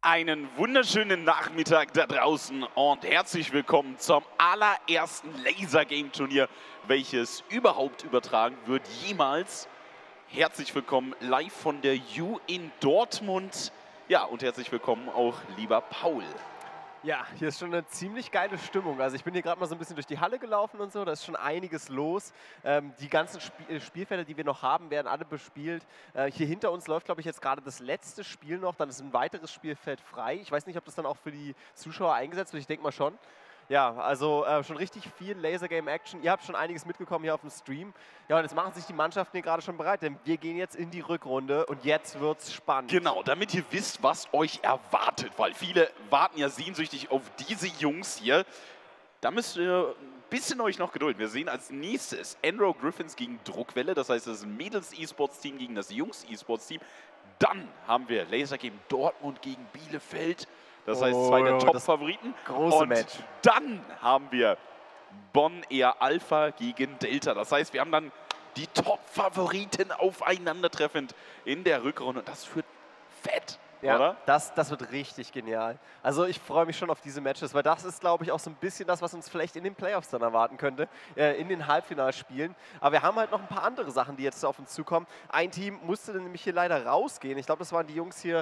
Einen wunderschönen Nachmittag da draußen und herzlich willkommen zum allerersten Laser-Game-Turnier, welches überhaupt übertragen wird, jemals. Herzlich willkommen live von der U in Dortmund. Ja, und herzlich willkommen auch, lieber Paul. Ja, hier ist schon eine ziemlich geile Stimmung. Also ich bin hier gerade mal so ein bisschen durch die Halle gelaufen und so, da ist schon einiges los. Die ganzen Spielfelder, die wir noch haben, werden alle bespielt. Hier hinter uns läuft, glaube ich, jetzt gerade das letzte Spiel noch, dann ist ein weiteres Spielfeld frei. Ich weiß nicht, ob das dann auch für die Zuschauer eingesetzt wird, ich denke mal schon. Ja, also schon richtig viel Laser-Game-Action. Ihr habt schon einiges mitbekommen hier auf dem Stream. Ja, und jetzt machen sich die Mannschaften hier gerade schon bereit, denn wir gehen jetzt in die Rückrunde und jetzt wird's spannend. Genau, damit ihr wisst, was euch erwartet, weil viele warten ja sehnsüchtig auf diese Jungs hier. Da müsst ihr ein bisschen euch noch gedulden. Wir sehen als nächstes Enro Griffins gegen Druckwelle, das heißt, das ist ein Mädels-E-Sports-Team gegen das Jungs-E-Sports-Team. Dann haben wir Laser Game Dortmund gegen Bielefeld. Das heißt, zwei der Top-Favoriten. Große Match. Dann haben wir Bonn Air Alpha gegen Delta. Das heißt, wir haben dann die Top-Favoriten aufeinandertreffend in der Rückrunde. Und das wird fett, ja, oder? Das wird richtig genial. Also ich freue mich schon auf diese Matches, weil das ist, glaube ich, auch so ein bisschen das, was uns vielleicht in den Playoffs dann erwarten könnte, in den Halbfinalspielen. Aber wir haben halt noch ein paar andere Sachen, die jetzt auf uns zukommen. Ein Team musste nämlich hier leider rausgehen. Ich glaube, das waren die Jungs hier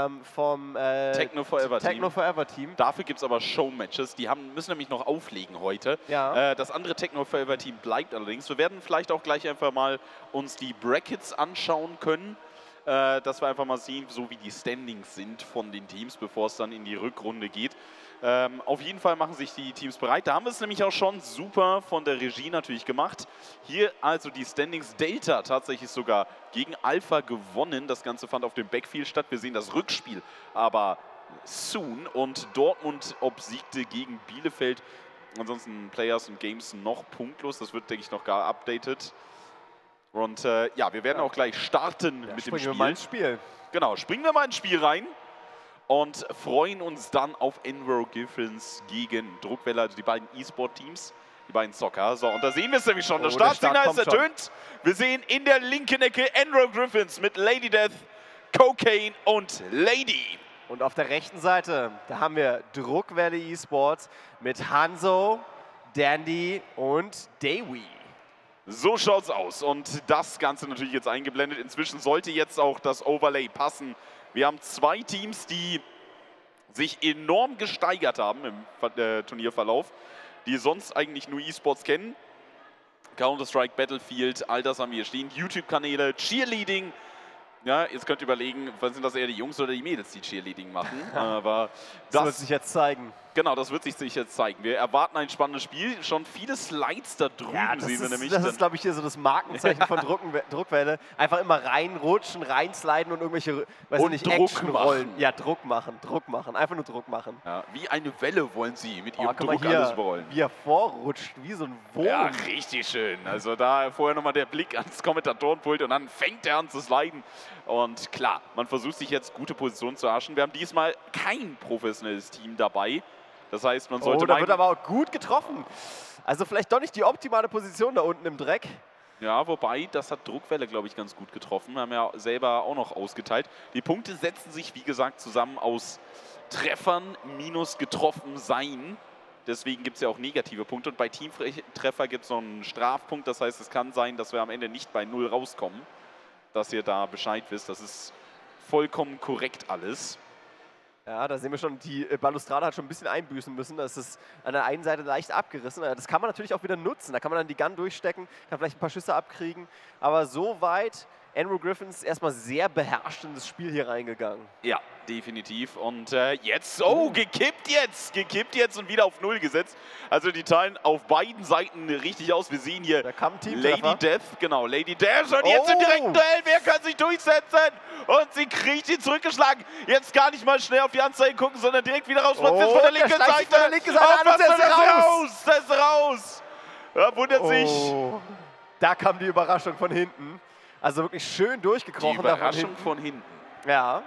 vom Techno Forever Team. Dafür gibt es aber Show-Matches. Die müssen nämlich noch auflegen heute. Ja. Das andere Techno Forever Team bleibt allerdings. Wir werden vielleicht auch gleich einfach mal uns die Brackets anschauen können. Dass wir einfach mal sehen, so wie die Standings sind von den Teams, bevor es dann in die Rückrunde geht. Auf jeden Fall machen sich die Teams bereit. Da haben wir es nämlich auch schon super von der Regie natürlich gemacht. Hier also die Standings. Delta tatsächlich sogar gegen Alpha gewonnen. Das Ganze fand auf dem Backfield statt. Wir sehen das Rückspiel aber soon. Und Dortmund obsiegte gegen Bielefeld. Ansonsten Players und Games noch punktlos. Das wird, denke ich, noch gar updated. Und ja, wir werden auch gleich starten mit dem Spiel. Springen wir mal ins Spiel. Genau, springen wir mal ins Spiel rein und freuen uns dann auf Enro Griffins gegen Druckwelle, also die beiden E-Sport-Teams, die beiden Zocker. So, und da sehen wir es nämlich schon. Das Startsignal ist ertönt. Wir sehen in der linken Ecke Enro Griffins mit Lady Death, Cocaine und Lady. Und auf der rechten Seite, da haben wir Druckwelle E-Sports mit Hanzo, Dandy und Dewi. So schaut's aus und das Ganze natürlich jetzt eingeblendet. Inzwischen sollte jetzt auch das Overlay passen. Wir haben zwei Teams, die sich enorm gesteigert haben im Turnierverlauf, die sonst eigentlich nur E-Sports kennen. Counter-Strike, Battlefield, all das haben wir hier stehen. YouTube-Kanäle, Cheerleading. Ja, jetzt könnt ihr überlegen, sind das eher die Jungs oder die Mädels, die Cheerleading machen. Aber das wird sich jetzt zeigen. Genau, das wird sich jetzt zeigen. Wir erwarten ein spannendes Spiel. Schon viele Slides da drüben sehen wir nämlich. Das ist, glaube ich, hier so das Markenzeichen von Druckwelle. Einfach immer reinrutschen, reinsliden und irgendwelche, weiß nicht, Action-Rollen. Ja, Druck machen. Einfach nur Druck machen. Ja, wie eine Welle wollen sie mit ihrem Druck alles überrollen. Wie er vorrutscht, wie so ein Wurm. Ja, richtig schön. Also da vorher nochmal der Blick ans Kommentatorenpult und dann fängt er an zu sliden. Und klar, man versucht sich jetzt gute Positionen zu erhaschen. Wir haben diesmal kein professionelles Team dabei. Das heißt, man sollte... Oh, da wird aber auch gut getroffen. Also vielleicht doch nicht die optimale Position da unten im Dreck. Ja, wobei, das hat Druckwelle, glaube ich, ganz gut getroffen. Wir haben ja selber auch noch ausgeteilt. Die Punkte setzen sich, wie gesagt, zusammen aus Treffern minus getroffen sein. Deswegen gibt es ja auch negative Punkte. Und bei Teamtreffer gibt es noch einen Strafpunkt. Das heißt, es kann sein, dass wir am Ende nicht bei 0 rauskommen. Dass ihr da Bescheid wisst. Das ist vollkommen korrekt alles. Ja, da sehen wir schon, die Balustrade hat schon ein bisschen einbüßen müssen. Das ist an der einen Seite leicht abgerissen. Das kann man natürlich auch wieder nutzen. Da kann man dann die Gun durchstecken, kann vielleicht ein paar Schüsse abkriegen. Aber soweit Enro Griffins erstmal sehr beherrscht in das Spiel hier reingegangen. Ja, definitiv. Und jetzt, gekippt jetzt und wieder auf 0 gesetzt. Also die teilen auf beiden Seiten richtig aus. Wir sehen hier da kam Lady Death, genau, Lady Death. Und jetzt im direkten Duell, wer kann sich durchsetzen? Und sie kriegt ihn zurückgeschlagen. Jetzt gar nicht mal schnell auf die Anzeige gucken, sondern direkt wieder raus. Von der linken Seite. Von der linken Seite. Das ist raus. Ja, wundert sich. Da kam die Überraschung von hinten. Also wirklich schön durchgekrochen. Die Überraschung von hinten. Ja.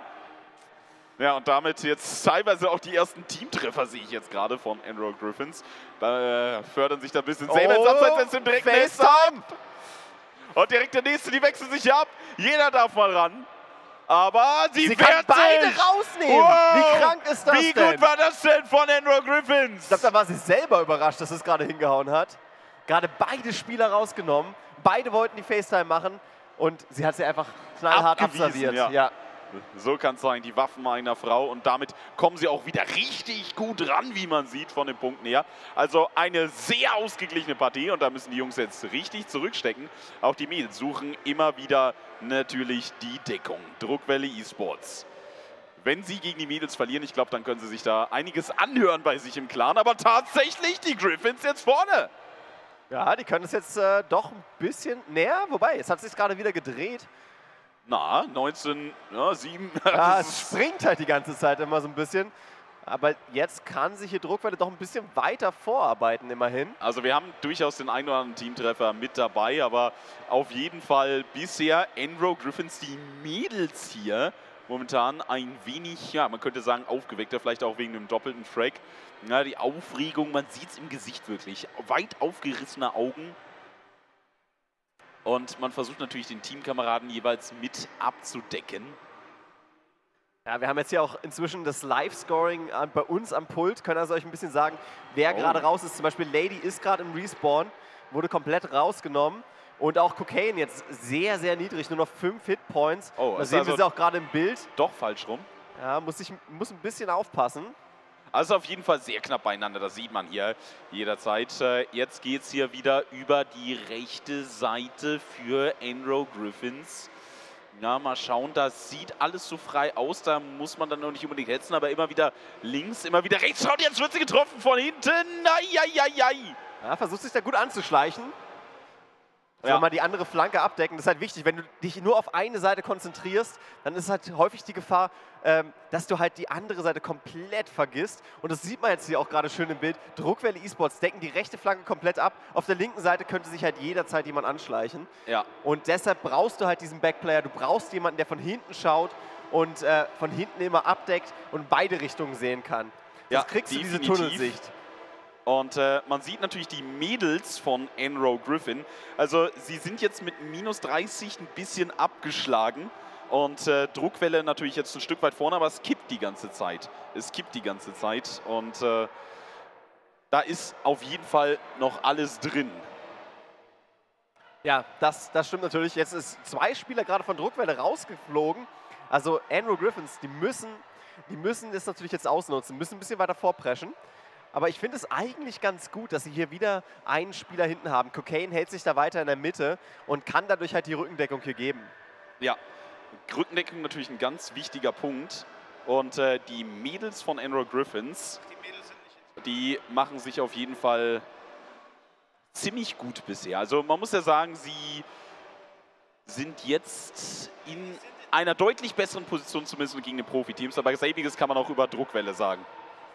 Ja, und damit jetzt teilweise auch die ersten Teamtreffer sehe ich jetzt gerade von Enro Griffins. Da fördern sich da ein bisschen selber ins Abseits, jetzt im direkten FaceTime. Und direkt der nächste, die wechseln sich ab. Jeder darf mal ran. Aber sie kann wehrt beide sich. rausnehmen. Wow. Wie krank ist das Wie denn? gut war das denn von Enro Griffins? Ich glaube, da war sie selber überrascht, dass es gerade hingehauen hat. Gerade beide Spieler rausgenommen. Beide wollten die FaceTime machen und sie hat sie einfach knallhart Abgewiesen, abserviert. ja. So kann es sein, die Waffen einer Frau. Und damit kommen sie auch wieder richtig gut ran, wie man sieht, von den Punkten her. Also eine sehr ausgeglichene Partie. Und da müssen die Jungs jetzt richtig zurückstecken. Auch die Mädels suchen immer wieder natürlich die Deckung. Druckwelle eSports. Wenn sie gegen die Mädels verlieren, ich glaube, dann können sie sich da einiges anhören bei sich im Clan. Aber tatsächlich die Griffins jetzt vorne. Ja, die können es jetzt doch ein bisschen näher. Wobei, es hat sich gerade wieder gedreht. Na, 19, ja, 7. Ja, es springt halt die ganze Zeit immer so ein bisschen. Aber jetzt kann sich hier Druckwelle doch ein bisschen weiter vorarbeiten, immerhin. Also wir haben durchaus den einen oder anderen Teamtreffer mit dabei, aber auf jeden Fall bisher Enro Griffins, die Mädels hier, momentan ein wenig, ja, man könnte sagen, aufgeweckter, vielleicht auch wegen einem doppelten Frag. Ja, die Aufregung, man sieht es im Gesicht wirklich. Weit aufgerissene Augen. Und man versucht natürlich den Teamkameraden jeweils mit abzudecken. Ja, wir haben jetzt hier auch inzwischen das Live-Scoring bei uns am Pult. Können also euch ein bisschen sagen, wer gerade raus ist. Zum Beispiel Lady ist gerade im Respawn, wurde komplett rausgenommen. Und auch Cocaine jetzt sehr, sehr niedrig, nur noch 5 Hitpoints. Oh, da sehen wir sie auch gerade im Bild. Doch falsch rum. Ja, muss ein bisschen aufpassen. Also auf jeden Fall sehr knapp beieinander, das sieht man hier jederzeit. Jetzt geht es hier wieder über die rechte Seite für Enro Griffins. Ja, mal schauen, das sieht alles so frei aus, da muss man dann noch nicht unbedingt hetzen, aber immer wieder links, immer wieder rechts. Schaut, jetzt wird sie getroffen von hinten. Eieiei. Ja, versucht sich da gut anzuschleichen. Ja. Mal die andere Flanke abdecken. Das ist halt wichtig. Wenn du dich nur auf eine Seite konzentrierst, dann ist halt häufig die Gefahr, dass du halt die andere Seite komplett vergisst. Und das sieht man jetzt hier auch gerade schön im Bild. Druckwelle eSports decken die rechte Flanke komplett ab. Auf der linken Seite könnte sich halt jederzeit jemand anschleichen. Ja. Und deshalb brauchst du halt diesen Backplayer. Du brauchst jemanden, der von hinten schaut und von hinten immer abdeckt und beide Richtungen sehen kann. Das kriegst du diese Tunnelsicht. Und man sieht natürlich die Mädels von Enro Griffin. Also sie sind jetzt mit minus 30 ein bisschen abgeschlagen. Und Druckwelle natürlich jetzt ein Stück weit vorne, aber es kippt die ganze Zeit. Es kippt die ganze Zeit. Und da ist auf jeden Fall noch alles drin. Ja, das stimmt natürlich. Jetzt ist 2 Spieler gerade von Druckwelle rausgeflogen. Also Enro Griffins, die müssen das natürlich jetzt ausnutzen, müssen ein bisschen weiter vorpreschen. Aber ich finde es eigentlich ganz gut, dass sie hier wieder einen Spieler hinten haben. Cocaine hält sich da weiter in der Mitte und kann dadurch halt die Rückendeckung hier geben. Ja, Rückendeckung natürlich ein ganz wichtiger Punkt. Und die Mädels von Enro Griffins, die machen sich auf jeden Fall ziemlich gut bisher. Also man muss ja sagen, sie sind jetzt in einer deutlich besseren Position, zumindest gegen die Profiteams. Aber selbiges kann man auch über Druckwelle sagen.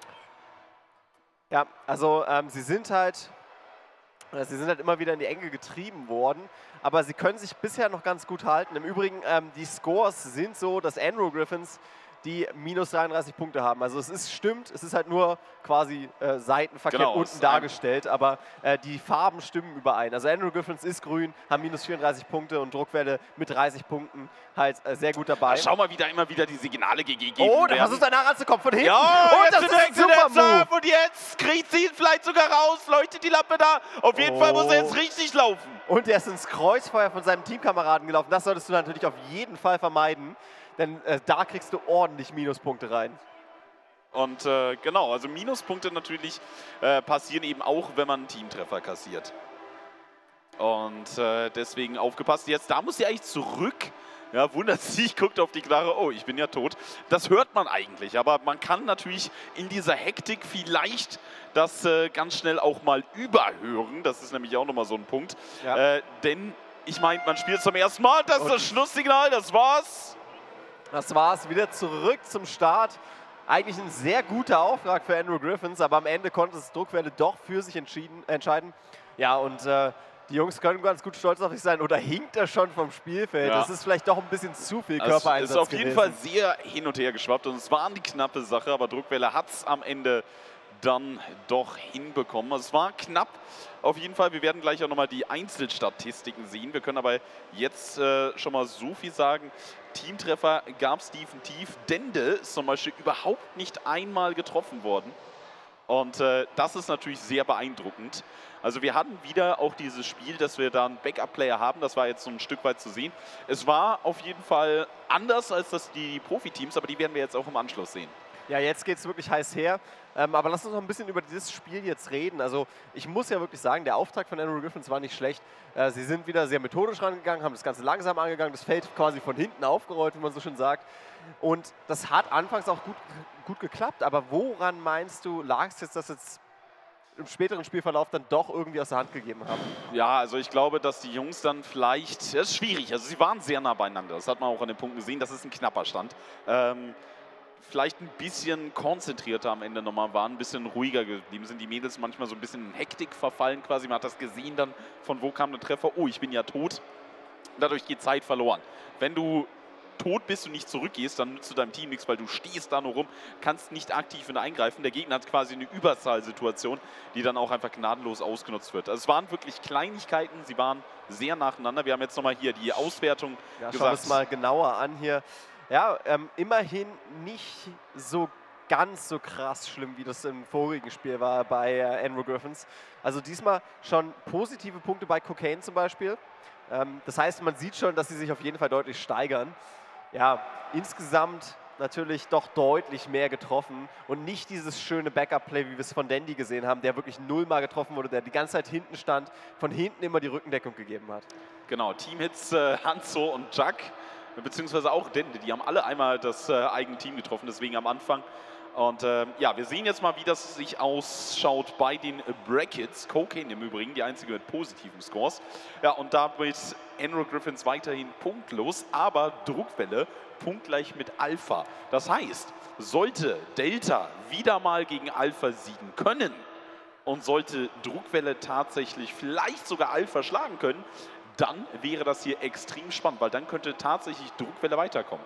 Ja, also sie sind halt immer wieder in die Enge getrieben worden, aber sie können sich bisher noch ganz gut halten. Im Übrigen, die Scores sind so, dass Enro Griffins die minus 33 Punkte haben. Also stimmt, es ist halt nur quasi seitenverkehrt unten dargestellt, aber die Farben stimmen überein. Also Enro Griffins ist grün, haben minus 34 Punkte und Druckwelle mit 30 Punkten halt sehr gut dabei. Schau mal, wie da immer wieder die Signale gegeben werden. Da versucht er nachranzukommen von hinten. Ja, und das ist ein super Move. Und jetzt kriegt sie ihn vielleicht sogar raus, leuchtet die Lampe da. Auf jeden Fall muss er jetzt richtig laufen. Und er ist ins Kreuzfeuer von seinem Teamkameraden gelaufen. Das solltest du natürlich auf jeden Fall vermeiden. Denn da kriegst du ordentlich Minuspunkte rein. Und genau, also Minuspunkte natürlich passieren eben auch, wenn man einen Teamtreffer kassiert. Und deswegen aufgepasst. Jetzt, da muss sie eigentlich zurück. Ja, wundert sich, guckt auf die Knarre, oh, ich bin ja tot. Das hört man eigentlich, aber man kann natürlich in dieser Hektik vielleicht das ganz schnell auch mal überhören. Das ist nämlich auch nochmal so ein Punkt. Ja. Denn, ich meine, man spielt zum ersten Mal, das ist das Schlusssignal, das war's. Das war's, wieder zurück zum Start. Eigentlich ein sehr guter Auftrag für Enro Griffins, aber am Ende konnte das Druckwelle doch für sich entscheiden. Ja, und die Jungs können ganz gut stolz auf sich sein. Oder hinkt er schon vom Spielfeld? Ja. Das ist vielleicht doch ein bisschen zu viel Körpereinsatz. Es ist auf jeden Fall sehr hin und her geschwappt und es war eine knappe Sache, aber Druckwelle hat es am Ende dann doch hinbekommen. Also es war knapp auf jeden Fall. Wir werden gleich auch nochmal die Einzelstatistiken sehen. Wir können aber jetzt schon mal so viel sagen, Teamtreffer gab es definitiv. Dende ist zum Beispiel überhaupt nicht einmal getroffen worden. Und das ist natürlich sehr beeindruckend. Also wir hatten wieder auch dieses Spiel, dass wir da einen Backup-Player haben. Das war jetzt so ein Stück weit zu sehen. Es war auf jeden Fall anders als die Profiteams, aber die werden wir jetzt auch im Anschluss sehen. Ja, jetzt geht es wirklich heiß her. Aber lass uns noch ein bisschen über dieses Spiel jetzt reden. Also ich muss ja wirklich sagen, der Auftakt von Enro Griffins war nicht schlecht. Sie sind wieder sehr methodisch rangegangen, haben das Ganze langsam angegangen, das Feld quasi von hinten aufgerollt, wie man so schön sagt. Und das hat anfangs auch gut geklappt. Aber woran meinst du, lag es jetzt, dass jetzt im späteren Spielverlauf dann doch irgendwie aus der Hand gegeben haben? Ja, also ich glaube, dass die Jungs dann vielleicht, das ist schwierig, also sie waren sehr nah beieinander, das hat man auch an den Punkten gesehen, das ist ein knapper Stand. Vielleicht ein bisschen konzentrierter am Ende nochmal waren, ein bisschen ruhiger geblieben sind. Die Mädels manchmal so ein bisschen in Hektik verfallen quasi. Man hat das gesehen dann, von wo kam der Treffer. Oh, ich bin ja tot. Dadurch geht Zeit verloren. Wenn du tot bist und nicht zurückgehst, dann nützt du deinem Team nichts, weil du stehst da nur rum, kannst nicht aktiv eingreifen. Der Gegner hat quasi eine Überzahlsituation, die dann auch einfach gnadenlos ausgenutzt wird. Also es waren wirklich Kleinigkeiten, sie waren sehr nacheinander. Wir haben jetzt nochmal hier die Auswertung gesagt. Schauen wir es mal genauer an hier. Ja, immerhin nicht so ganz so krass schlimm, wie das im vorigen Spiel war bei Enro Griffins. Also diesmal schon positive Punkte bei Cocaine zum Beispiel. Das heißt, man sieht schon, dass sie sich auf jeden Fall deutlich steigern. Ja, insgesamt natürlich doch deutlich mehr getroffen und nicht dieses schöne Backup-Play, wie wir es von Dandy gesehen haben, der wirklich 0-mal getroffen wurde, der die ganze Zeit hinten stand, von hinten immer die Rückendeckung gegeben hat. Genau, Teamhits Hanzo und Jack, beziehungsweise auch Dende, die haben alle einmal das eigene Team getroffen, deswegen am Anfang. Und ja, wir sehen jetzt mal, wie das sich ausschaut bei den Brackets. Cocaine im Übrigen, die einzige mit positiven Scores. Ja, und damit Enro Griffins weiterhin punktlos, aber Druckwelle punktgleich mit Alpha. Das heißt, sollte Delta wieder mal gegen Alpha siegen können und sollte Druckwelle tatsächlich vielleicht sogar Alpha schlagen können, dann wäre das hier extrem spannend, weil dann könnte tatsächlich Druckwelle weiterkommen.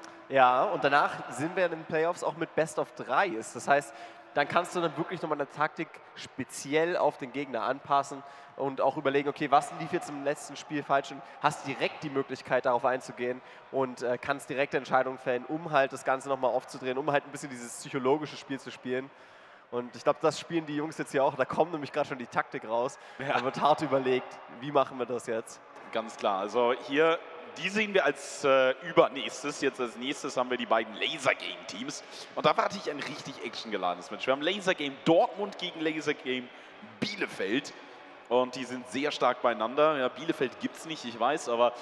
Ja, und danach sind wir in den Playoffs auch mit Best of 3 ist. Das heißt, dann kannst du dann wirklich nochmal eine Taktik speziell auf den Gegner anpassen und auch überlegen, okay, was lief jetzt im letzten Spiel falsch und hast direkt die Möglichkeit, darauf einzugehen und kannst direkte Entscheidungen fällen, um halt das Ganze nochmal aufzudrehen, um halt ein bisschen dieses psychologische Spiel zu spielen. Und ich glaube, das spielen die Jungs jetzt hier auch. Da kommt nämlich gerade schon die Taktik raus. Ja. Da wird hart überlegt, wie machen wir das jetzt? Ganz klar. Also hier, die sehen wir als übernächstes. Jetzt als nächstes haben wir die beiden Laser Game Teams. Und da warte ich ein richtig actiongeladenes Match. Wir haben Laser Game Dortmund gegen Laser Game Bielefeld. Und die sind sehr stark beieinander. Ja, Bielefeld gibt es nicht, ich weiß, aber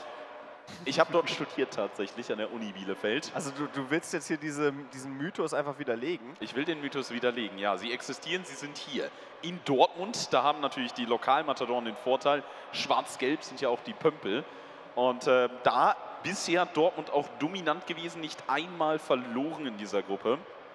ich habe dort studiert tatsächlich an der Uni Bielefeld. Also du willst jetzt hier diesen Mythos einfach widerlegen? Ich will den Mythos widerlegen, ja. Sie existieren, sie sind hier. In Dortmund, da haben natürlich die Lokalmatadoren den Vorteil. Schwarz-Gelb sind ja auch die Pömpel. Und da bisher Dortmund auch dominant gewesen, nicht einmal verloren in dieser Gruppe.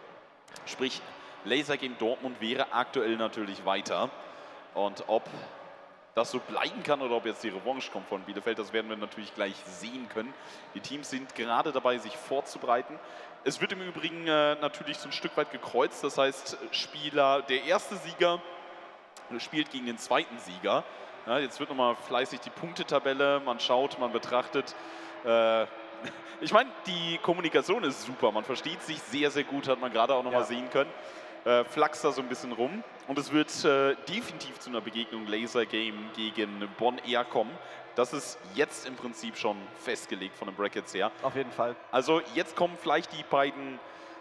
Sprich, Laser Game Dortmund wäre aktuell natürlich weiter. Und ob das so bleiben kann oder ob jetzt die Revanche kommt von Bielefeld, das werden wir natürlich gleich sehen können. Die Teams sind gerade dabei, sich vorzubereiten. Es wird im Übrigen natürlich so ein Stück weit gekreuzt, das heißt, der erste Sieger spielt gegen den zweiten Sieger. Ja, jetzt wird nochmal fleißig die Punktetabelle, man schaut, man betrachtet. Ich meine, die Kommunikation ist super, man versteht sich sehr, sehr gut, hat man gerade auch nochmal sehen können. Flaxt da so ein bisschen rum und es wird definitiv zu einer Begegnung Laser Game gegen Bonn Air kommen. Das ist jetzt im Prinzip schon festgelegt von den Brackets her. Auf jeden Fall. Also jetzt kommen vielleicht die beiden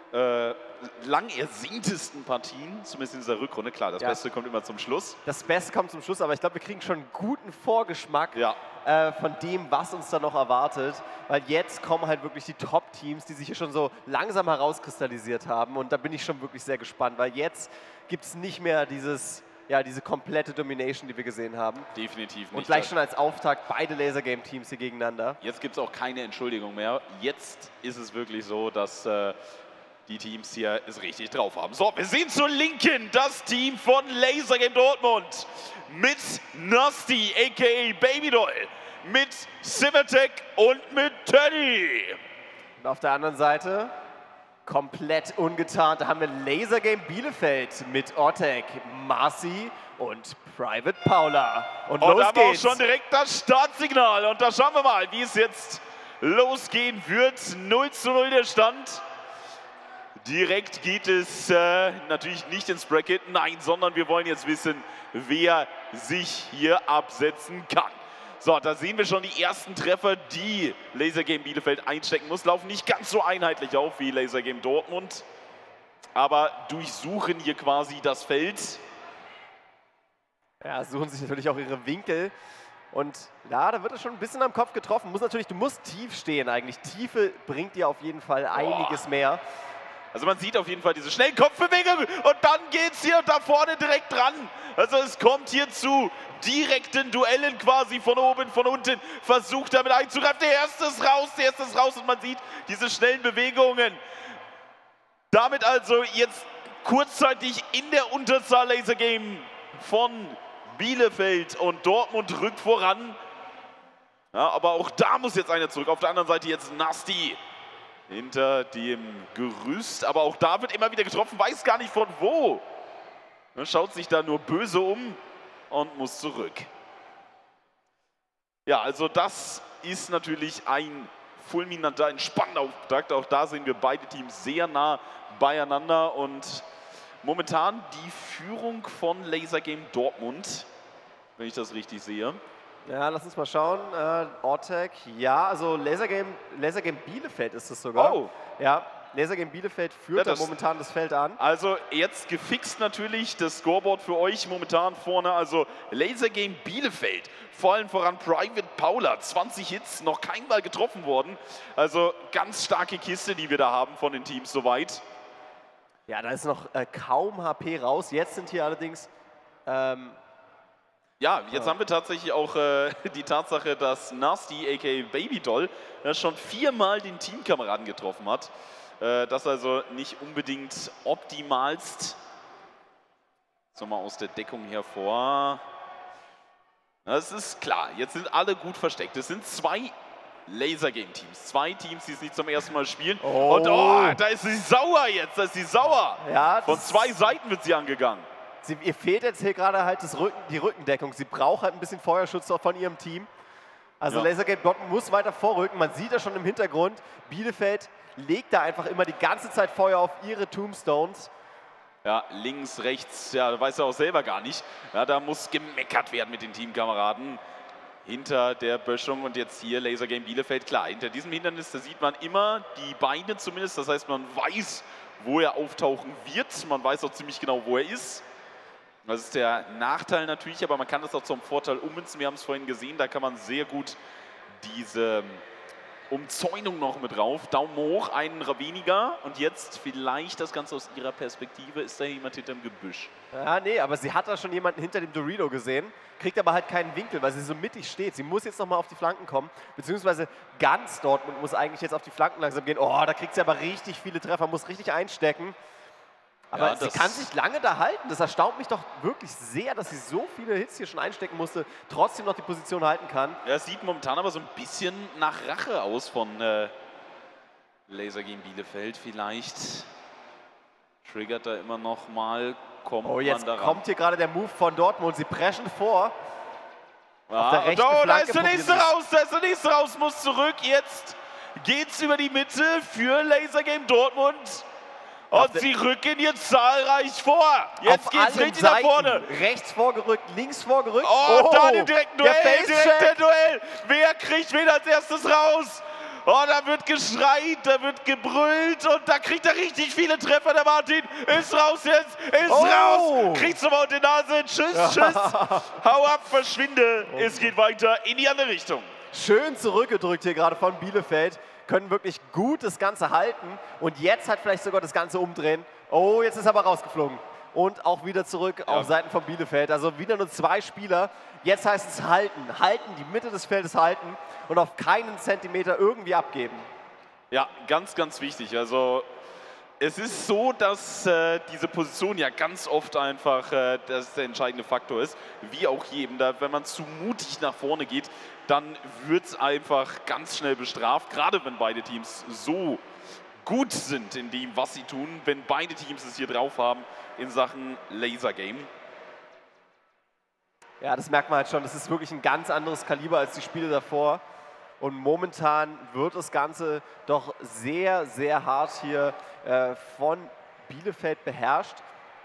lang ersehntesten Partien, zumindest in dieser Rückrunde. Klar, das Beste kommt immer zum Schluss. Das Beste kommt zum Schluss, aber ich glaube, wir kriegen schon einen guten Vorgeschmack von dem, was uns da noch erwartet. Weil jetzt kommen halt wirklich die Top-Teams, die sich hier schon so langsam herauskristallisiert haben. Und da bin ich schon wirklich sehr gespannt, weil jetzt gibt es nicht mehr diese komplette Domination, die wir gesehen haben. Definitiv nicht. Und gleich schon als Auftakt beide Laser-Game-Teams hier gegeneinander. Jetzt gibt es auch keine Entschuldigung mehr. Jetzt ist es wirklich so, dass die Teams hier es richtig drauf haben. So, wir sehen zur Linken das Team von Laser Game Dortmund mit Nasty, a.k.a. Babydoll, mit Cimatec und mit Teddy. Und auf der anderen Seite, komplett ungetarnt, da haben wir Laser Game Bielefeld mit Ortek, Marci und Private Paula. Und los da haben geht's. wir auch schon direkt das Startsignal. Und da schauen wir mal, wie es jetzt losgehen wird. 0:0 der Stand. Direkt geht es natürlich nicht ins Bracket, nein, sondern wir wollen jetzt wissen, wer sich hier absetzen kann. So, da sehen wir schon die ersten Treffer, die Laser Game Bielefeld einstecken muss. Laufen nicht ganz so einheitlich auf wie Laser Game Dortmund, aber durchsuchen hier quasi das Feld. Ja, suchen sich natürlich auch ihre Winkel. Und ja, da wird es schon ein bisschen am Kopf getroffen. Du musst tief stehen eigentlich. Tiefe bringt dir auf jeden Fall einiges mehr. Also man sieht auf jeden Fall diese schnellen Kopfbewegungen und dann geht es hier da vorne direkt dran. Also es kommt hier zu direkten Duellen quasi von oben, von unten. Versucht damit einzugreifen. Der erste ist raus und man sieht diese schnellen Bewegungen. Damit also jetzt kurzzeitig in der Unterzahl Laser Game von Bielefeld und Dortmund rückt voran. Ja, aber auch da muss jetzt einer zurück. Auf der anderen Seite jetzt Nasty hinter dem Gerüst. Aber auch da wird immer wieder getroffen, weiß gar nicht von wo. Er schaut sich da nur böse um und muss zurück. Ja, also das ist natürlich ein fulminanter, ein spannender Auftakt. Auch da sehen wir beide Teams sehr nah beieinander und momentan die Führung von Laser Game Dortmund, wenn ich das richtig sehe. Ja, lass uns mal schauen. Ortec, ja, also Laser Game Bielefeld ist es sogar. Oh. Ja, Laser Game Bielefeld führt da momentan das Feld an. Also jetzt gefixt natürlich das Scoreboard für euch momentan vorne. Also Laser Game Bielefeld, vor allem voran Private Paula, 20 Hits, noch kein Mal getroffen worden. Also ganz starke Kiste, die wir da haben von den Teams soweit. Ja, da ist noch kaum HP raus. Jetzt sind hier allerdings... ja, jetzt haben wir tatsächlich auch die Tatsache, dass Nasty, a.k.a. Babydoll, schon 4-mal den Teamkameraden getroffen hat. Das also nicht unbedingt optimalst. So, mal aus der Deckung hervor. Das ist klar, jetzt sind alle gut versteckt. Es sind 2 Laser Game Teams. 2 Teams, die es nicht zum ersten Mal spielen. Oh. Und da ist sie sauer jetzt, da ist sie sauer. Ja, von 2 Seiten wird sie angegangen. Ihr fehlt jetzt hier gerade halt die Rückendeckung. Sie braucht halt ein bisschen Feuerschutz auch von ihrem Team. Also ja. Laser Game Dortmund muss weiter vorrücken. Man sieht das schon im Hintergrund. Bielefeld legt da einfach immer die ganze Zeit Feuer auf ihre Tombstones. Ja, links, rechts, ja, weiß er auch selber gar nicht. Ja, da muss gemeckert werden mit den Teamkameraden hinter der Böschung. Und jetzt hier Laser Game Bielefeld. Klar, hinter diesem Hindernis, da sieht man immer die Beine zumindest. Das heißt, man weiß, wo er auftauchen wird. Man weiß auch ziemlich genau, wo er ist. Das ist der Nachteil natürlich, aber man kann das auch zum Vorteil ummünzen. Wir haben es vorhin gesehen, da kann man sehr gut diese Umzäunung noch mit drauf. Daumen hoch, einen weniger. Und jetzt vielleicht das Ganze aus ihrer Perspektive. Ist da jemand hinter dem Gebüsch? Ja, nee, aber sie hat da schon jemanden hinter dem Dorito gesehen. Kriegt aber halt keinen Winkel, weil sie so mittig steht. Sie muss jetzt nochmal auf die Flanken kommen. Beziehungsweise ganz Dortmund muss eigentlich jetzt auf die Flanken langsam gehen. Oh, da kriegt sie aber richtig viele Treffer, muss richtig einstecken. Aber ja, sie kann sich lange da halten. Das erstaunt mich doch wirklich sehr, dass sie so viele Hits hier schon einstecken musste, trotzdem noch die Position halten kann. Ja, es sieht momentan aber so ein bisschen nach Rache aus von Laser Game Bielefeld. Vielleicht triggert er immer noch mal. Oh, jetzt kommt hier gerade der Move von Dortmund. Sie preschen vor. Ja, auf der rechten Flanke da ist der nächste raus, da ist der nächste raus, muss zurück. Jetzt geht's über die Mitte für Laser Game Dortmund. Und sie rücken jetzt zahlreich vor. Jetzt geht's richtig nach vorne. Rechts vorgerückt, links vorgerückt. Oh, da im direkten Duell, direkter Duell. Wer kriegt wen als erstes raus? Oh, da wird geschreit, da wird gebrüllt und da kriegt er richtig viele Treffer. Der Martin ist raus jetzt, ist raus. Kriegt zum Maul in die Nase. Tschüss, tschüss. Hau ab, verschwinde. Es geht weiter in die andere Richtung. Schön zurückgedrückt hier gerade von Bielefeld. Können wirklich gut das Ganze halten und jetzt hat vielleicht sogar das Ganze umdrehen. Oh, jetzt ist er aber rausgeflogen. Und auch wieder zurück auf Seiten von Bielefeld. Also wieder nur 2 Spieler. Jetzt heißt es halten. Halten, die Mitte des Feldes halten und auf keinen Zentimeter irgendwie abgeben. Ja, ganz, ganz wichtig. Also es ist so, dass diese Position ja ganz oft einfach das der entscheidende Faktor ist. Wie auch jedem. Da, wenn man zu mutig nach vorne geht, dann wird es einfach ganz schnell bestraft. Gerade wenn beide Teams so gut sind in dem, was sie tun. Wenn beide Teams es hier drauf haben in Sachen Laser Game. Ja, das merkt man halt schon. Das ist wirklich ein ganz anderes Kaliber als die Spiele davor. Und momentan wird das Ganze doch sehr, sehr hart hier von Bielefeld beherrscht.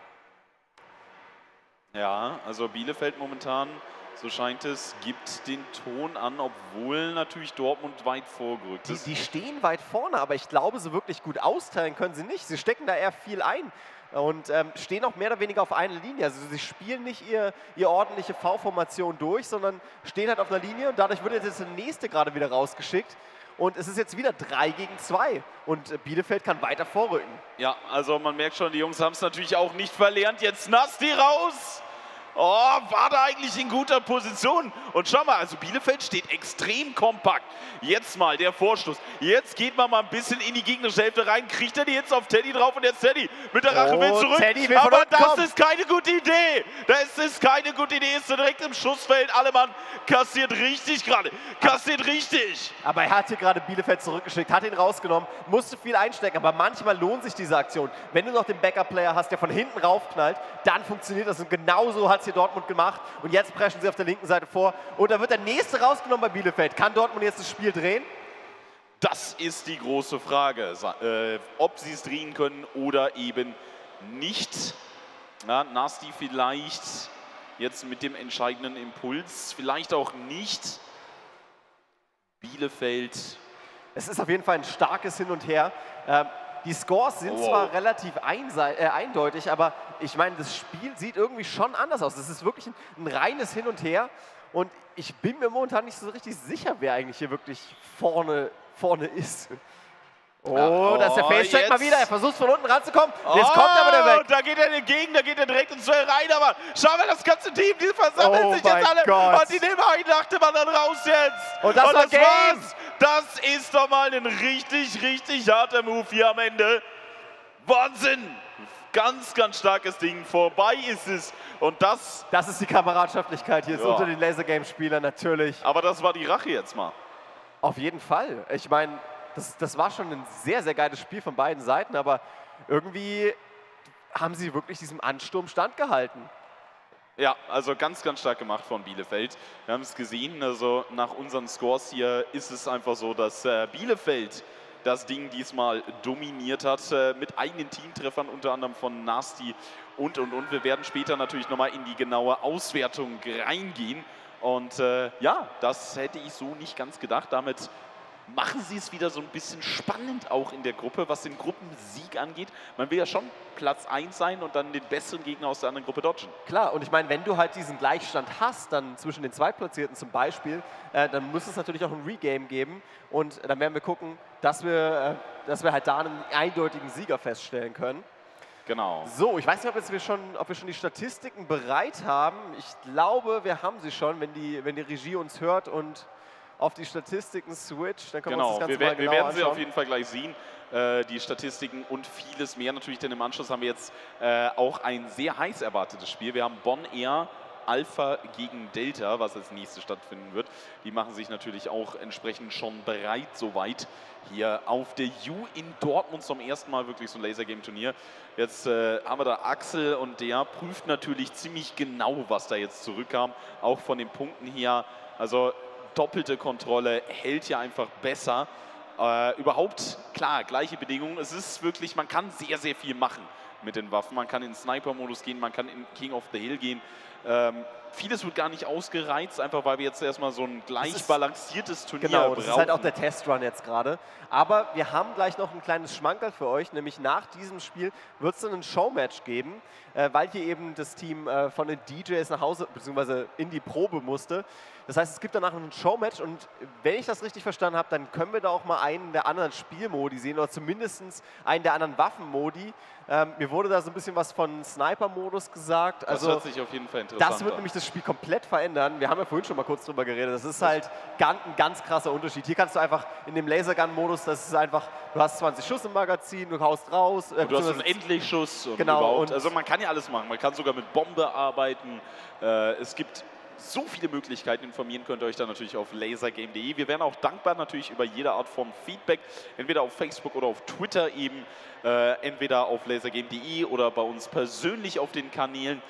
Ja, also Bielefeld momentan, so scheint es, gibt den Ton an, obwohl natürlich Dortmund weit vorgerückt ist. Die stehen weit vorne, aber ich glaube, so wirklich gut austeilen können sie nicht. Sie stecken da eher viel ein und stehen auch mehr oder weniger auf einer Linie. Also sie spielen nicht ihr ordentliche V-Formation durch, sondern stehen halt auf einer Linie und dadurch wird jetzt der nächste gerade wieder rausgeschickt. Und es ist jetzt wieder 3 gegen 2 und Bielefeld kann weiter vorrücken. Ja, also man merkt schon, die Jungs haben es natürlich auch nicht verlernt. Jetzt Nasti raus! Oh, war da eigentlich in guter Position. Und schau mal, also Bielefeld steht extrem kompakt. Jetzt mal der Vorstoß. Jetzt geht man mal ein bisschen in die gegnerische Hälfte rein. Kriegt er die jetzt auf Teddy drauf und jetzt Teddy mit der Rache will zurück. Teddy will aber das ist keine gute Idee. Das ist keine gute Idee. Ist direkt im Schussfeld. Allemann kassiert richtig gerade. Kassiert richtig. Aber er hat hier gerade Bielefeld zurückgeschickt, hat ihn rausgenommen, musste viel einstecken. Aber manchmal lohnt sich diese Aktion. Wenn du noch den Backup-Player hast, der von hinten raufknallt, dann funktioniert das. Und genauso hat es hier Dortmund gemacht. Und jetzt preschen sie auf der linken Seite vor. Und da wird der nächste rausgenommen bei Bielefeld. Kann Dortmund jetzt das Spiel drehen? Das ist die große Frage, ob sie es drehen können oder eben nicht. Ja, Nasti vielleicht jetzt mit dem entscheidenden Impuls, vielleicht auch nicht. Bielefeld. Es ist auf jeden Fall ein starkes Hin und Her. Die Scores sind zwar relativ eindeutig, aber ich meine, das Spiel sieht irgendwie schon anders aus. Es ist wirklich ein reines Hin und Her. Und ich bin mir momentan nicht so richtig sicher, wer eigentlich hier wirklich vorne ist. Oh, da ist der Facecheck mal wieder. Er versucht von unten ranzukommen. Jetzt kommt aber der weg. Da geht er entgegen, da geht er direkt ins Duell rein. Aber schau mal, das ganze Team, die versammeln sich jetzt alle. Gott. Und die nehmen einen Achtemann dann raus jetzt. Und das war's. Das ist doch mal ein richtig, richtig harter Move hier am Ende. Wahnsinn. Ganz, ganz starkes Ding. Vorbei ist es. Und das ist die Kameradschaftlichkeit hier unter den Lasergame-Spielern natürlich. Aber das war die Rache jetzt mal. Auf jeden Fall. Ich meine, das war schon ein sehr, sehr geiles Spiel von beiden Seiten, aber irgendwie haben sie wirklich diesem Ansturm standgehalten. Ja, also ganz, ganz stark gemacht von Bielefeld. Wir haben es gesehen, also nach unseren Scores hier ist es einfach so, dass Bielefeld das Ding diesmal dominiert hat, mit eigenen Teamtreffern, unter anderem von Nasti und. Wir werden später natürlich nochmal in die genaue Auswertung reingehen. Und ja, das hätte ich so nicht ganz gedacht. Damit machen sie es wieder so ein bisschen spannend auch in der Gruppe, was den Gruppensieg angeht. Man will ja schon Platz 1 sein und dann den besseren Gegner aus der anderen Gruppe dodgen. Klar, und ich meine, wenn du halt diesen Gleichstand hast, dann zwischen den Zweitplatzierten zum Beispiel, dann muss es natürlich auch ein Regame geben. Und dann werden wir gucken, dass wir halt da einen eindeutigen Sieger feststellen können. Genau. So, ich weiß nicht, ob wir schon die Statistiken bereit haben. Ich glaube, wir haben sie schon, wenn die Regie uns hört und auf die Statistiken switcht, dann können wir uns das Ganze mal wir genau werden anschauen. sie auf jeden Fall gleich sehen, die Statistiken und vieles mehr natürlich, denn im Anschluss haben wir jetzt auch ein sehr heiß erwartetes Spiel. Wir haben Bonn Air Alpha gegen Delta, was als nächstes stattfinden wird. Die machen sich natürlich auch entsprechend schon bereit, soweit hier auf der U in Dortmund zum ersten Mal wirklich so ein Lasergame-Turnier. Jetzt haben wir da Axel und der prüft natürlich ziemlich genau, was da jetzt zurückkam, auch von den Punkten her. Also doppelte Kontrolle hält ja einfach besser. Überhaupt, klar, gleiche Bedingungen. Es ist wirklich, man kann sehr, sehr viel machen mit den Waffen. Man kann in Sniper-Modus gehen, man kann in King of the Hill gehen. Vieles wird gar nicht ausgereizt, einfach weil wir jetzt erstmal so ein gleich balanciertes Turnier brauchen. Das ist halt auch der Testrun jetzt gerade. Aber wir haben gleich noch ein kleines Schmankerl für euch, nämlich nach diesem Spiel wird es dann ein Showmatch geben, weil hier eben das Team von den DJs nach Hause bzw. in die Probe musste. Das heißt, es gibt danach ein Showmatch und wenn ich das richtig verstanden habe, dann können wir da auch mal einen der anderen Spielmodi sehen oder zumindest einen der anderen Waffenmodi. Mir wurde da so ein bisschen was von Sniper-Modus gesagt. Das hört sich auf jeden Fall interessant an. Das wird nämlich das Spiel komplett verändern. Wir haben ja vorhin schon mal kurz drüber geredet. Das ist halt ein ganz krasser Unterschied. Hier kannst du einfach in dem Lasergun-Modus, das ist einfach, du hast 20 Schuss im Magazin, du haust raus. Du hast einen Endlichschuss und genau, überhaupt. Also man kann ja alles machen. Man kann sogar mit Bombe arbeiten. Es gibt so viele Möglichkeiten. Informieren könnt ihr euch dann natürlich auf lasergame.de. Wir wären auch dankbar natürlich über jede Art von Feedback, entweder auf Facebook oder auf Twitter eben, entweder auf lasergame.de oder bei uns persönlich auf den Kanälen.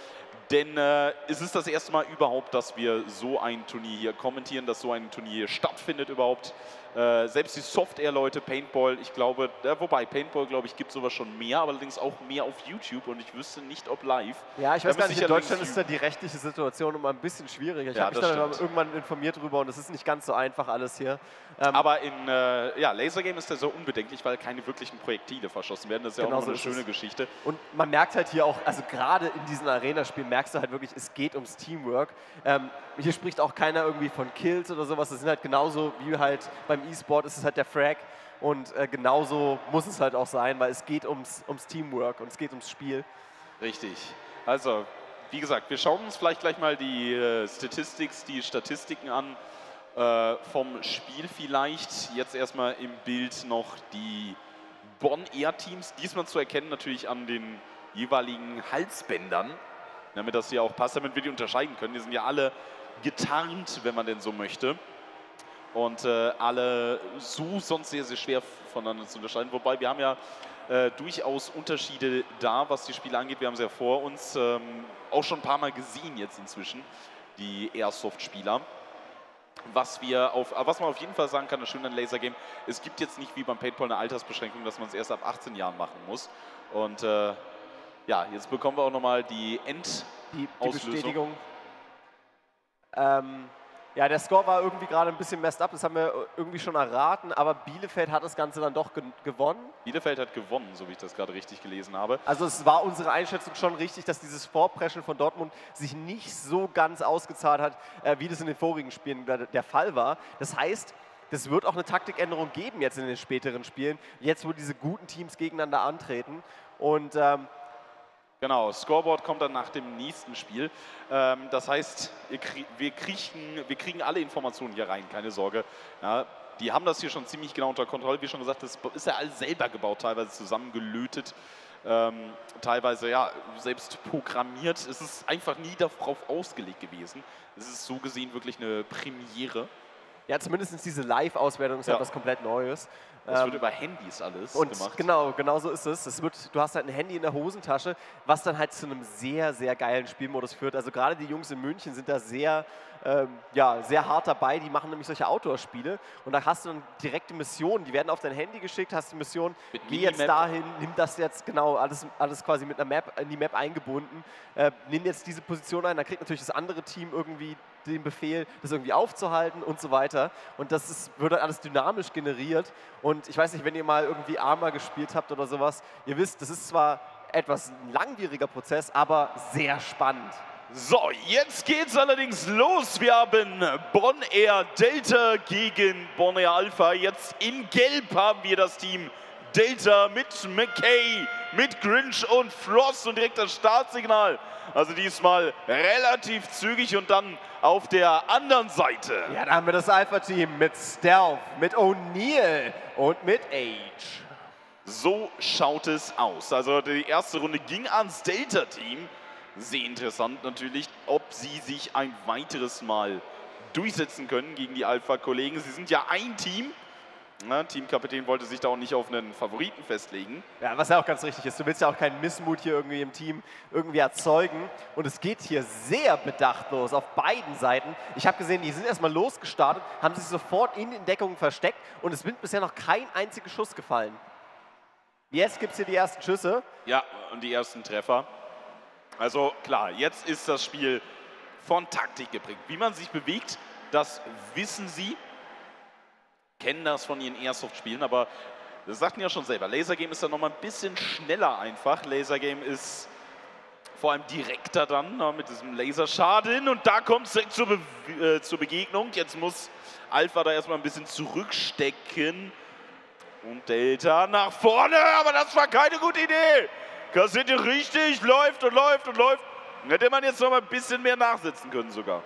Denn es ist das erste Mal überhaupt, dass wir so ein Turnier hier kommentieren, dass so ein Turnier hier stattfindet überhaupt. Selbst die Soft-Air-Leute, Paintball, ich glaube, wobei Paintball, glaube ich, gibt sowas schon mehr, aber allerdings auch mehr auf YouTube und ich wüsste nicht, ob live. Ja, ich weiß gar nicht, in Deutschland ist da die rechtliche Situation immer ein bisschen schwieriger. Ich habe mich da irgendwann informiert drüber und es ist nicht ganz so einfach alles hier. Aber in Laser Game ist der so unbedenklich, weil keine wirklichen Projektile verschossen werden. Das ist ja auch noch eine schöne Geschichte. Und man merkt halt hier auch, also gerade in diesen Arena-Spielen merkst du halt wirklich, es geht ums Teamwork. Hier spricht auch keiner irgendwie von Kills oder sowas. Das sind halt genauso wie halt beim E-Sport ist es halt der Frag. Und genauso muss es halt auch sein, weil es geht ums Teamwork und es geht ums Spiel. Richtig. Also, wie gesagt, wir schauen uns vielleicht gleich mal die Statistiken an vom Spiel vielleicht. Jetzt erstmal im Bild noch die Bonn Air Teams. Diesmal zu erkennen natürlich an den jeweiligen Halsbändern, damit das hier auch passt, damit wir die unterscheiden können. Die sind ja alle getarnt, wenn man denn so möchte. Und alle so sonst sehr, sehr schwer voneinander zu unterscheiden. Wobei wir haben ja durchaus Unterschiede da, was die Spiele angeht. Wir haben sie ja vor uns auch schon ein paar Mal gesehen jetzt inzwischen, die Airsoft-Spieler. Was man auf jeden Fall sagen kann, das Schöne an Laser Game, es gibt jetzt nicht wie beim Paintball eine Altersbeschränkung, dass man es erst ab 18 Jahren machen muss. Und ja, jetzt bekommen wir auch nochmal die Bestätigung. Ja, der Score war irgendwie gerade ein bisschen messed up, das haben wir irgendwie schon erraten, aber Bielefeld hat das Ganze dann doch gewonnen. Bielefeld hat gewonnen, so wie ich das gerade richtig gelesen habe. Also es war unsere Einschätzung schon richtig, dass dieses Vorpreschen von Dortmund sich nicht so ganz ausgezahlt hat, wie das in den vorigen Spielen der Fall war. Das heißt, es wird auch eine Taktikänderung geben jetzt in den späteren Spielen, jetzt wo diese guten Teams gegeneinander antreten. Und genau, Scoreboard kommt dann nach dem nächsten Spiel. Das heißt, wir kriegen alle Informationen hier rein, keine Sorge. Ja, die haben das hier schon ziemlich genau unter Kontrolle. Wie schon gesagt, das ist ja alles selber gebaut, teilweise zusammengelötet, teilweise ja selbst programmiert. Es ist einfach nie darauf ausgelegt gewesen. Es ist so gesehen wirklich eine Premiere. Ja, zumindest diese Live-Auswertung ist ja etwas komplett Neues. Das wird über Handys alles gemacht. Genau so ist es. Du hast halt ein Handy in der Hosentasche, was dann halt zu einem sehr, sehr geilen Spielmodus führt. Also gerade die Jungs in München sind da sehr hart dabei. Die machen nämlich solche Outdoor-Spiele. Und da hast du dann direkte Missionen. Die werden auf dein Handy geschickt, hast die Mission, geh jetzt dahin, nimm das jetzt, genau, alles quasi mit einer Map, in die Map eingebunden. Nimm jetzt diese Position ein, dann kriegt natürlich das andere Team irgendwie den Befehl, das irgendwie aufzuhalten und so weiter. Und wird dann alles dynamisch generiert. Und ich weiß nicht, wenn ihr mal irgendwie Arma gespielt habt oder sowas, ihr wisst, das ist zwar etwas ein langwieriger Prozess, aber sehr spannend. So, jetzt geht's allerdings los. Wir haben Bonn Air Delta gegen Bonn Air Alpha. Jetzt in Gelb haben wir das Team Delta mit McKay, mit Grinch und Frost und direkt das Startsignal. Also diesmal relativ zügig und dann auf der anderen Seite. Ja, da haben wir das Alpha-Team mit Stealth, mit O'Neill und mit Age. So schaut es aus. Also die erste Runde ging ans Delta-Team. Sehr interessant natürlich, ob sie sich ein weiteres Mal durchsetzen können gegen die Alpha-Kollegen. Sie sind ja ein Team. Na, Teamkapitän wollte sich da auch nicht auf einen Favoriten festlegen. Ja, was ja auch ganz richtig ist. Du willst ja auch keinen Missmut hier irgendwie im Team irgendwie erzeugen. Und es geht hier sehr bedacht los auf beiden Seiten. Ich habe gesehen, die sind erstmal losgestartet, haben sich sofort in den Deckungen versteckt und es sind bisher noch kein einziger Schuss gefallen. Jetzt gibt es hier die ersten Schüsse. Ja, und die ersten Treffer. Also klar, jetzt ist das Spiel von Taktik geprägt. Wie man sich bewegt, das wissen sie. Kennen das von ihren Airsoft-Spielen, aber das sagten ja schon selber. Laser Game ist dann nochmal ein bisschen schneller einfach. Laser Game ist vor allem direkter dann mit diesem Laserschaden und da kommt es direkt zur Begegnung. Jetzt muss Alpha da erstmal ein bisschen zurückstecken und Delta nach vorne, aber das war keine gute Idee. Kassiert ihr richtig, läuft und läuft und läuft. Hätte man jetzt noch mal ein bisschen mehr nachsitzen können sogar.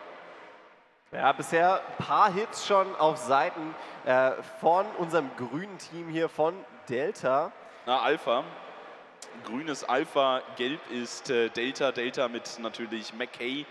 Ja, bisher ein paar Hits schon auf Seiten von unserem grünen Team hier von Delta. Na, Alpha. Grün ist Alpha, gelb ist Delta. Delta mit natürlich McKay.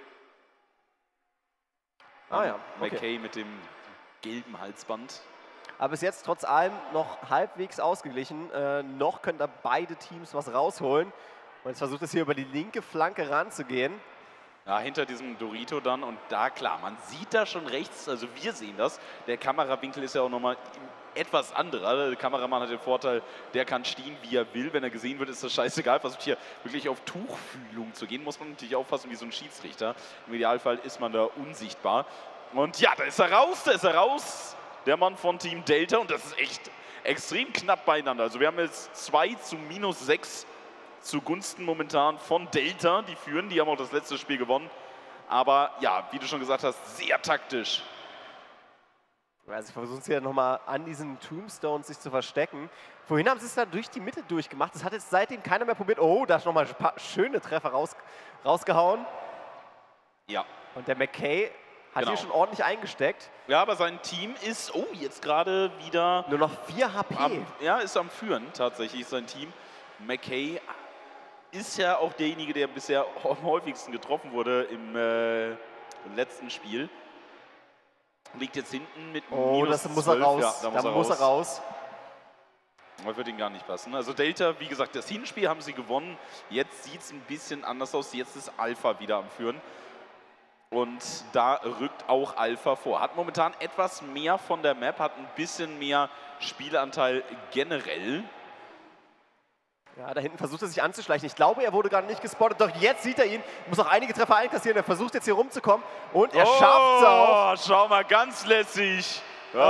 Ah ja, okay. McKay mit dem gelben Halsband. Aber bis jetzt trotz allem noch halbwegs ausgeglichen. Noch können da beide Teams was rausholen. Und jetzt versucht es hier über die linke Flanke ranzugehen. Ja, hinter diesem Dorito dann und da, klar, man sieht da schon rechts, also wir sehen das, der Kamerawinkel ist ja auch nochmal etwas anderer. Der Kameramann hat den Vorteil, der kann stehen, wie er will. Wenn er gesehen wird, ist das scheißegal. Versucht hier wirklich auf Tuchfühlung zu gehen, muss man natürlich aufpassen wie so ein Schiedsrichter. Im Idealfall ist man da unsichtbar. Und ja, da ist er raus, der Mann von Team Delta und das ist echt extrem knapp beieinander. Also wir haben jetzt 2 zu -6 zugunsten momentan von Delta, die führen, die haben auch das letzte Spiel gewonnen. Aber ja, wie du schon gesagt hast, sehr taktisch. Also versuchen sie ja nochmal an diesen Tombstones sich zu verstecken. Vorhin haben sie es dann durch die Mitte durchgemacht. Das hat jetzt seitdem keiner mehr probiert. Oh, da ist nochmal ein paar schöne Treffer rausgehauen. Ja. Und der McKay hat hier schon ordentlich eingesteckt. Ja, aber sein Team ist, jetzt gerade wieder... Nur noch 4 HP. Ist am Führen tatsächlich, sein Team. McKay ist ja auch derjenige, der bisher am häufigsten getroffen wurde im letzten Spiel. Liegt jetzt hinten mit das muss er raus. Ja, da muss er raus. Das wird ihm gar nicht passen. Also Delta, wie gesagt, das Hinspiel haben sie gewonnen. Jetzt sieht es ein bisschen anders aus. Jetzt ist Alpha wieder am Führen. Und da rückt auch Alpha vor. Hat momentan etwas mehr von der Map, hat ein bisschen mehr Spielanteil generell. Ja, da hinten versucht er sich anzuschleichen. Ich glaube, er wurde gerade nicht gespottet, doch jetzt sieht er ihn. Muss auch einige Treffer einkassieren. Er versucht jetzt hier rumzukommen und er schafft es auch. Schau mal, ganz lässig. Oh.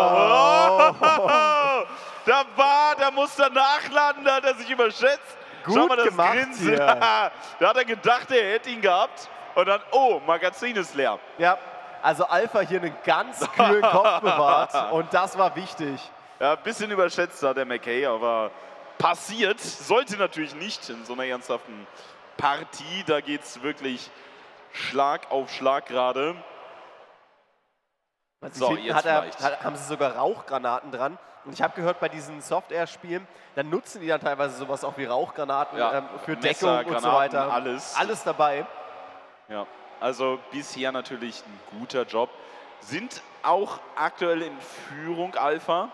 Da muss er nachladen, da hat er sich überschätzt. Gut Schau mal das gemacht Grinsen. hier. Da hat er gedacht, er hätte ihn gehabt. Und dann, Magazin ist leer. Ja, also Alpha hier einen ganz kühlen Kopf bewahrt und das war wichtig. Ja, ein bisschen überschätzt da der McKay, aber passiert. Sollte natürlich nicht in so einer ernsthaften Partie. Da geht es wirklich Schlag auf Schlag gerade. So, jetzt haben sie sogar Rauchgranaten dran. Und ich habe gehört, bei diesen Soft-Air-Spielen, dann nutzen die dann teilweise sowas auch wie Rauchgranaten für Deckung Messer, und Granaten, so weiter. Alles dabei. Ja, also bisher natürlich ein guter Job. Sind auch aktuell in Führung Alpha.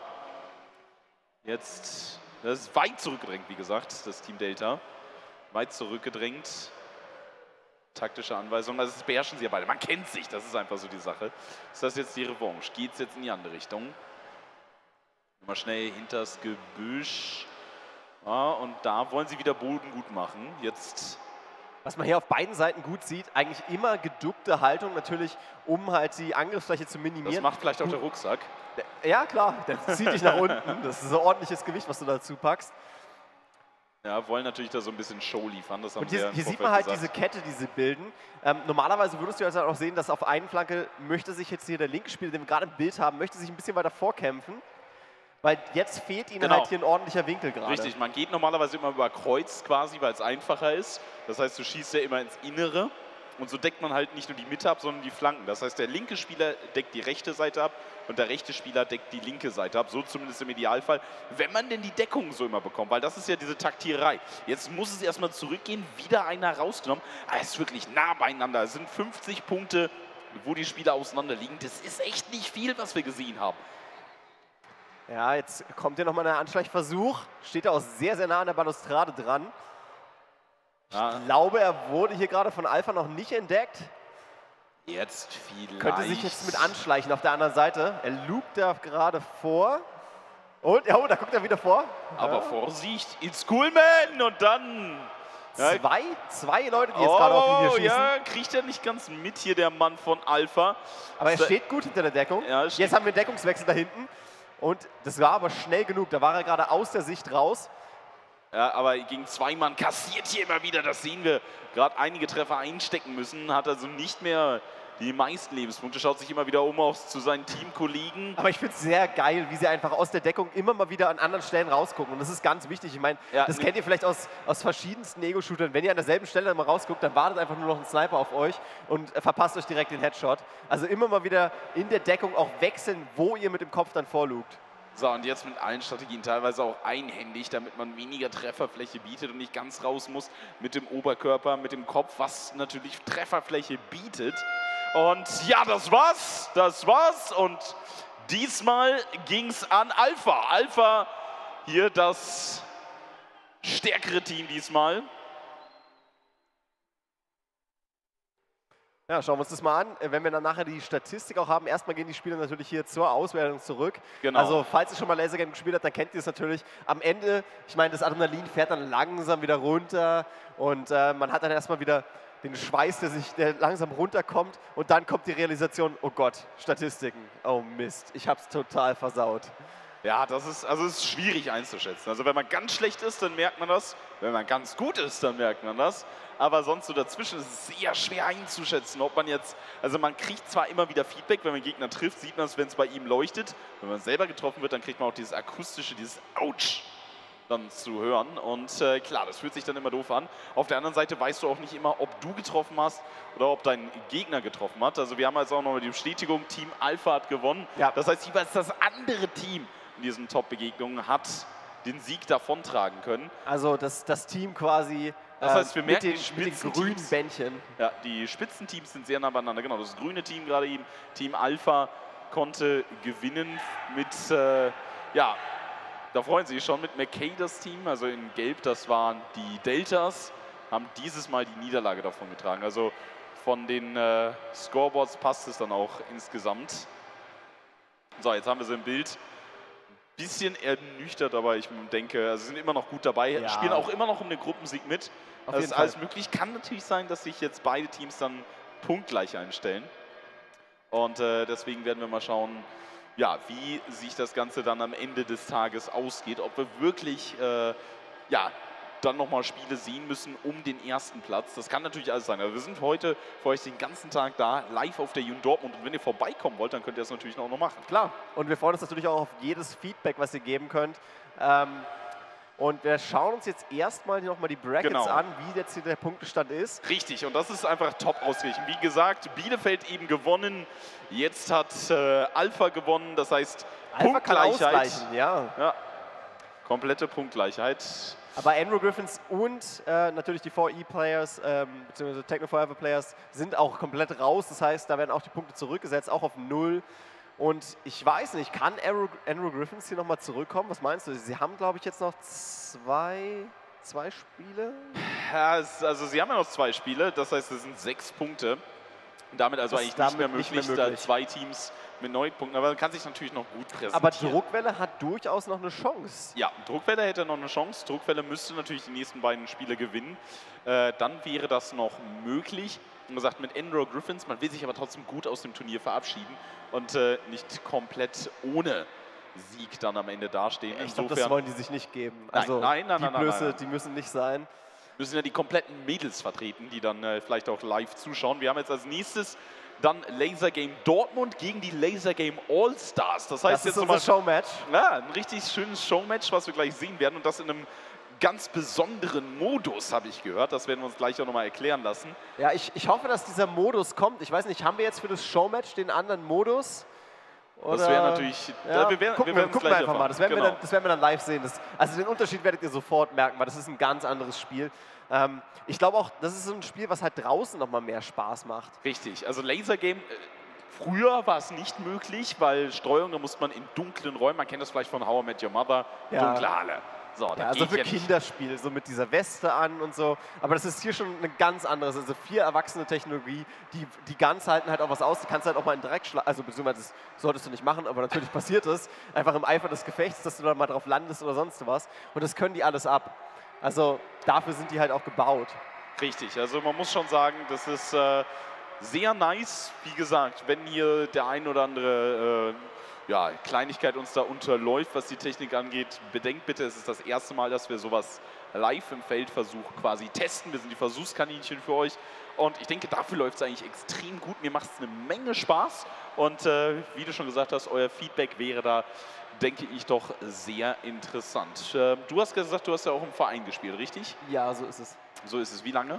Jetzt, das ist weit zurückgedrängt, wie gesagt, das Team Delta. Weit zurückgedrängt. Taktische Anweisungen, also das beherrschen sie ja beide. Man kennt sich, das ist einfach so die Sache. Ist das jetzt die Revanche? Geht es jetzt in die andere Richtung? Mal schnell hinters Gebüsch. Ja, und da wollen sie wieder Boden gut machen. Jetzt... Was man hier auf beiden Seiten gut sieht, eigentlich immer geduckte Haltung, natürlich, um halt die Angriffsfläche zu minimieren. Das macht vielleicht auch der Rucksack. Ja, klar, der zieht dich nach unten. Das ist so ordentliches Gewicht, was du dazu packst. Ja, wollen natürlich da so ein bisschen Show liefern. Das haben und hier sieht man halt diese Kette, die sie bilden. Normalerweise würdest du also auch sehen, dass auf einen Flanke möchte sich jetzt hier der linke Spieler, den wir gerade im Bild haben, möchte sich ein bisschen weiter vorkämpfen. Weil jetzt fehlt ihnen halt hier ein ordentlicher Winkel gerade. Richtig, man geht normalerweise immer über Kreuz quasi, weil es einfacher ist. Das heißt, du schießt ja immer ins Innere und so deckt man halt nicht nur die Mitte ab, sondern die Flanken. Das heißt, der linke Spieler deckt die rechte Seite ab und der rechte Spieler deckt die linke Seite ab. So zumindest im Idealfall, wenn man denn die Deckung so immer bekommt, weil das ist ja diese Taktierei. Jetzt muss es erstmal zurückgehen, wieder einer rausgenommen. Aber es ist wirklich nah beieinander. Es sind 50 Punkte, wo die Spieler auseinander liegen. Das ist echt nicht viel, was wir gesehen haben. Ja, jetzt kommt hier nochmal ein Anschleichversuch. Steht er auch sehr, sehr nah an der Balustrade dran. Ich glaube, er wurde hier gerade von Alpha noch nicht entdeckt. Jetzt vielleicht. Könnte sich jetzt mit anschleichen auf der anderen Seite. Er lugt da gerade vor. Und, ja, da guckt er wieder vor. Aber Vorsicht, it's cool, man! Und dann... Zwei Leute, die jetzt gerade auf ihn hier schießen. Ja, kriegt er nicht ganz mit hier, der Mann von Alpha. Aber er steht gut hinter der Deckung. Ja, jetzt haben wir einen Deckungswechsel da hinten. Und das war aber schnell genug. Da war er gerade aus der Sicht raus. Ja, aber gegen 2 Mann kassiert hier immer wieder. Das sehen wir. Gerade einige Treffer einstecken müssen. Hat also nicht mehr die meisten Lebenspunkte. Schaut sich immer wieder um auch zu seinen Teamkollegen. Aber ich finde es sehr geil, wie sie einfach aus der Deckung immer mal wieder an anderen Stellen rausgucken. Und das ist ganz wichtig. Ich meine, das kennt ihr vielleicht aus verschiedensten Ego-Shootern. Wenn ihr an derselben Stelle mal rausguckt, dann wartet einfach nur noch ein Sniper auf euch und verpasst euch direkt den Headshot. Also immer mal wieder in der Deckung auch wechseln, wo ihr mit dem Kopf dann vorlugt. So, und jetzt mit allen Strategien teilweise auch einhändig, damit man weniger Trefferfläche bietet und nicht ganz raus muss mit dem Oberkörper, mit dem Kopf, was natürlich Trefferfläche bietet. Und ja, das war's. Und diesmal ging's an Alpha. Alpha hier das stärkere Team diesmal. Ja, schauen wir uns das mal an. Wenn wir dann nachher die Statistik auch haben, erstmal gehen die Spieler natürlich hier zur Auswertung zurück. Genau. Also falls ihr schon mal Laser Game gespielt habt, dann kennt ihr es natürlich. Am Ende, ich meine, das Adrenalin fährt dann langsam wieder runter und man hat dann erstmal wieder den Schweiß, der langsam runterkommt und dann kommt die Realisation, oh Gott, Statistiken, oh Mist, ich hab's total versaut. Ja, es ist schwierig einzuschätzen. Also wenn man ganz schlecht ist, dann merkt man das. Wenn man ganz gut ist, dann merkt man das. Aber sonst so dazwischen ist es sehr schwer einzuschätzen, ob man jetzt, also man kriegt zwar immer wieder Feedback, wenn man Gegner trifft, sieht man es, wenn es bei ihm leuchtet. Wenn man selber getroffen wird, dann kriegt man auch dieses akustische, dieses Autsch dann zu hören. Und klar, das fühlt sich dann immer doof an. Auf der anderen Seite weißt du auch nicht immer, ob du getroffen hast oder ob dein Gegner getroffen hat. Also wir haben jetzt auch noch die Bestätigung, Team Alpha hat gewonnen. Ja. Das heißt, jeweils das andere Team in diesen Top-Begegnungen hat den Sieg davontragen können. Also das Team quasi das heißt, wir merken mit den grünen Bändchen. Ja, die Spitzenteams sind sehr nah beieinander. Genau, das grüne Team gerade eben, Team Alpha, konnte gewinnen mit, ja, da freuen sie sich schon mit McKay das Team. Also in Gelb, das waren die Deltas, haben dieses Mal die Niederlage davon getragen. Also von den Scoreboards passt es dann auch insgesamt. So, jetzt haben wir sie im Bild. Bisschen ernüchtert, aber ich denke, also sie sind immer noch gut dabei, Ja. spielen auch immer noch um den Gruppensieg mit. Auf Das jeden ist alles möglich. Kann natürlich sein, dass sich jetzt beide Teams dann punktgleich einstellen. Und deswegen werden wir mal schauen, ja, wie sich das Ganze dann am Ende des Tages ausgeht. Ob wir wirklich ja, dann nochmal Spiele sehen müssen um den ersten Platz. Das kann natürlich alles sein. Also wir sind heute für euch den ganzen Tag da, live auf der Jun Dortmund. Und wenn ihr vorbeikommen wollt, dann könnt ihr das natürlich auch noch machen. Klar, und wir freuen uns natürlich auch auf jedes Feedback, was ihr geben könnt. Und wir schauen uns jetzt erstmal nochmal die Brackets an, wie jetzt hier der Punktestand ist. Richtig, und das ist einfach top ausgeglichen. Wie gesagt, Bielefeld eben gewonnen, jetzt hat Alpha gewonnen, das heißt Alpha kann Punktgleichheit. ausgleichen, ja. Komplette Punktgleichheit. Aber Andrew Griffins und natürlich die 4E-Players, beziehungsweise Techno Forever Players, sind auch komplett raus. Das heißt, da werden auch die Punkte zurückgesetzt, auch auf 0. Und ich weiß nicht, kann Andrew Griffins hier nochmal zurückkommen? Was meinst du? Sie haben, glaube ich, jetzt noch zwei Spiele. Ja, also sie haben ja noch 2 Spiele, das heißt, es sind 6 Punkte. Damit also eigentlich nicht mehr möglich, da 2 Teams mit 9 Punkten, aber man kann sich natürlich noch gut präsentieren. Aber Druckwelle hat durchaus noch eine Chance. Ja, Druckwelle hätte noch eine Chance. Druckwelle müsste natürlich die nächsten beiden Spiele gewinnen. Dann wäre das noch möglich. Wie gesagt, mit Andrew Griffins, man will sich aber trotzdem gut aus dem Turnier verabschieden und nicht komplett ohne Sieg dann am Ende dastehen. Ich glaube, das wollen die sich nicht geben. Nein, Also nein, die Blöße, die müssen nicht sein. Müssen ja die kompletten Mädels vertreten, die dann vielleicht auch live zuschauen. Wir haben jetzt als nächstes dann Laser Game Dortmund gegen die Laser Game All-Stars. Das heißt, Das ist jetzt unser Showmatch. Ja, ein richtig schönes Showmatch, was wir gleich sehen werden. Und das in einem ganz besonderen Modus, habe ich gehört. Das werden wir uns gleich auch nochmal erklären lassen. Ja, ich hoffe, dass dieser Modus kommt. Ich weiß nicht, haben wir jetzt für das Showmatch den anderen Modus? Oder? Das wäre natürlich... Ja, wir werden gucken gleich wir einfach erfahren. mal. Das werden, Genau. das werden wir dann live sehen. Also den Unterschied werdet ihr sofort merken, weil das ist ein ganz anderes Spiel. Ich glaube auch, das ist so ein Spiel, was halt draußen nochmal mehr Spaß macht. Richtig, also Laser Game, früher war es nicht möglich, weil Streuung, da musste man in dunklen Räumen, man kennt das vielleicht von How I Met Your Mother, Ja. dunkle Halle. So, da Ja, also geht für ja nicht. Kinderspiel, so mit dieser Weste an und so. Aber das ist hier schon eine ganz anderes, also 4 erwachsene Technologie, die ganz halten halt auch was aus. Du kannst halt auch mal in den Dreck schlagen, also beziehungsweise das solltest du nicht machen, aber natürlich passiert es. Einfach im Eifer des Gefechts, dass du da mal drauf landest oder sonst was. Und das können die alles ab. Also dafür sind die halt auch gebaut. Richtig, also man muss schon sagen, das ist sehr nice. Wie gesagt, wenn hier der ein oder andere ja, Kleinigkeit uns da unterläuft, was die Technik angeht, bedenkt bitte, es ist das erste Mal, dass wir sowas live im Feldversuch quasi testen. Wir sind die Versuchskaninchen für euch und ich denke, dafür läuft es eigentlich extrem gut. Mir macht es eine Menge Spaß und wie du schon gesagt hast, euer Feedback wäre da, denke ich, doch sehr interessant. Du hast gesagt, du hast ja auch im Verein gespielt, richtig? Ja, so ist es. So ist es. Wie lange?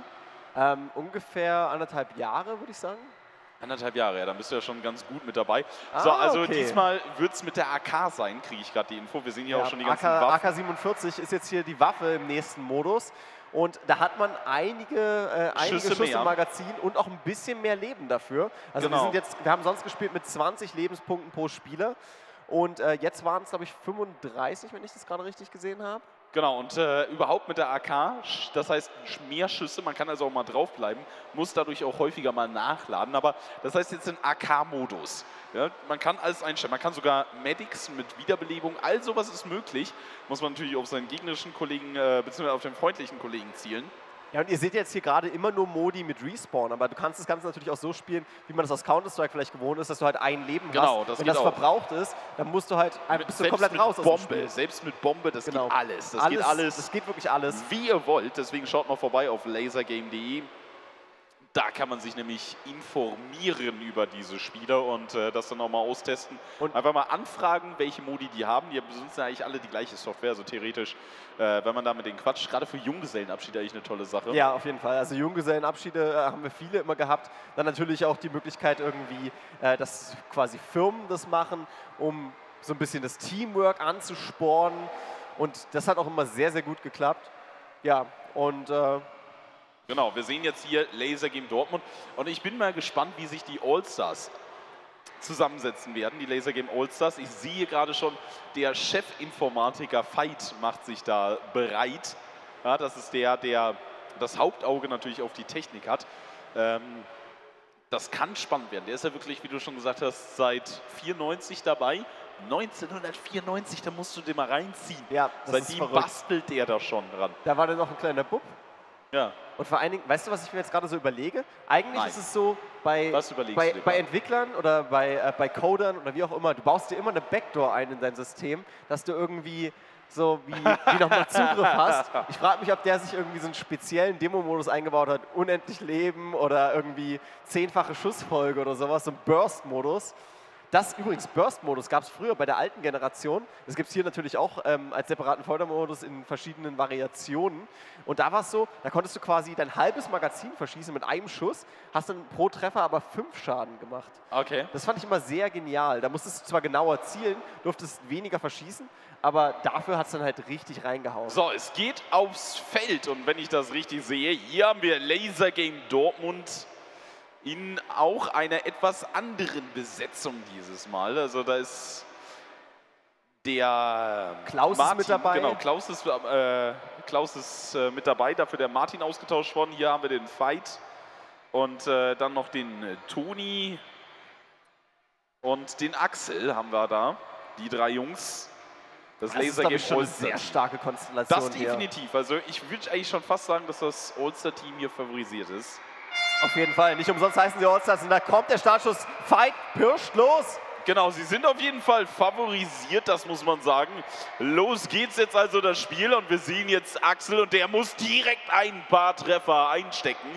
Ungefähr 1,5 Jahre, würde ich sagen. 1,5 Jahre, ja, dann bist du ja schon ganz gut mit dabei. Ah, so, also okay. diesmal wird es mit der AK sein, kriege ich gerade die Info. Wir sehen hier auch schon die ganzen Waffen. AK-47 ist jetzt hier die Waffe im nächsten Modus. Und da hat man einige Schüsse mehr. im Magazin und auch ein bisschen mehr Leben dafür. Also Genau. wir haben sonst gespielt mit 20 Lebenspunkten pro Spieler. Und jetzt waren es, glaube ich, 35, wenn ich das gerade richtig gesehen habe. Genau, und überhaupt mit der AK, das heißt mehr Schüsse, man kann also auch mal draufbleiben, muss dadurch auch häufiger mal nachladen, aber das heißt jetzt in AK-Modus. Ja, man kann alles einstellen, man kann sogar Medics mit Wiederbelebung, all sowas ist möglich, muss man natürlich auf seinen gegnerischen Kollegen, beziehungsweise auf den freundlichen Kollegen zielen. Ja, und ihr seht jetzt hier gerade immer nur Modi mit Respawn, aber du kannst das Ganze natürlich auch so spielen, wie man das aus Counter-Strike vielleicht gewohnt ist, dass du halt ein Leben Genau, hast. Wenn das verbraucht ist, dann musst du halt bist du komplett raus aus dem Spiel. Selbst mit Bombe, das Genau. geht alles. Das geht alles. Das geht wirklich alles. Wie ihr wollt, deswegen schaut mal vorbei auf lasergame.de. Da kann man sich nämlich informieren über diese Spieler und das dann auch mal austesten. Und einfach mal anfragen, welche Modi die haben. Die benutzen ja eigentlich alle die gleiche Software, also theoretisch, wenn man da mit denen quatscht. Gerade für Junggesellenabschiede eigentlich eine tolle Sache. Ja, auf jeden Fall. Also Junggesellenabschiede haben wir viele immer gehabt. Dann natürlich auch die Möglichkeit irgendwie, dass quasi Firmen das machen, um so ein bisschen das Teamwork anzuspornen. Und das hat auch immer sehr, sehr gut geklappt. Ja, und genau, wir sehen jetzt hier LaserGame Dortmund und ich bin mal gespannt, wie sich die All-Stars zusammensetzen werden, die LaserGame All-Stars. Ich sehe gerade schon, der Chefinformatiker Veit macht sich da bereit. Ja, das ist der das Hauptauge natürlich auf die Technik hat. Das kann spannend werden. Der ist ja wirklich, wie du schon gesagt hast, seit 94 dabei. 1994, da musst du den mal reinziehen. Ja, seitdem bastelt der da schon dran. Da war der noch ein kleiner Bub. Ja. Und vor allen Dingen, weißt du, was ich mir jetzt gerade so überlege? Eigentlich ist es so, bei Entwicklern oder bei Codern oder wie auch immer, du baust dir immer eine Backdoor ein in dein System, dass du irgendwie so wie nochmal Zugriff hast. Ich frage mich, ob der sich irgendwie so einen speziellen Demo-Modus eingebaut hat, unendlich Leben oder irgendwie 10-fache Schussfolge oder sowas, so ein Burst-Modus. Das übrigens, Burst-Modus gab es früher bei der alten Generation. Das gibt es hier natürlich auch als separaten Fördermodus in verschiedenen Variationen. Und da war es so, da konntest du quasi dein halbes Magazin verschießen mit einem Schuss, hast dann pro Treffer aber 5 Schaden gemacht. Okay. Das fand ich immer sehr genial. Da musstest du zwar genauer zielen, durftest weniger verschießen, aber dafür hat es dann halt richtig reingehauen. So, es geht aufs Feld und wenn ich das richtig sehe, hier haben wir LaserGame Dortmund in auch einer etwas anderen Besetzung dieses Mal. Also da ist der Klaus Martin, ist mit dabei. Genau, Klaus ist mit dabei, dafür der Martin ausgetauscht worden. Hier haben wir den Veit und dann noch den Toni und den Axel haben wir da. Die 3 Jungs. Das LaserGame ist schon eine sehr starke Konstellation. Das definitiv. Hier. Also ich würde eigentlich schon fast sagen, dass das All-Star-Team hier favorisiert ist. Auf jeden Fall. Nicht umsonst heißen sie All-Stars. Und da kommt der Startschuss. Veit pirscht los. Genau, sie sind auf jeden Fall favorisiert, das muss man sagen. Los geht's jetzt also das Spiel und wir sehen jetzt Axel und der muss direkt ein paar Treffer einstecken.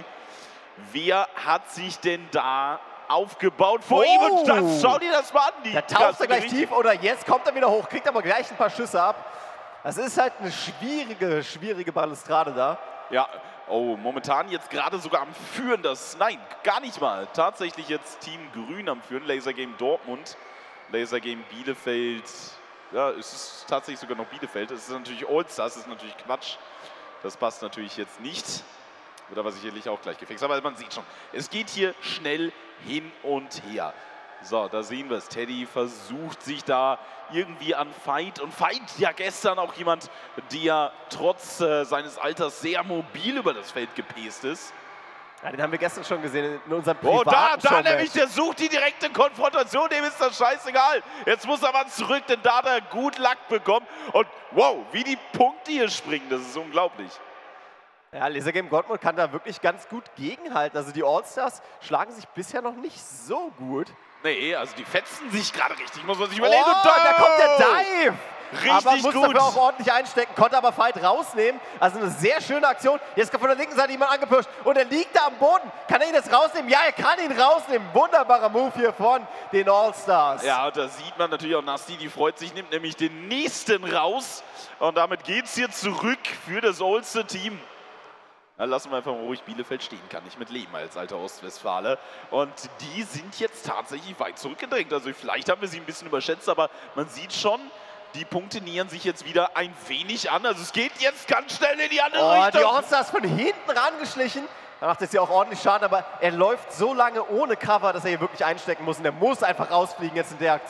Wer hat sich denn da aufgebaut vor ihm? Und das, schau dir das mal an. Da taucht er gleich tief oder jetzt kommt er wieder hoch, kriegt aber gleich ein paar Schüsse ab. Das ist halt eine schwierige Balustrade da. Ja, oh, momentan jetzt gerade sogar am Führen. Nein, gar nicht mal. Tatsächlich jetzt Team Grün am Führen. LaserGame Dortmund, LaserGame Bielefeld. Ja, es ist tatsächlich sogar noch Bielefeld. Es ist natürlich All-Stars, das ist natürlich Quatsch. Das passt natürlich jetzt nicht. Wird aber sicherlich auch gleich gefixt. Aber man sieht schon, es geht hier schnell hin und her. So, da sehen wir es. Teddy versucht sich da irgendwie an Veit. Und Veit, ja gestern auch jemand, der trotz seines Alters sehr mobil über das Feld gepäst ist. Ja, den haben wir gestern schon gesehen in unserem privaten da nämlich, der sucht die direkte Konfrontation, dem ist das scheißegal. Jetzt muss er mal zurück, denn da hat er gut Lack bekommen. Und wow, wie die Punkte hier springen, das ist unglaublich. Ja, LaserGame Dortmund kann da wirklich ganz gut gegenhalten. Also die All-Stars schlagen sich bisher noch nicht so gut. Nee, also die fetzen sich gerade richtig, muss man sich überlegen. Oh, da kommt der Dive! Richtig aber muss gut. dafür auch ordentlich einstecken, konnte aber Veit rausnehmen. Also eine sehr schöne Aktion. Jetzt kommt von der linken Seite jemand angepirscht und er liegt da am Boden. Kann er ihn jetzt rausnehmen? Ja, er kann ihn rausnehmen. Wunderbarer Move hier von den All-Stars. Ja, und da sieht man natürlich auch Nasti, die freut sich, nimmt nämlich den nächsten raus. Und damit geht es hier zurück für das All-Star-Team. Dann lassen wir einfach mal ruhig Bielefeld stehen, kann ich mit leben als alter Ostwestfale. Und die sind jetzt tatsächlich weit zurückgedrängt. Also vielleicht haben wir sie ein bisschen überschätzt, aber man sieht schon, die Punkte nähern sich jetzt wieder ein wenig an. Also es geht jetzt ganz schnell in die andere Richtung. Die All-Stars von hinten rangeschlichen. Da macht es ja auch ordentlich Schaden, aber er läuft so lange ohne Cover, dass er hier wirklich einstecken muss. Und er muss einfach rausfliegen jetzt in der Aktion.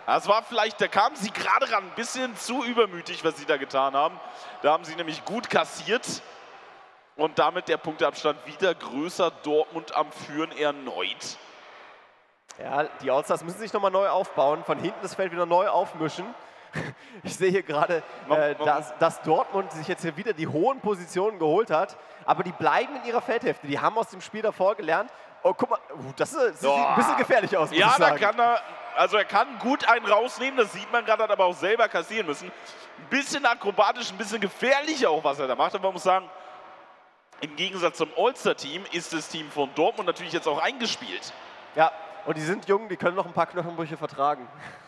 Das war vielleicht, da kamen sie gerade ran, ein bisschen zu übermütig, was sie da getan haben. Da haben sie nämlich gut kassiert und damit der Punkteabstand wieder größer. Dortmund am Führen erneut. Ja, die Allstars müssen sich nochmal neu aufbauen, von hinten das Feld wieder neu aufmischen. Ich sehe hier gerade, dass Dortmund sich jetzt hier wieder die hohen Positionen geholt hat, aber die bleiben in ihrer Feldhälfte. Die haben aus dem Spiel davor gelernt. Oh, guck mal, das sieht ein bisschen gefährlich aus, muss ich sagen. Ja, da kann er kann gut einen rausnehmen, das sieht man gerade, hat aber auch selber kassieren müssen. Ein bisschen akrobatisch, ein bisschen gefährlich auch, was er da macht, aber man muss sagen, im Gegensatz zum All-Star-Team ist das Team von Dortmund natürlich jetzt auch eingespielt. Ja, und die sind jung, die können noch ein paar Knochenbrüche vertragen.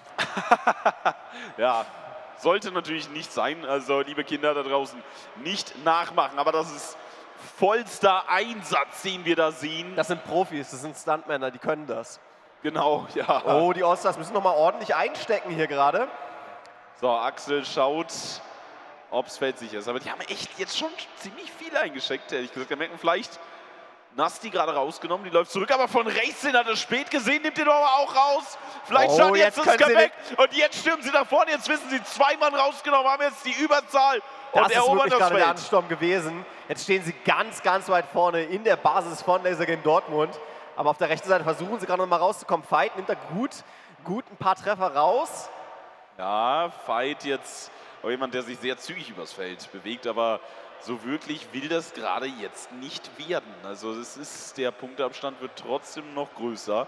Ja, sollte natürlich nicht sein, also liebe Kinder da draußen, nicht nachmachen, aber das ist vollster Einsatz, den wir da sehen. Das sind Profis, das sind Stuntmänner, die können das. Genau, ja. Oh, die Allstars müssen nochmal ordentlich einstecken hier gerade. So, Axel schaut, ob es feldsicher ist, aber die haben echt jetzt schon ziemlich viel eingesteckt, ehrlich gesagt. Da merken vielleicht Nasti gerade rausgenommen, die läuft zurück, aber von rechts hin hat er spät gesehen, nimmt den aber auch raus. Vielleicht schaut jetzt das Comeback und jetzt stürmen sie nach vorne, jetzt wissen sie, 2 Mann rausgenommen, haben jetzt die Überzahl und das erobern ist wirklich das gerade der Feld. Ansturm gewesen. Jetzt stehen sie ganz, ganz weit vorne in der Basis von Laser Game Dortmund. Aber auf der rechten Seite versuchen sie gerade noch mal rauszukommen. Veit nimmt da gut ein paar Treffer raus. Ja, Veit jetzt auch jemand, der sich sehr zügig übers Feld bewegt, aber so wirklich will das gerade jetzt nicht werden. Also der Punkteabstand wird trotzdem noch größer.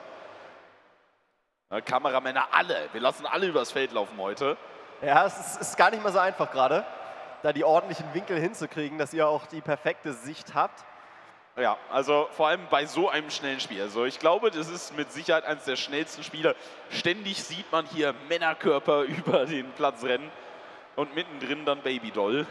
Kameramänner alle, wir lassen alle übers Feld laufen heute. Ja, es ist gar nicht mal so einfach gerade, da die ordentlichen Winkel hinzukriegen, dass ihr auch die perfekte Sicht habt. Ja, also vor allem bei so einem schnellen Spiel. Also ich glaube, das ist mit Sicherheit eines der schnellsten Spiele. Ständig sieht man hier Männerkörper über den Platz rennen und mittendrin dann Babydoll.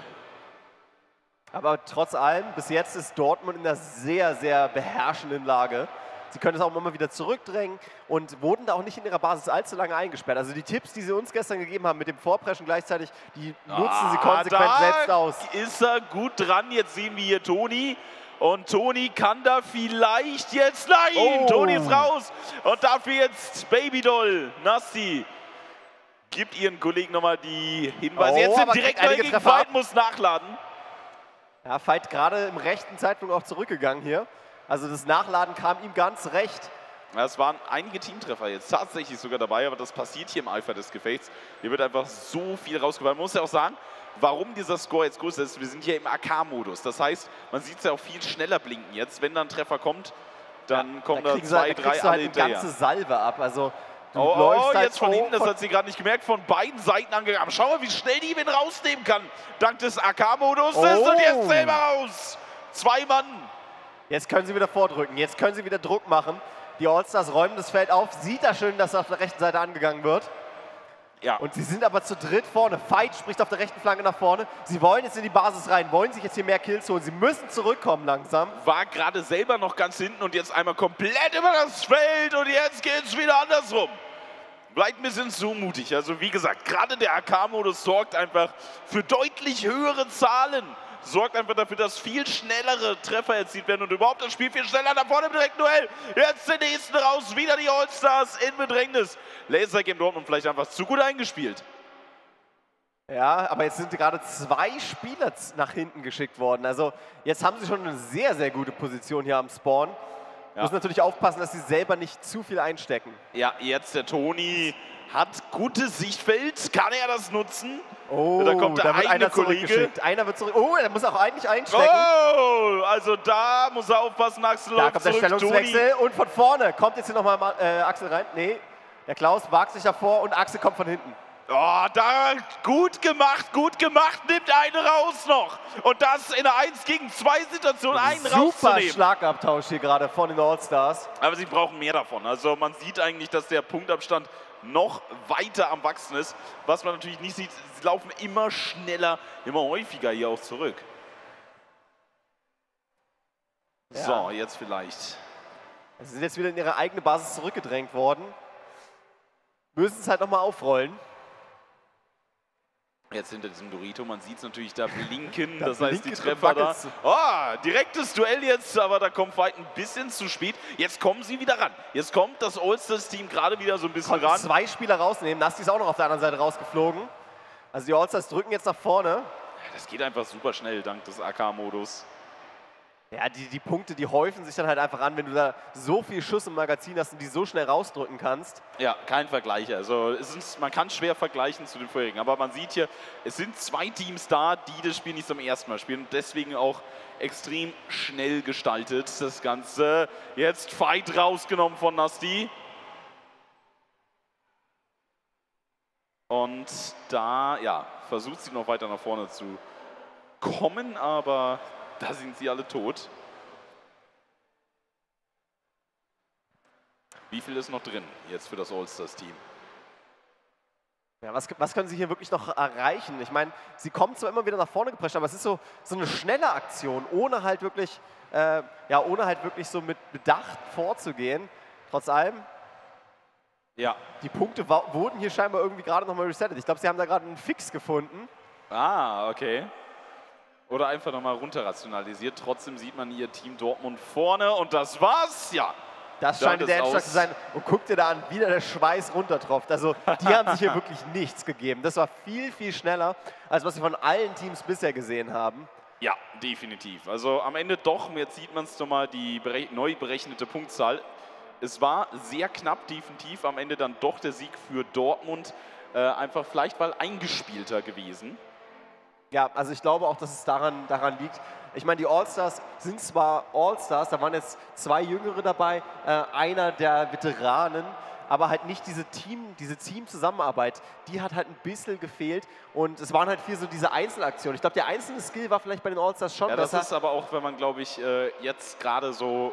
Aber trotz allem, bis jetzt ist Dortmund in einer sehr, sehr beherrschenden Lage. Sie können es auch immer wieder zurückdrängen und wurden da auch nicht in ihrer Basis allzu lange eingesperrt. Also die Tipps, die sie uns gestern gegeben haben mit dem Vorpreschen gleichzeitig, die nutzen sie konsequent selbst aus. Ist er gut dran. Jetzt sehen wir hier Toni. Und Toni kann da vielleicht jetzt, nein, Toni ist raus. Und dafür jetzt Babydoll, Nasti, gibt ihren Kollegen nochmal die Hinweise. Jetzt sind direkt gegen Veit, muss nachladen. Ja, Veit gerade im rechten Zeitpunkt auch zurückgegangen hier. Also das Nachladen kam ihm ganz recht. Ja, es waren einige Teamtreffer jetzt tatsächlich sogar dabei, aber das passiert hier im Eifer des Gefechts. Hier wird einfach so viel rausgeworfen. Man muss ja auch sagen, warum dieser Score jetzt größer ist, wir sind hier im AK-Modus. Das heißt, man sieht es ja auch viel schneller blinken jetzt. Wenn dann ein Treffer kommt, dann kommen da 2, 3 alle hinterher. Eine ganze Salve ab. Also jetzt von hinten, das hat sie gerade nicht gemerkt, von beiden Seiten angegangen. Schau mal, wie schnell die ihn rausnehmen kann. Dank des AK-Modus und jetzt selber raus. 2 Mann. Jetzt können sie wieder vordrücken, jetzt können sie wieder Druck machen. Die Allstars räumen das Feld auf. Sieht da schön, dass auf der rechten Seite angegangen wird. Ja. Und sie sind aber zu dritt vorne. Veit spricht auf der rechten Flanke nach vorne. Sie wollen jetzt in die Basis rein, wollen sich jetzt hier mehr Kills holen. Sie müssen zurückkommen langsam. War gerade selber noch ganz hinten und jetzt einmal komplett über das Feld und jetzt geht es wieder andersrum. Bleibt ein bisschen zu mutig. Also wie gesagt, gerade der AK-Modus sorgt einfach für deutlich höhere Zahlen. Sorgt einfach dafür, dass viel schnellere Treffer erzielt werden und überhaupt das Spiel viel schneller da vorne im direkten Duell. Jetzt den nächsten raus, wieder die Allstars in Bedrängnis. Laser Game Dortmund vielleicht einfach zu gut eingespielt. Ja, aber jetzt sind gerade 2 Spieler nach hinten geschickt worden. Also jetzt haben sie schon eine sehr, sehr gute Position hier am Spawn. Ja. Müssen natürlich aufpassen, dass sie selber nicht zu viel einstecken. Ja, jetzt der Toni hat gutes Sichtfeld. Kann er das nutzen? Oh, da kommt der eine Kollege. Einer wird zurück. Oh, der muss auch eigentlich einstecken. Oh, also da muss er aufpassen. Axel da kommt der Stellungswechsel Toni. Und von vorne kommt jetzt hier nochmal Axel rein. Nee, der Klaus wagt sich davor und Axel kommt von hinten. Oh, da gut gemacht, nimmt einen raus noch. Und das in einer 1 gegen 2 Situation, einen rauszunehmen. Super Schlagabtausch hier gerade von den Allstars. Aber sie brauchen mehr davon. Also man sieht eigentlich, dass der Punktabstand noch weiter am Wachsen ist. Was man natürlich nicht sieht, sie laufen immer schneller, immer häufiger hier auch zurück. Ja. So, jetzt vielleicht. Sie sind jetzt wieder in ihre eigene Basis zurückgedrängt worden. Müssen es halt nochmal aufrollen. Jetzt hinter diesem Dorito, man sieht es natürlich da blinken, Da das heißt die blinkt Treffer und da. wackelt. Oh, direktes Duell jetzt, aber da kommt Fight ein bisschen zu spät. Jetzt kommen sie wieder ran. Jetzt kommt das Allstars-Team gerade wieder so ein bisschen Konnten ran. 2 Spieler rausnehmen. Nasty ist auch noch auf der anderen Seite rausgeflogen. Also die Allstars drücken jetzt nach vorne. Das geht einfach super schnell dank des AK-Modus. Ja, die Punkte, die häufen sich dann halt einfach an, wenn du da so viel Schuss im Magazin hast und die so schnell rausdrücken kannst. Ja, kein Vergleich. Also man kann schwer vergleichen zu den vorherigen. Aber man sieht hier, es sind 2 Teams da, die das Spiel nicht zum ersten Mal spielen. Und deswegen auch extrem schnell gestaltet, das Ganze. Jetzt Fight rausgenommen von Nasty. Und da, ja, versucht sie noch weiter nach vorne zu kommen, aber da sind sie alle tot. Wie viel ist noch drin jetzt für das Allstars-Team? Ja, was können sie hier wirklich noch erreichen? Ich meine, sie kommen zwar immer wieder nach vorne geprescht, aber es ist so eine schnelle Aktion, ohne halt wirklich so mit Bedacht vorzugehen. Trotz allem, Ja. die Punkte wurden hier scheinbar irgendwie gerade nochmal resettet. Ich glaube, sie haben da gerade einen Fix gefunden. Ah, okay. Oder einfach nochmal runterrationalisiert. Trotzdem sieht man hier Team Dortmund vorne und das war's, ja. Das Dann scheint ist der Endschlag aus. zu sein. Und guck dir da an, wie der Schweiß runtertropft. Also die haben sich hier wirklich nichts gegeben. Das war viel, viel schneller, als was wir von allen Teams bisher gesehen haben. Ja, definitiv. Also am Ende doch, jetzt sieht man es nochmal, die neu berechnete Punktzahl. Es war sehr knapp, definitiv. Am Ende dann doch der Sieg für Dortmund. Einfach vielleicht mal eingespielter gewesen. Ja, also ich glaube auch, dass es daran liegt. Ich meine, die Allstars sind zwar Allstars, da waren jetzt 2 Jüngere dabei, einer der Veteranen, aber halt nicht diese Team-Zusammenarbeit, die hat halt ein bisschen gefehlt und es waren halt viel so diese Einzelaktionen. Ich glaube, der einzelne Skill war vielleicht bei den Allstars schon Ja, das besser. ist aber auch, wenn man, glaube ich, jetzt gerade so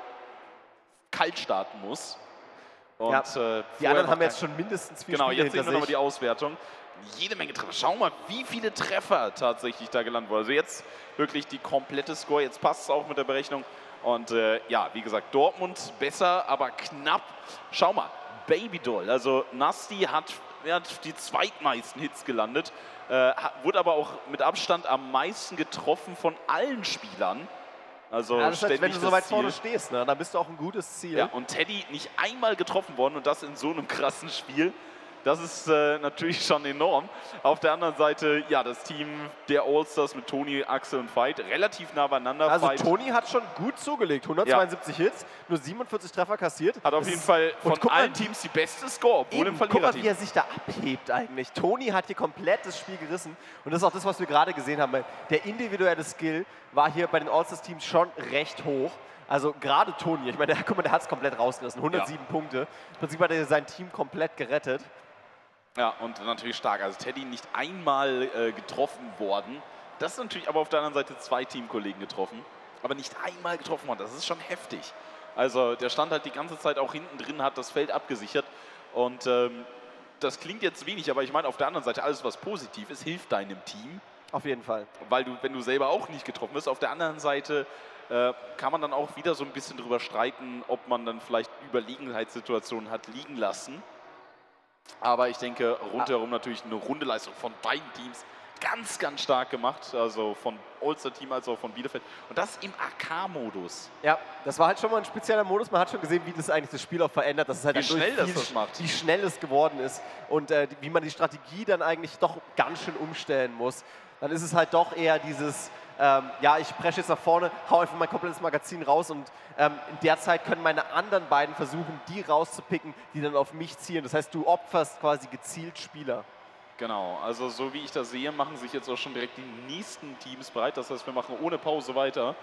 kalt starten muss. Und, Ja, die anderen haben noch jetzt schon mindestens 4 Genau, Spiele jetzt sehen hinter wir nochmal sich. die Auswertung. Jede Menge Treffer. Schau mal, wie viele Treffer tatsächlich da gelandet wurden. Also jetzt wirklich die komplette Score. Jetzt passt es auch mit der Berechnung. Und ja, wie gesagt, Dortmund besser, aber knapp. Schau mal, Babydoll. Also Nasty hat die zweitmeisten Hits gelandet. Wurde aber auch mit Abstand am meisten getroffen von allen Spielern. Also Ja, das ist halt, ständig wenn du so das weit Ziel. vorne stehst, ne, dann bist du auch ein gutes Ziel. Ja, und Teddy nicht einmal getroffen worden und das in so einem krassen Spiel. Das ist natürlich schon enorm. Auf der anderen Seite, ja, das Team der Allstars mit Toni, Axel und Veit relativ nah beieinander. Also Veit Toni hat schon gut zugelegt, 172 Hits, nur 47 Treffer kassiert. hat auf Das jeden ist- Fall und von guck mal, allen Teams die beste Score, obwohl im Eben, guck mal, wie Verliererteam. er sich da abhebt eigentlich. Toni hat hier komplett das Spiel gerissen und das ist auch das, was wir gerade gesehen haben. Der individuelle Skill war hier bei den Allstars-Teams schon recht hoch. Also gerade Toni, ich meine, guck mal, der hat es komplett rausgerissen, 107 Punkte. Im Prinzip hat er sein Team komplett gerettet. Ja, und natürlich stark. Also Teddy nicht einmal getroffen worden. Das ist natürlich aber auf der anderen Seite 2 Teamkollegen getroffen, aber nicht einmal getroffen worden. Das ist schon heftig. Also der stand halt die ganze Zeit auch hinten drin, hat das Feld abgesichert und das klingt jetzt wenig, aber ich meine auf der anderen Seite alles, was positiv ist, hilft deinem Team, Auf jeden Fall. weil du, wenn du selber auch nicht getroffen bist, auf der anderen Seite kann man dann auch wieder so ein bisschen drüber streiten, ob man dann vielleicht Überlegenheitssituationen hat liegen lassen. Aber ich denke, rundherum natürlich eine runde Leistung von beiden Teams. Ganz, ganz stark gemacht. Also von Allstar-Team als auch von Bielefeld. Und das im AK-Modus. Ja, das war halt schon mal ein spezieller Modus. Man hat schon gesehen, wie das eigentlich das Spiel auch verändert. Dass es halt Wie dadurch schnell das viel das macht. Wie schnell es geworden ist und wie man die Strategie dann eigentlich doch ganz schön umstellen muss. Dann ist es halt doch eher dieses, ja, ich presche jetzt nach vorne, hau einfach mein komplettes Magazin raus und in der Zeit können meine anderen beiden versuchen, die rauszupicken, die dann auf mich zielen. Das heißt, du opferst quasi gezielt Spieler. Genau, also so wie ich das sehe, machen sich jetzt auch schon direkt die nächsten Teams bereit. Das heißt, wir machen ohne Pause weiter.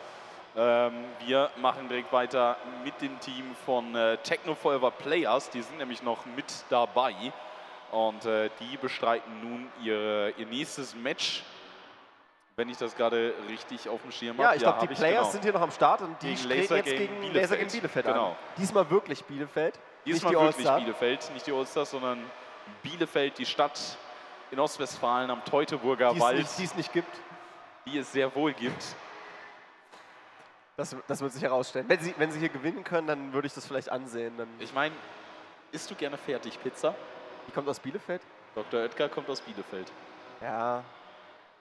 Wir machen direkt weiter mit dem Team von Techno Forever Players. Die sind nämlich noch mit dabei. Und die bestreiten nun ihr nächstes Match. Wenn ich das gerade richtig auf dem Schirm habe. Ja, ich glaube, die hab Players genau. sind hier noch am Start und die Gegen treten Laser jetzt gegen gegen Laser gegen Bielefeld. Bielefeld Genau. an. Diesmal wirklich Bielefeld, Diesmal nicht die wirklich Allstar. Bielefeld, nicht die Allstars, sondern Bielefeld, die Stadt in Ostwestfalen am Teutoburger Die Wald, es nicht gibt. die es sehr wohl gibt. Das wird sich herausstellen. Wenn sie hier gewinnen können, dann würde ich das vielleicht ansehen. Dann, Ich meine, isst du gerne Fertigpizza? die kommt aus Bielefeld? Dr. Oetker kommt aus Bielefeld. Ja.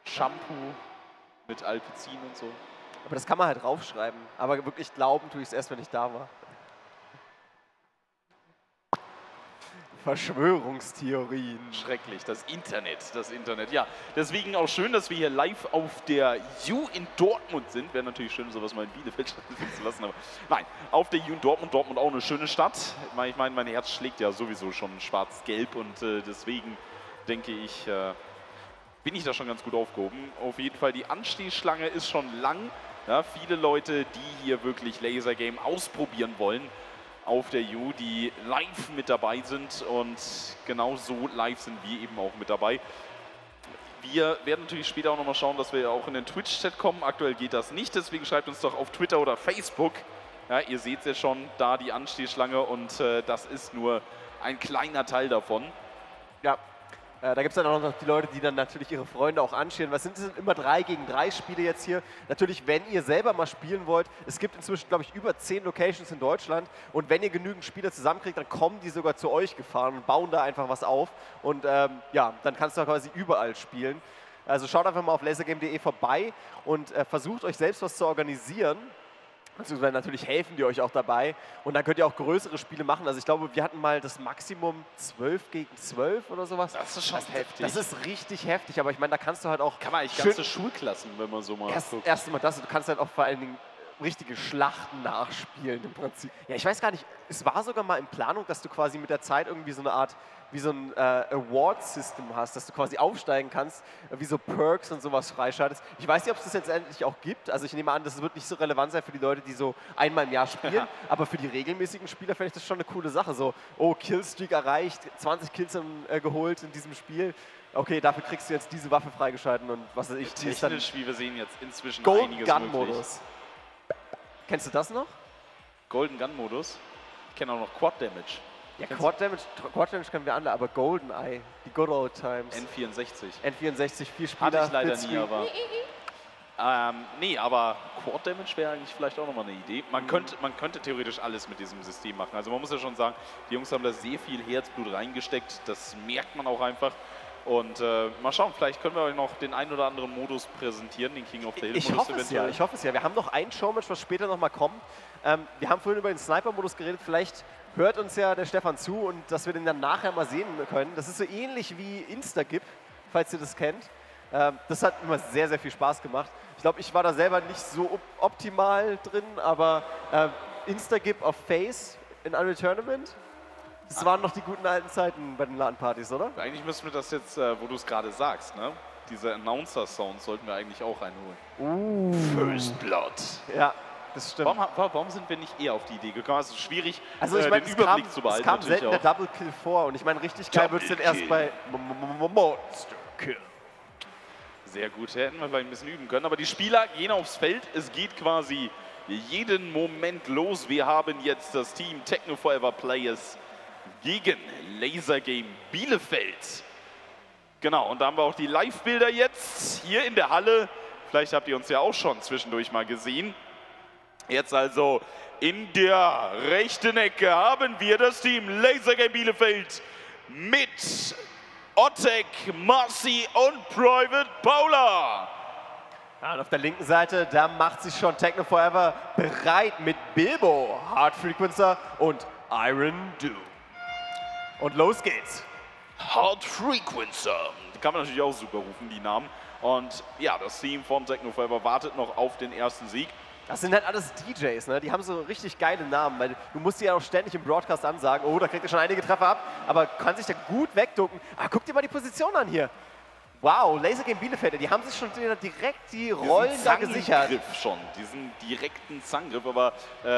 Shampoo mit Alpecin und so. Aber das kann man halt draufschreiben. Aber wirklich glauben tue ich es erst, wenn ich da war. Verschwörungstheorien. Schrecklich, das Internet, ja. Deswegen auch schön, dass wir hier live auf der U in Dortmund sind. Wäre natürlich schön, sowas mal in Bielefeld stattfinden zu lassen, aber nein, auf der U in Dortmund. Dortmund auch eine schöne Stadt. Ich meine, mein Herz schlägt ja sowieso schon schwarz-gelb und deswegen denke ich, bin ich da schon ganz gut aufgehoben. Auf jeden Fall, die Anstehschlange ist schon lang. Ja, viele Leute, die hier wirklich Laser Game ausprobieren wollen, auf der U, die live mit dabei sind und genau so live sind wir eben auch mit dabei. Wir werden natürlich später auch nochmal schauen, dass wir auch in den Twitch-Chat kommen. Aktuell geht das nicht, deswegen schreibt uns doch auf Twitter oder Facebook. Ja, ihr seht ja schon, da die Anstehschlange und das ist nur ein kleiner Teil davon. Ja. Da gibt es dann auch noch die Leute, die dann natürlich ihre Freunde auch anschieren. Was sind immer 3 gegen 3 Spiele jetzt hier? Natürlich, wenn ihr selber mal spielen wollt, es gibt inzwischen, glaube ich, über 10 Locations in Deutschland. Und wenn ihr genügend Spieler zusammenkriegt, dann kommen die sogar zu euch gefahren und bauen da einfach was auf. Und ja, dann kannst du quasi überall spielen. Also schaut einfach mal auf lasergame.de vorbei und versucht euch selbst was zu organisieren. Beziehungsweise natürlich helfen die euch auch dabei. Und dann könnt ihr auch größere Spiele machen. Also ich glaube, wir hatten mal das Maximum 12 gegen 12 oder sowas. Das ist schon heftig. Das ist richtig heftig. Aber ich meine, da kannst du halt auch... Kann man eigentlich ganze Schulklassen, wenn man so mal guckt. Erst mal das. Du kannst halt auch vor allen Dingen richtige Schlachten nachspielen im Prinzip. Ja, ich weiß gar nicht, es war sogar mal in Planung, dass du quasi mit der Zeit irgendwie so eine Art, wie so ein Award-System hast, dass du quasi aufsteigen kannst, wie so Perks und sowas freischaltest. Ich weiß nicht, ob es das jetzt endlich auch gibt. Also ich nehme an, das wird nicht so relevant sein für die Leute, die so einmal im Jahr spielen, aber für die regelmäßigen Spieler finde ich das schon eine coole Sache. So, oh, Killstreak erreicht, 20 Kills geholt in diesem Spiel. Okay, dafür kriegst du jetzt diese Waffe freigeschalten und was weiß ich. Technisch, wie wir sehen, jetzt inzwischen Golden einiges Gun möglich. Modus. Kennst du das noch? Golden Gun Modus. Ich kenne auch noch Quad Damage. Ja, Quad Damage können wir alle, aber GoldenEye, die good old times. N64. N64, 4 Spieler. Hatte ich leider nie, Blitzscreen. aber... nee, aber Quad Damage wäre eigentlich vielleicht auch nochmal eine Idee. Man könnte theoretisch alles mit diesem System machen. Also man muss ja schon sagen, die Jungs haben da sehr viel Herzblut reingesteckt. Das merkt man auch einfach. Und mal schauen, vielleicht können wir euch noch den einen oder anderen Modus präsentieren, den King of the Hill Modus. Ich hoffe es ja. Wir haben noch ein Showmatch, was später nochmal kommt. Wir haben vorhin über den Sniper-Modus geredet. Vielleicht hört uns ja der Stefan zu und dass wir den dann nachher mal sehen können. Das ist so ähnlich wie Instagip, falls ihr das kennt. Das hat immer sehr, sehr viel Spaß gemacht. Ich glaube, ich war da selber nicht so optimal drin, aber Instagip auf Face in Unreal Tournament, das waren noch die guten alten Zeiten bei den LAN-Partys, oder? Eigentlich müssen wir das jetzt, wo du es gerade sagst, ne? Diese Announcer-Sounds sollten wir eigentlich auch reinholen. First Blood. Ja, das stimmt. Warum sind wir nicht eher auf die Idee gekommen? Es ist schwierig, also ich meine, den Überblick zu behalten. Es kam selten der Double Kill vor und ich meine, richtig geil wird es dann erst bei Monster Kill. Sehr gut, hätten wir vielleicht ein bisschen üben können. Aber die Spieler gehen aufs Feld. Es geht quasi jeden Moment los. Wir haben jetzt das Team Techno Forever Players gegen Laser Game Bielefeld. Genau, und da haben wir auch die Live-Bilder jetzt hier in der Halle. Vielleicht habt ihr uns ja auch schon zwischendurch mal gesehen. Jetzt also in der rechten Ecke haben wir das Team Laser Game Bielefeld mit Ottek, Marci und Private Paula. Ja, und auf der linken Seite, da macht sich schon Techno Forever bereit mit Bilbo, Hard Frequencer und Iron Doom. Und los geht's. Hard Frequencer. Die kann man natürlich auch super rufen, die Namen. Und ja, das Team von Techno Forever wartet noch auf den ersten Sieg. Das sind halt alles DJs, ne? Die haben so richtig geile Namen, weil du musst die ja auch ständig im Broadcast ansagen. Oh, da kriegt ihr schon einige Treffer ab, aber kann sich da gut wegducken. Ah, guck dir mal die Position an hier. Wow, Laser Game Bielefeld, die haben sich schon direkt die Rollen da gesichert. Diesen direkten Zanggriff, aber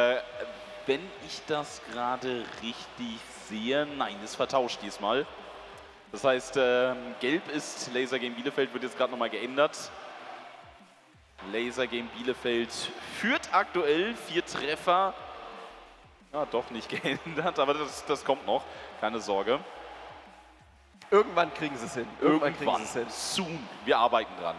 wenn ich das gerade richtig sehe, nein, ist vertauscht diesmal. Das heißt, gelb ist Laser Game Bielefeld, wird jetzt gerade nochmal geändert. Laser Game Bielefeld führt aktuell 4 Treffer. Ja, doch nicht geändert, aber das kommt noch, keine Sorge. Irgendwann kriegen sie es hin. Irgendwann. Soon. Wir arbeiten dran.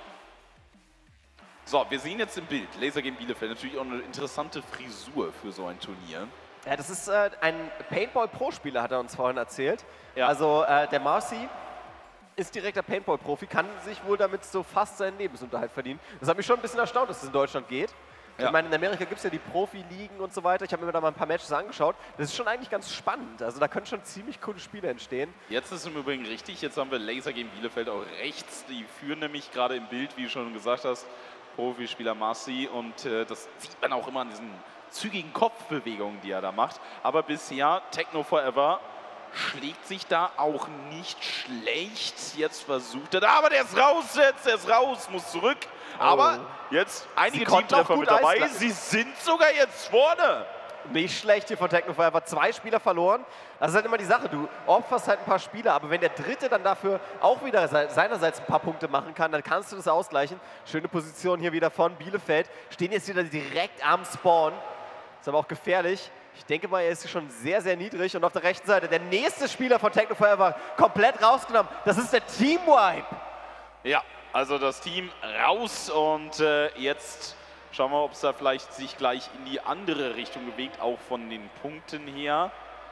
So, wir sehen jetzt im Bild Laser Game Bielefeld. Natürlich auch eine interessante Frisur für so ein Turnier. Ja, das ist ein Paintball-Pro-Spieler, hat er uns vorhin erzählt. Ja. Also der Marci, ist direkter Paintball-Profi, kann sich wohl damit so fast seinen Lebensunterhalt verdienen. Das hat mich schon ein bisschen erstaunt, dass es in Deutschland geht. Ja. Ich meine, in Amerika gibt es ja die Profi-Ligen und so weiter. Ich habe mir da mal ein paar Matches angeschaut. Das ist schon eigentlich ganz spannend. Also da können schon ziemlich coole Spiele entstehen. Jetzt ist im Übrigen richtig, jetzt haben wir Laser Game Bielefeld auch rechts. Die führen nämlich gerade im Bild, wie du schon gesagt hast, Profispieler Marci. Und das sieht man auch immer an diesen zügigen Kopfbewegungen, die er da macht. Aber bisher Techno Forever schlägt sich da auch nicht schlecht. Jetzt versucht er da, aber der ist raus jetzt, der ist raus, muss zurück. Aber jetzt einige Teamtreffer mit dabei. Sie sind sogar jetzt vorne. Nicht schlecht hier von Techno Forever. 2 Spieler verloren. Das ist halt immer die Sache. Du opferst halt ein paar Spieler, aber wenn der Dritte dann dafür auch wieder seinerseits ein paar Punkte machen kann, dann kannst du das ausgleichen. Schöne Position hier wieder von Bielefeld. Stehen jetzt wieder direkt am Spawn. Ist aber auch gefährlich. Ich denke mal, er ist schon sehr, sehr niedrig. Und auf der rechten Seite der nächste Spieler von Techno Forever komplett rausgenommen. Das ist der Team Wipe. Ja, also das Team raus und jetzt schauen wir, ob es da vielleicht sich gleich in die andere Richtung bewegt, auch von den Punkten her.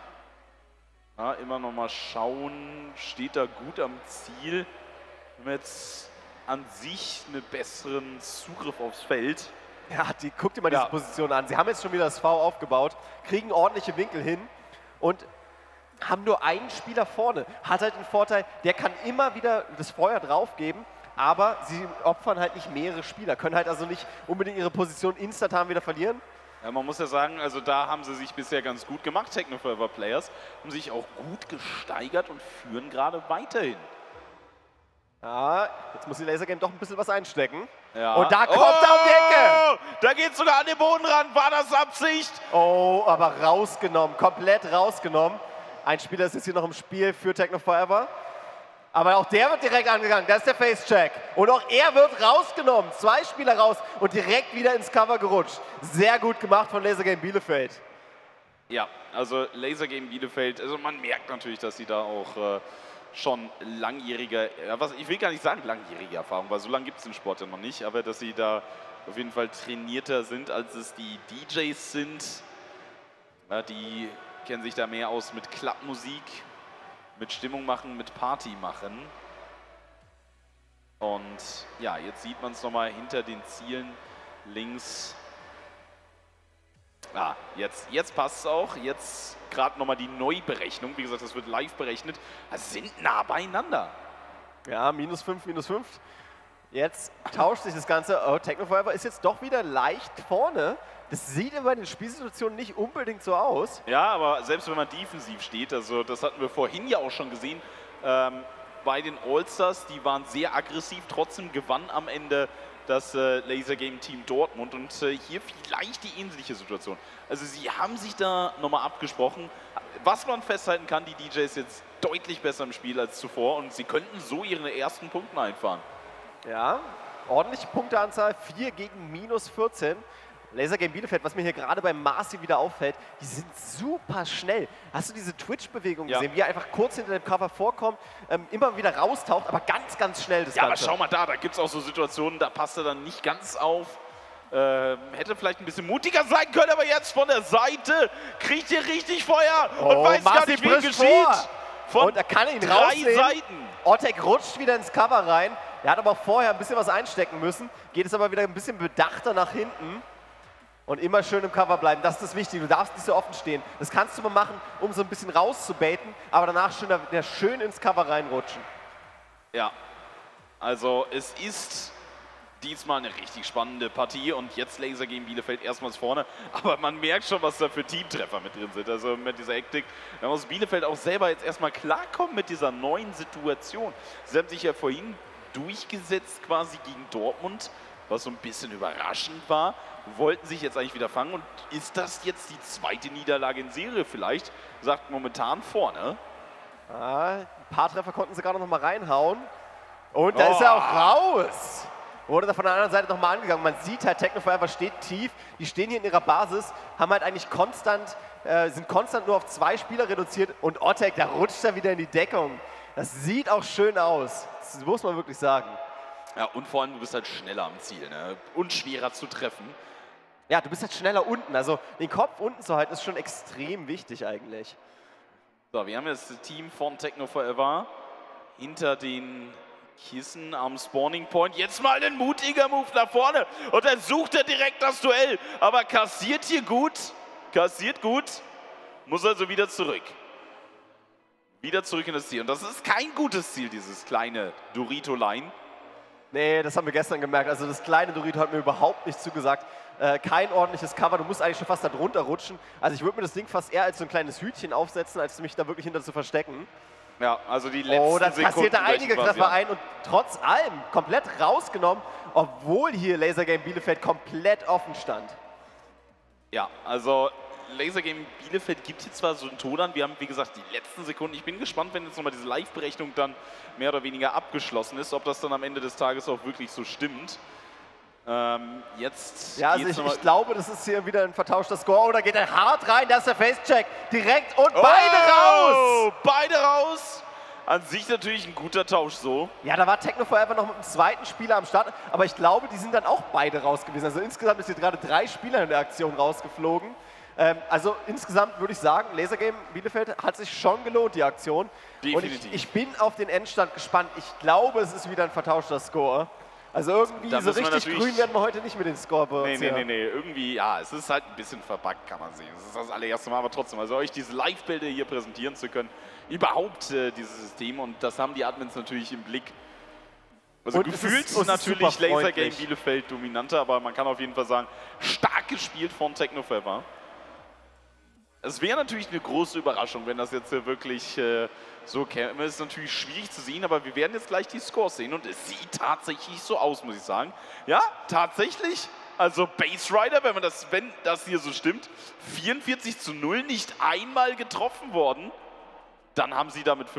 Ja, immer noch mal schauen, steht da gut am Ziel. Wir haben jetzt an sich einen besseren Zugriff aufs Feld. Ja, guck dir mal diese Position an. Sie haben jetzt schon wieder das V aufgebaut, kriegen ordentliche Winkel hin und haben nur einen Spieler vorne. Hat halt den Vorteil, der kann immer wieder das Feuer draufgeben, aber sie opfern halt nicht mehrere Spieler, können halt also nicht unbedingt ihre Position instantan wieder verlieren. Ja, man muss ja sagen, also da haben sie sich bisher ganz gut gemacht, Techno Forever Players, haben sich auch gut gesteigert und führen gerade weiterhin. Ja, jetzt muss die Laser Game doch ein bisschen was einstecken. Ja. Und da kommt er um die Ecke! Da geht sogar an den Boden ran. War das Absicht? Oh, aber rausgenommen, komplett rausgenommen. Ein Spieler ist jetzt hier noch im Spiel für Techno Forever. Aber auch der wird direkt angegangen. Das ist der Face-Check. Und auch er wird rausgenommen. 2 Spieler raus und direkt wieder ins Cover gerutscht. Sehr gut gemacht von Laser Game Bielefeld. Ja, also Laser Game Bielefeld, also man merkt natürlich, dass sie da auch schon langjährige, ich will gar nicht sagen langjährige Erfahrung, weil so lange gibt es den Sport ja noch nicht, aber dass sie da auf jeden Fall trainierter sind, als es die DJs sind. Ja, die kennen sich da mehr aus mit Clubmusik, mit Stimmung machen, mit Party machen. Und ja, jetzt sieht man es nochmal hinter den Zielen links. Ah, jetzt passt es auch. Jetzt gerade nochmal die Neuberechnung. Wie gesagt, das wird live berechnet. Das sind nah beieinander. Ja, -5, -5. Jetzt tauscht sich das Ganze. Oh, Techno Forever ist jetzt doch wieder leicht vorne. Das sieht aber in den Spielsituationen nicht unbedingt so aus. Ja, aber selbst wenn man defensiv steht, also das hatten wir vorhin ja auch schon gesehen, bei den All-Stars, die waren sehr aggressiv, trotzdem gewann am Ende das Laser Game Team Dortmund und hier vielleicht die ähnliche Situation. Also sie haben sich da nochmal abgesprochen. Was man festhalten kann, die DJs jetzt deutlich besser im Spiel als zuvor und sie könnten so ihre ersten Punkte einfahren. Ja, ordentliche Punkteanzahl, 4 gegen -14. Laser Game Bielefeld, was mir hier gerade beim Marci wieder auffällt, die sind super schnell. Hast du diese Twitch-Bewegung gesehen, wie er einfach kurz hinter dem Cover vorkommt, immer wieder raustaucht, aber ganz, ganz schnell das Ganze. Aber schau mal da gibt es auch so Situationen, da passt er dann nicht ganz auf. Hätte vielleicht ein bisschen mutiger sein können, aber jetzt von der Seite kriegt ihr richtig Feuer und weiß gar nicht, wie geschieht. Und er kann ihn 3 Seiten. Ottek rutscht wieder ins Cover rein. Er hat aber auch vorher ein bisschen was einstecken müssen, geht es aber wieder ein bisschen bedachter nach hinten. Und immer schön im Cover bleiben, das ist das Wichtige. Du darfst nicht so offen stehen. Das kannst du mal machen, um so ein bisschen rauszubaiten, aber danach schön ins Cover reinrutschen. Ja, also es ist diesmal eine richtig spannende Partie und jetzt Laser Game Bielefeld erstmals vorne. Aber man merkt schon, was da für Teamtreffer mit drin sind. Also mit dieser Hektik. Da muss Bielefeld auch selber jetzt erstmal klarkommen mit dieser neuen Situation. Sie haben sich ja vorhin durchgesetzt quasi gegen Dortmund, was so ein bisschen überraschend war. Wollten sich jetzt eigentlich wieder fangen und ist das jetzt die 2. Niederlage in Serie vielleicht? Sagt momentan vorne. Ein paar Treffer konnten sie gerade noch mal reinhauen. Und da ist er auch raus. Wurde da von der anderen Seite noch mal angegangen. Man sieht halt, Techno Forever steht tief. Die stehen hier in ihrer Basis, haben halt eigentlich sind konstant nur auf 2 Spieler reduziert. Und Ottek, da rutscht er wieder in die Deckung. Das sieht auch schön aus. Das muss man wirklich sagen. Ja, und vor allem, du bist halt schneller am Ziel, ne? Und schwerer zu treffen. Ja, du bist halt schneller unten. Also den Kopf unten zu halten, ist schon extrem wichtig eigentlich. So, wir haben jetzt das Team von Techno Forever hinter den Kissen am Spawning Point. Jetzt mal ein mutiger Move nach vorne. Und dann sucht er direkt das Duell. Aber kassiert hier gut. Kassiert gut. Muss also wieder zurück. Wieder zurück in das Ziel. Und das ist kein gutes Ziel, dieses kleine Dorito-Line. Nee, das haben wir gestern gemerkt. Also das kleine Dorito hat mir überhaupt nicht zugesagt. Kein ordentliches Cover, du musst eigentlich schon fast da drunter rutschen. Also ich würde mir das Ding fast eher als so ein kleines Hütchen aufsetzen, als mich da wirklich hinter zu verstecken. Ja, also die letzten Oh, das Sekunden kassiert da einige quasi, Treffer ein und trotz allem komplett rausgenommen, obwohl hier Laser Game Bielefeld komplett offen stand. Ja, also Laser Game Bielefeld gibt hier zwar so einen Ton an, wir haben wie gesagt die letzten Sekunden, ich bin gespannt, wenn jetzt nochmal diese Live-Berechnung dann mehr oder weniger abgeschlossen ist, ob das dann am Ende des Tages auch wirklich so stimmt. Jetzt ja, also ich glaube, das ist hier wieder ein vertauschter Score. Oder geht er hart rein, da ist der Face-Check. Direkt und beide raus! Beide raus! An sich natürlich ein guter Tausch so. Ja, da war Techno Forever noch mit einem zweiten Spieler am Start. Aber ich glaube, die sind dann auch beide raus gewesen. Also insgesamt ist hier gerade 3 Spieler in der Aktion rausgeflogen. Also insgesamt würde ich sagen, Laser Game Bielefeld hat sich schon gelohnt, die Aktion. Definitiv. Und ich bin auf den Endstand gespannt. Ich glaube, es ist wieder ein vertauschter Score. Also irgendwie so richtig grün werden wir heute nicht mit den Scoreboards. Nee. Irgendwie, ja, es ist halt ein bisschen verbuggt, kann man sehen. Es ist das allererste Mal, aber trotzdem, also euch diese Live-Bilder hier präsentieren zu können, überhaupt dieses System, und das haben die Admins natürlich im Blick. Also und gefühlt ist natürlich Laser Game Bielefeld dominanter, aber man kann auf jeden Fall sagen, stark gespielt von Techno Forever. Es wäre natürlich eine große Überraschung, wenn das jetzt wirklich so käme. Es ist natürlich schwierig zu sehen, aber wir werden jetzt gleich die Scores sehen und es sieht tatsächlich so aus, muss ich sagen. Ja, tatsächlich. Also Base Rider, wenn das hier so stimmt, 44:0 nicht einmal getroffen worden. Dann haben sie damit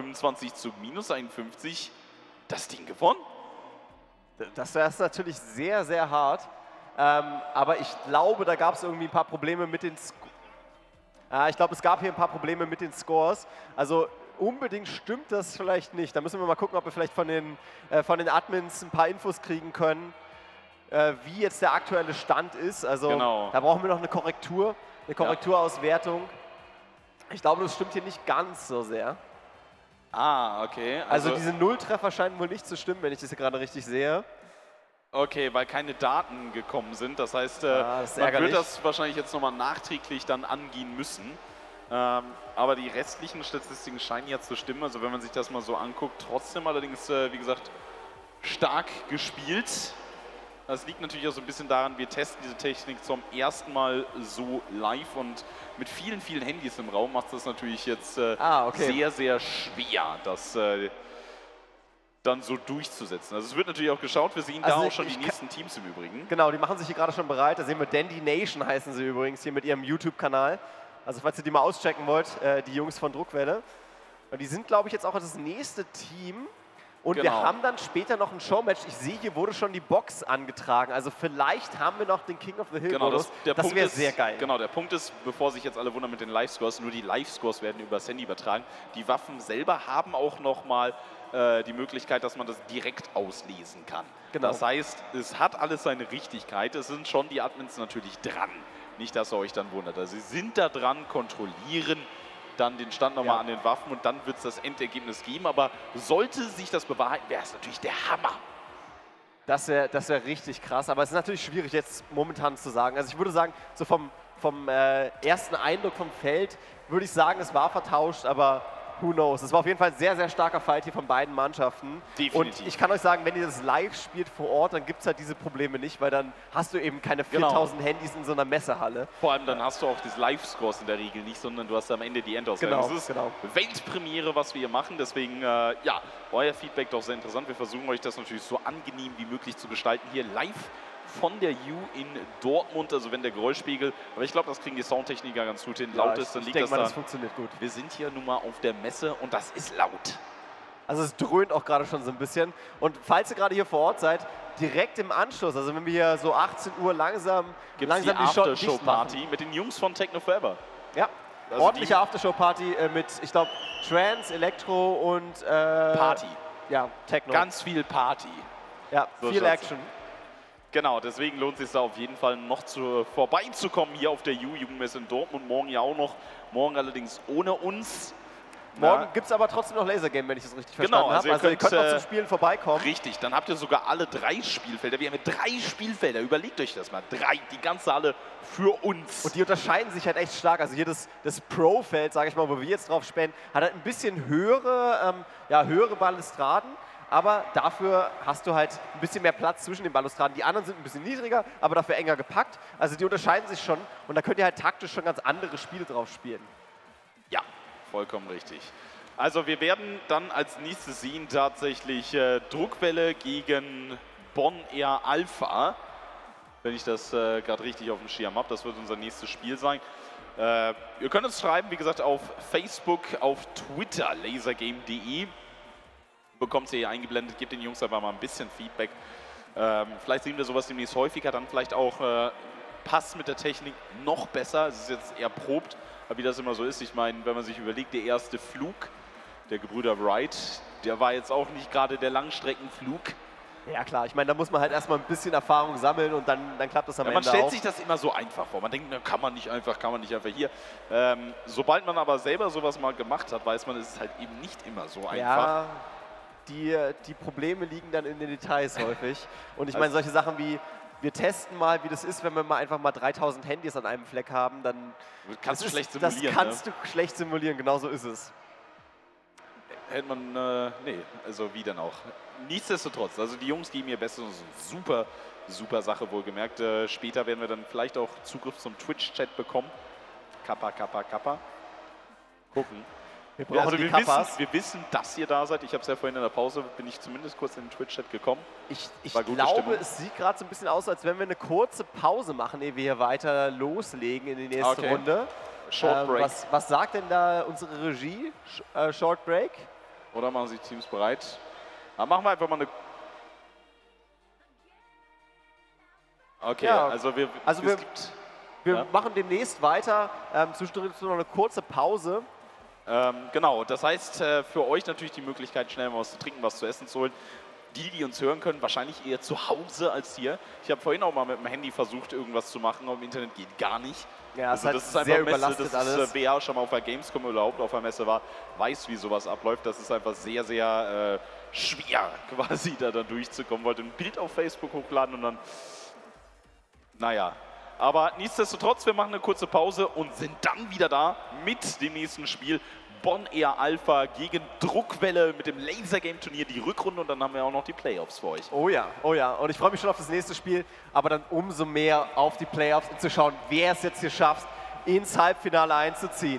25:-51 das Ding gewonnen. Das wäre natürlich sehr, sehr hart. Aber ich glaube, da gab es irgendwie ein paar Probleme mit den Scores. Ich glaube, es gab hier ein paar Probleme mit den Scores. Also unbedingt stimmt das vielleicht nicht. Da müssen wir mal gucken, ob wir vielleicht von den Admins ein paar Infos kriegen können, wie jetzt der aktuelle Stand ist. Also genau. Da brauchen wir noch eine Korrekturauswertung. Ich glaube, das stimmt hier nicht ganz so sehr. Ah, okay. Also diese Nulltreffer scheinen wohl nicht zu stimmen, wenn ich das hier gerade richtig sehe. Okay, weil keine Daten gekommen sind. Das heißt, das man wird das wahrscheinlich jetzt nochmal nachträglich dann angehen müssen. Aber die restlichen Statistiken scheinen ja zu stimmen. Also wenn man sich das mal so anguckt, trotzdem allerdings, wie gesagt, stark gespielt. Das liegt natürlich auch so ein bisschen daran, wir testen diese Technik zum ersten Mal so live und mit vielen, vielen Handys im Raum macht das natürlich jetzt sehr, sehr schwer, das dann so durchzusetzen. Also es wird natürlich auch geschaut, wir sehen da auch schon die nächsten Teams im Übrigen. Genau, die machen sich hier gerade schon bereit. Da sehen wir Dandy Nation heißen sie übrigens hier mit ihrem YouTube-Kanal. Also falls ihr die mal auschecken wollt, die Jungs von Druckwelle. Und die sind, glaube ich, jetzt auch das nächste Team. Und wir haben dann später noch ein Showmatch. Ich sehe, hier wurde schon die Box angetragen. Also vielleicht haben wir noch den King of the Hill Modus. Das wäre sehr geil. Genau, der Punkt ist, bevor sich jetzt alle wundern mit den Live-Scores, nur die Live-Scores werden über das Handy übertragen. Die Waffen selber haben auch noch mal die Möglichkeit, dass man das direkt auslesen kann. Genau. Das heißt, es hat alles seine Richtigkeit. Es sind schon die Admins natürlich dran. Nicht, dass ihr euch dann wundert. Also sie sind da dran, kontrollieren dann den Stand nochmal an den Waffen und dann wird es das Endergebnis geben. Aber sollte sich das bewahrheiten, wäre es natürlich der Hammer. Das wär richtig krass, aber es ist natürlich schwierig jetzt momentan zu sagen. Also ich würde sagen, so vom ersten Eindruck vom Feld würde ich sagen, es war vertauscht, aber who knows. Es war auf jeden Fall ein sehr, sehr starker Fight hier von beiden Mannschaften. Definitiv. Und ich kann euch sagen, wenn ihr das live spielt vor Ort, dann gibt es halt diese Probleme nicht, weil dann hast du eben keine 4000 Handys in so einer Messehalle. Vor allem dann hast du auch diese Live-Scores in der Regel nicht, sondern du hast am Ende die Endauswertung. Genau, das ist Weltpremiere, was wir hier machen. Deswegen, ja, euer Feedback doch sehr interessant. Wir versuchen euch das natürlich so angenehm wie möglich zu gestalten. Hier live von der U in Dortmund, also wenn der Geräuschpegel, aber ich glaube, das kriegen die Soundtechniker ganz gut hin, laut ist, dann liegt das da. Das funktioniert gut. Wir sind hier nun mal auf der Messe und das ist laut. Also es dröhnt auch gerade schon so ein bisschen. Und falls ihr gerade hier vor Ort seid, direkt im Anschluss, also wenn wir hier so 18 Uhr langsam die Aftershow-Party mit den Jungs von Techno Forever. Ja, also ordentliche Aftershow-Party mit, ich glaube, Trance, Elektro und Party. Ja, Techno. Ganz viel Party. Ja, so viel Action. Genau, deswegen lohnt es sich da auf jeden Fall noch vorbeizukommen hier auf der U-Jugendmesse in Dortmund. Morgen ja auch noch. Morgen allerdings ohne uns. Morgen gibt es aber trotzdem noch Laser Game, wenn ich das richtig verstanden habe. Also ihr könnt noch zum Spielen vorbeikommen. Richtig, dann habt ihr sogar alle 3 Spielfelder. Wir haben 3 Spielfelder, überlegt euch das mal. 3, die ganze Halle für uns. Und die unterscheiden sich halt echt stark. Also hier das Pro-Feld, sage ich mal, wo wir jetzt drauf spielen, hat halt ein bisschen höhere Balustraden. Aber dafür hast du halt ein bisschen mehr Platz zwischen den Balustraden. Die anderen sind ein bisschen niedriger, aber dafür enger gepackt. Also die unterscheiden sich schon. Und da könnt ihr halt taktisch schon ganz andere Spiele drauf spielen. Ja, vollkommen richtig. Also wir werden dann als nächstes sehen tatsächlich Druckwelle gegen Bonn Air Alpha. Wenn ich das gerade richtig auf dem Schirm habe, das wird unser nächstes Spiel sein. Ihr könnt uns schreiben, wie gesagt, auf Facebook, auf Twitter, lasergame.de. Bekommt ihr hier eingeblendet, gebt den Jungs einfach mal ein bisschen Feedback. Vielleicht sehen wir sowas demnächst häufiger, dann vielleicht auch passt mit der Technik noch besser. Es ist jetzt eher probt, aber wie das immer so ist. Ich meine, wenn man sich überlegt, der erste Flug der Gebrüder Wright, der war jetzt auch nicht gerade der Langstreckenflug. Ja klar, ich meine, da muss man halt erstmal ein bisschen Erfahrung sammeln und dann klappt das am Ende auch. Man stellt sich das immer so einfach vor. Man denkt, na, kann man nicht einfach hier. Sobald man aber selber sowas mal gemacht hat, weiß man, es ist halt eben nicht immer so einfach. Ja. Die Probleme liegen dann in den Details häufig. Und ich meine, solche Sachen wie, wir testen mal, wie das ist, wenn wir mal einfach mal 3000 Handys an einem Fleck haben, dann kannst du schlecht simulieren. Das kannst du schlecht simulieren, genau so ist es. Hätte man, nee, also wie denn auch. Nichtsdestotrotz, also die Jungs geben ihr Bestes, super, super Sache wohlgemerkt. Später werden wir dann vielleicht auch Zugriff zum Twitch-Chat bekommen. Kappa. Gucken. Wir brauchen die Kappas. Wir wissen, dass ihr da seid. Ich habe es ja vorhin in der Pause, bin ich zumindest kurz in den Twitch-Chat gekommen. Ich glaube, es sieht gerade so ein bisschen aus, als wenn wir eine kurze Pause machen, ehe wir hier weiter loslegen in die nächste Runde. Short Break. Was sagt denn da unsere Regie? Short Break? Oder machen sich Teams bereit? Dann machen wir einfach mal eine... Okay, ja, also wir machen demnächst weiter. Zwischendurch noch eine kurze Pause. Genau, das heißt für euch natürlich die Möglichkeit, schnell mal was zu trinken, was zu essen zu holen. Die uns hören können, wahrscheinlich eher zu Hause als hier. Ich habe vorhin auch mal mit dem Handy versucht, irgendwas zu machen, aber im Internet geht gar nicht. Ja, also das ist einfach Messe, das ist, wer schon mal auf der Gamescom oder überhaupt auf der Messe war, weiß, wie sowas abläuft. Das ist einfach sehr, sehr schwer, quasi da dann durchzukommen. Wollte ein Bild auf Facebook hochladen und dann, naja. Aber nichtsdestotrotz, wir machen eine kurze Pause und sind dann wieder da mit dem nächsten Spiel. Bonn Air Alpha gegen Druckwelle mit dem Laser Game Turnier, die Rückrunde, und dann haben wir auch noch die Playoffs für euch. Oh ja. Und ich freue mich schon auf das nächste Spiel, aber dann umso mehr auf die Playoffs und zu schauen, wer es jetzt hier schafft, ins Halbfinale einzuziehen.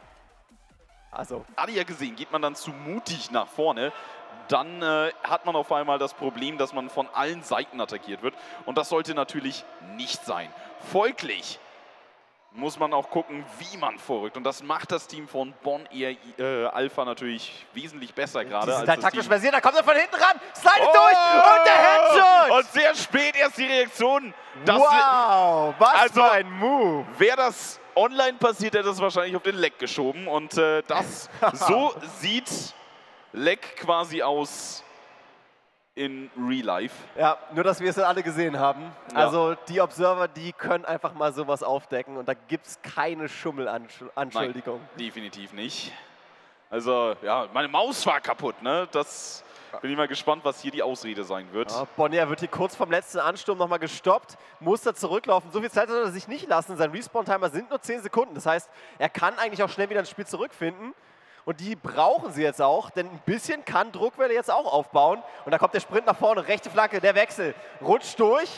Also. Hatte ja gesehen, geht man dann zu mutig nach vorne, dann hat man auf einmal das Problem, dass man von allen Seiten attackiert wird. Und das sollte natürlich nicht sein. Folglich muss man auch gucken, wie man vorrückt. Und das macht das Team von Bonn Air Alpha natürlich wesentlich besser gerade. Die sind halt taktisch versiert, da kommt er von hinten ran, slidet durch und der Headshot! Und sehr spät erst die Reaktion. Wow, was für ein Move! Wäre das online passiert, hätte es wahrscheinlich auf den Leck geschoben. Und so sieht Leck quasi aus in Real Life. Ja, nur dass wir es alle gesehen haben. Ja. Also die Observer, die können einfach mal sowas aufdecken und da gibt es keine Schummelanschuldigung. Nein, definitiv nicht. Also, ja, meine Maus war kaputt, ne? Das bin ich mal gespannt, was hier die Ausrede sein wird. Ja, Bonn Air wird hier kurz vom letzten Ansturm nochmal gestoppt, muss da zurücklaufen. So viel Zeit hat er sich nicht lassen. Sein Respawn-Timer sind nur 10 Sekunden. Das heißt, er kann eigentlich auch schnell wieder ins Spiel zurückfinden. Und die brauchen sie jetzt auch, denn ein bisschen kann Druckwelle jetzt auch aufbauen. Und da kommt der Sprint nach vorne, rechte Flanke, der Wechsel, rutscht durch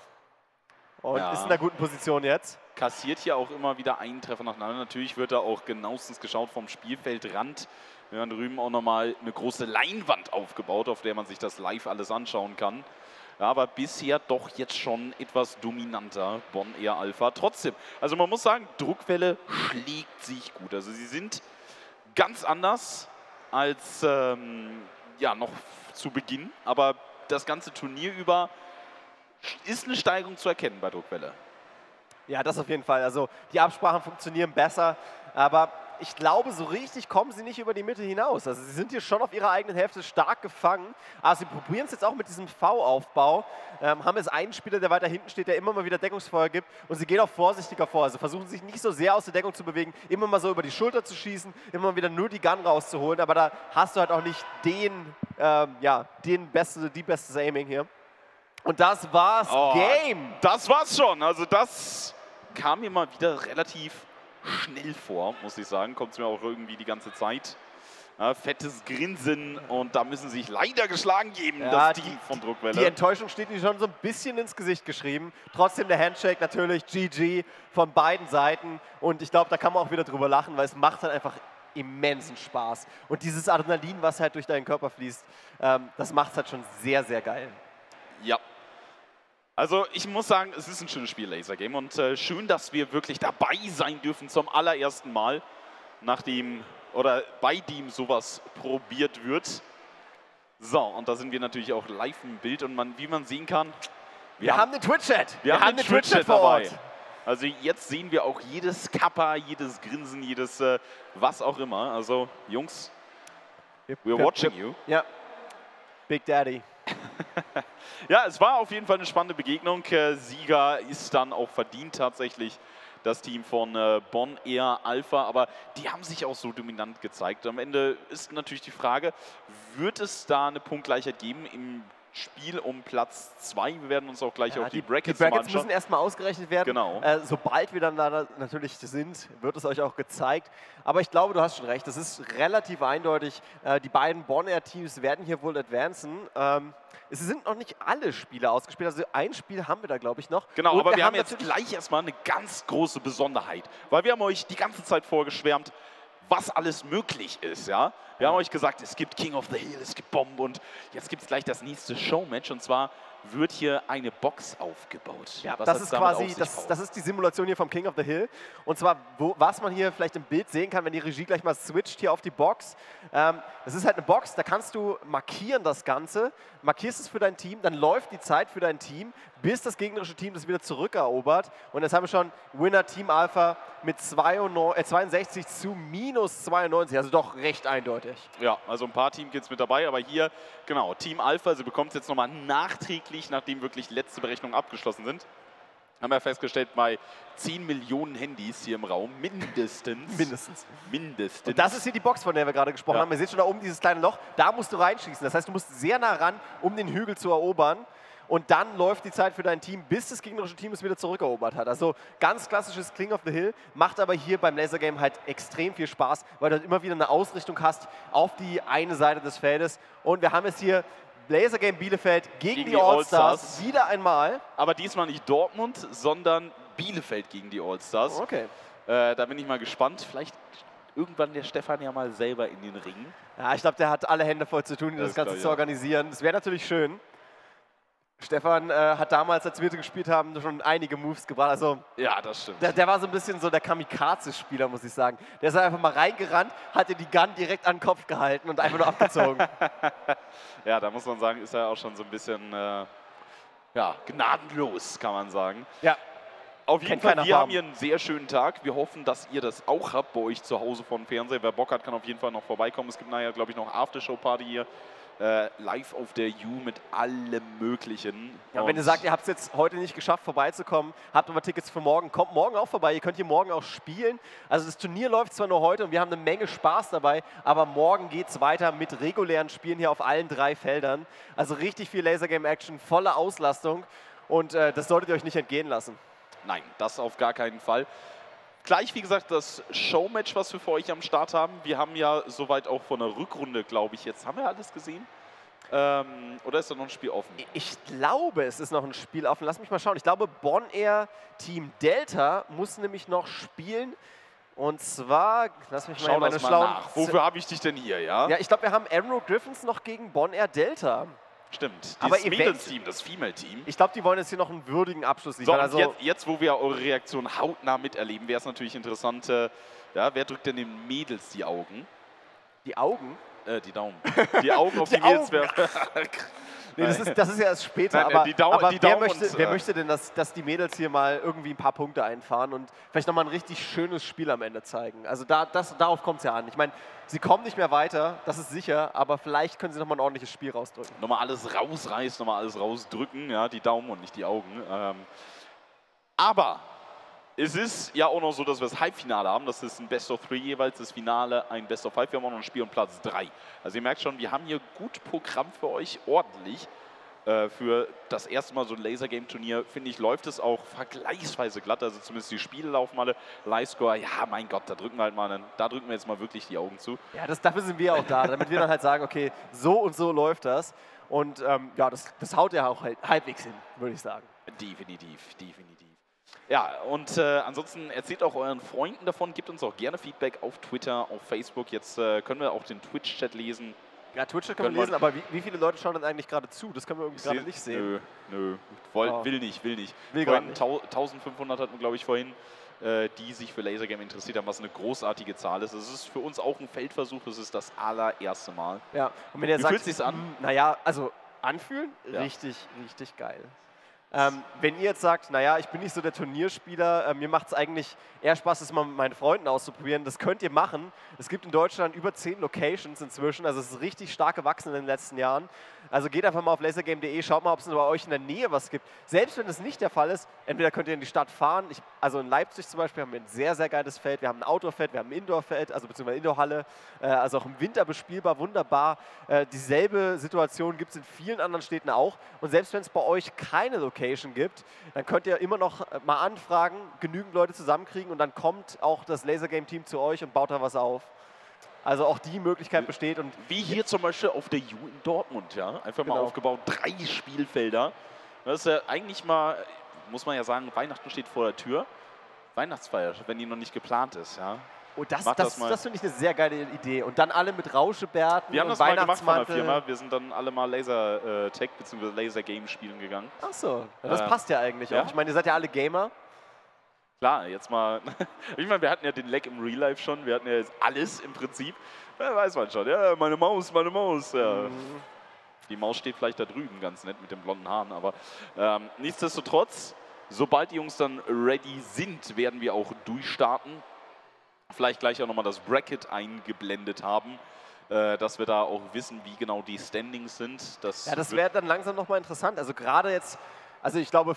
und ist in einer guten Position jetzt. Kassiert hier auch immer wieder einen Treffer nach dem anderen. Natürlich wird da auch genauestens geschaut vom Spielfeldrand. Wir haben drüben auch nochmal eine große Leinwand aufgebaut, auf der man sich das live alles anschauen kann. Ja, aber bisher doch jetzt schon etwas dominanter Bonn Air Alpha. Trotzdem, also man muss sagen, Druckwelle schlägt sich gut. Also sie sind ganz anders als ja, noch zu Beginn, aber das ganze Turnier über ist eine Steigerung zu erkennen bei Druckwelle. Ja, das auf jeden Fall. Also die Absprachen funktionieren besser, aber ich glaube, so richtig kommen sie nicht über die Mitte hinaus. Also sie sind hier schon auf ihrer eigenen Hälfte stark gefangen. Aber sie probieren es jetzt auch mit diesem V-Aufbau. Haben jetzt einen Spieler, der weiter hinten steht, der immer mal wieder Deckungsfeuer gibt. Und sie gehen auch vorsichtiger vor. Also versuchen sich nicht so sehr aus der Deckung zu bewegen, immer mal so über die Schulter zu schießen, immer mal wieder nur die Gun rauszuholen. Aber da hast du halt auch nicht die beste Aiming hier. Und das war's, Game. Das war's schon. Also das kam mir mal wieder relativ schnell vor, muss ich sagen. Kommt es mir auch irgendwie die ganze Zeit. Ja, fettes Grinsen und da müssen sie sich leider geschlagen geben, das Team von Druckwelle. Die Enttäuschung steht ihnen schon so ein bisschen ins Gesicht geschrieben. Trotzdem der Handshake natürlich, GG von beiden Seiten. Und ich glaube, da kann man auch wieder drüber lachen, weil es macht halt einfach immensen Spaß. Und dieses Adrenalin, was halt durch deinen Körper fließt, das macht es halt schon sehr, sehr geil. Ja. Also ich muss sagen, es ist ein schönes Spiel, Laser Game. Und schön, dass wir wirklich dabei sein dürfen zum allerersten Mal, nachdem oder bei dem sowas probiert wird. So, und da sind wir natürlich auch live im Bild. Und wie man sehen kann, wir haben den Twitch-Chat. Wir haben den Twitch-Chat dabei. Also jetzt sehen wir auch jedes Kappa, jedes Grinsen, jedes was auch immer. Also Jungs, we're watching you. Ja, Big Daddy. Ja, es war auf jeden Fall eine spannende Begegnung. Sieger ist dann auch verdient tatsächlich das Team von Bon Air Alpha, aber die haben sich auch so dominant gezeigt. Am Ende ist natürlich die Frage, wird es da eine Punktgleichheit geben im Spiel um Platz 2? Wir werden uns auch gleich auf die Brackets anschauen. Die Brackets müssen erstmal ausgerechnet werden. Genau. Sobald wir dann da natürlich sind, wird es euch auch gezeigt. Aber ich glaube, du hast schon recht, das ist relativ eindeutig. Die beiden Bon Air Teams werden hier wohl advancen. Es sind noch nicht alle Spiele ausgespielt, also ein Spiel haben wir da, glaube ich, noch. Genau, aber wir haben jetzt gleich erstmal eine ganz große Besonderheit, weil wir haben euch die ganze Zeit vorgeschwärmt, was alles möglich ist, ja. Wir haben euch gesagt, es gibt King of the Hill, es gibt Bomb und jetzt gibt es gleich das nächste Showmatch und zwar wird hier eine Box aufgebaut. Ja, das ist quasi, das ist die Simulation hier vom King of the Hill. Und zwar, was man hier vielleicht im Bild sehen kann, wenn die Regie gleich mal switcht hier auf die Box. Das ist halt eine Box, da kannst du markieren das Ganze, markierst es für dein Team, dann läuft die Zeit für dein Team, bis das gegnerische Team das wieder zurückerobert. Und jetzt haben wir schon Winner Team Alpha mit 62 zu minus 92, also doch recht eindeutig. Ja, also ein paar Teams gibt es mit dabei, aber hier, genau, Team Alpha, sie bekommt es jetzt nochmal nachträglich, nachdem wirklich letzte Berechnungen abgeschlossen sind. Haben wir festgestellt, bei 10 Millionen Handys hier im Raum, mindestens. Mindestens. Und das ist hier die Box, von der wir gerade gesprochen haben. Ihr seht schon da oben dieses kleine Loch, da musst du reinschießen. Das heißt, du musst sehr nah ran, um den Hügel zu erobern. Und dann läuft die Zeit für dein Team, bis das gegnerische Team es wieder zurückerobert hat. Also ganz klassisches King of the Hill, macht aber hier beim Laser Game halt extrem viel Spaß, weil du halt immer wieder eine Ausrichtung hast auf die eine Seite des Feldes. Und wir haben jetzt hier Laser Game Bielefeld gegen die All-Stars wieder einmal. Aber diesmal nicht Dortmund, sondern Bielefeld gegen die All-Stars. Okay. Da bin ich mal gespannt. Vielleicht irgendwann der Stefan ja mal selber in den Ring. Ja, ich glaube, der hat alle Hände voll zu tun, das Ganze zu organisieren. Das wäre natürlich schön. Stefan hat damals, als wir gespielt haben, schon einige Moves gebracht. Also, ja, das stimmt. Der war so ein bisschen so der Kamikaze-Spieler, muss ich sagen. Der ist einfach mal reingerannt, hat dir die Gun direkt an den Kopf gehalten und einfach nur abgezogen. Ja, da muss man sagen, ist er auch schon so ein bisschen gnadenlos, kann man sagen. Ja. Auf jeden Fall, wir haben hier einen sehr schönen Tag. Wir hoffen, dass ihr das auch habt bei euch zu Hause vom Fernseher. Wer Bock hat, kann auf jeden Fall noch vorbeikommen. Es gibt nachher, glaube ich, noch Aftershow-Party hier. Live auf der U mit allem Möglichen. Ja, wenn ihr sagt, ihr habt es jetzt heute nicht geschafft, vorbeizukommen, habt aber Tickets für morgen, kommt morgen auch vorbei. Ihr könnt hier morgen auch spielen. Also das Turnier läuft zwar nur heute und wir haben eine Menge Spaß dabei, aber morgen geht es weiter mit regulären Spielen hier auf allen 3 Feldern. Also richtig viel Laser Game Action, volle Auslastung und das solltet ihr euch nicht entgehen lassen. Nein, das auf gar keinen Fall. Gleich, wie gesagt, das Showmatch, was wir für euch am Start haben. Wir haben ja soweit auch von der Rückrunde, glaube ich, jetzt haben wir alles gesehen. Oder ist da noch ein Spiel offen? Ich glaube, es ist noch ein Spiel offen. Lass mich mal schauen. Ich glaube, Bon Air Team Delta muss nämlich noch spielen. Und zwar, lass mich mal meine schlauen... Wofür habe ich dich denn hier, ja? Ja, ich glaube, wir haben Emerald Griffins noch gegen Bon Air Delta. Stimmt, aber das Mädels-Team, das Female-Team. Ich glaube, die wollen jetzt hier noch einen würdigen Abschluss liefern. So, also jetzt, wo wir eure Reaktion hautnah miterleben, wäre es natürlich interessant, wer drückt denn den Mädels die Augen? Die Augen? Die Daumen. Die Augen auf die Mädels. Nee, das ist ja erst später, Nein, aber, die Daumen wer möchte denn, dass die Mädels hier mal irgendwie ein paar Punkte einfahren und vielleicht nochmal ein richtig schönes Spiel am Ende zeigen? Also darauf kommt es ja an. Ich meine, sie kommen nicht mehr weiter, das ist sicher, aber vielleicht können sie nochmal ein ordentliches Spiel rausdrücken. Nochmal alles rausreißen, nochmal alles rausdrücken, ja, die Daumen und nicht die Augen. Aber es ist ja auch noch so, dass wir das Halbfinale haben. Das ist ein Best of 3 jeweils, das Finale ein Best of 5. Wir haben auch noch ein Spiel um Platz 3. Also ihr merkt schon, wir haben hier gut Programm für euch, ordentlich. Für das erste Mal so ein Laser-Game-Turnier, finde ich, läuft es auch vergleichsweise glatt. Also zumindest die Spiele laufen alle. Live-Score, ja mein Gott, da drücken wir jetzt mal wirklich die Augen zu. Ja, dafür sind wir auch da, damit wir dann halt sagen, okay, so und so läuft das. Und ja, das haut ja auch halt halbwegs hin, würde ich sagen. Definitiv. Ja, und ansonsten erzählt auch euren Freunden davon, gebt uns auch gerne Feedback auf Twitter, auf Facebook. Jetzt können wir auch den Twitch-Chat lesen. Ja, Twitch-Chat können wir lesen, aber wie viele Leute schauen denn eigentlich gerade zu? Das können wir irgendwie gerade nicht sehen. Nö. Will nicht. Will gar nicht. 1500 hatten wir, glaube ich, vorhin, die sich für Lasergame interessiert haben, was eine großartige Zahl ist. Es ist für uns auch ein Feldversuch, es ist das allererste Mal. Ja, und wenn ihr sagt, fühlt sich's an? Naja, also anfühlen, Ja. richtig geil. Wenn ihr jetzt sagt, naja, ich bin nicht so der Turnierspieler, mir macht es eigentlich eher Spaß, das mal mit meinen Freunden auszuprobieren, das könnt ihr machen. Es gibt in Deutschland über 10 Locations inzwischen, also es ist richtig stark gewachsen in den letzten Jahren. Also geht einfach mal auf lasergame.de, schaut mal, ob es bei euch in der Nähe was gibt. Selbst wenn es nicht der Fall ist, entweder könnt ihr in die Stadt fahren, also in Leipzig zum Beispiel haben wir ein sehr, sehr geiles Feld, wir haben ein Outdoor-Feld, wir haben ein Indoor-Feld, also beziehungsweise Indoor-Halle, also auch im Winter bespielbar, wunderbar. Dieselbe Situation gibt es in vielen anderen Städten auch und selbst wenn es bei euch keine Location gibt, dann könnt ihr immer noch mal anfragen, genügend Leute zusammenkriegen und dann kommt auch das Lasergame-Team zu euch und baut da was auf. Also auch die Möglichkeit besteht. Und wie hier zum Beispiel auf der U in Dortmund, ja, einfach mal aufgebaut, 3 Spielfelder. Das ist ja eigentlich mal, muss man ja sagen, Weihnachten steht vor der Tür. Weihnachtsfeier, wenn die noch nicht geplant ist, ja. Oh, das finde ich eine sehr geile Idee. Und dann alle mit Rauschebärten Wir haben und das mal gemacht von der Weihnachtsmantel. Firma. Wir sind dann alle mal Laser-Tech bzw. Laser-Game spielen gegangen. Ach so, das passt ja eigentlich ja? auch. Ich meine, ihr seid ja alle Gamer. Klar, jetzt mal, ich meine, wir hatten ja den Lag im Real Life schon, wir hatten ja jetzt alles im Prinzip. Ja, weiß man schon, ja, meine Maus, ja. Die Maus steht vielleicht da drüben, ganz nett mit den blonden Haaren, aber nichtsdestotrotz, sobald die Jungs dann ready sind, werden wir auch durchstarten. Vielleicht gleich auch nochmal das Bracket eingeblendet haben, dass wir da auch wissen, wie genau die Standings sind. Ja, das wäre dann langsam nochmal interessant. Also gerade jetzt, also ich glaube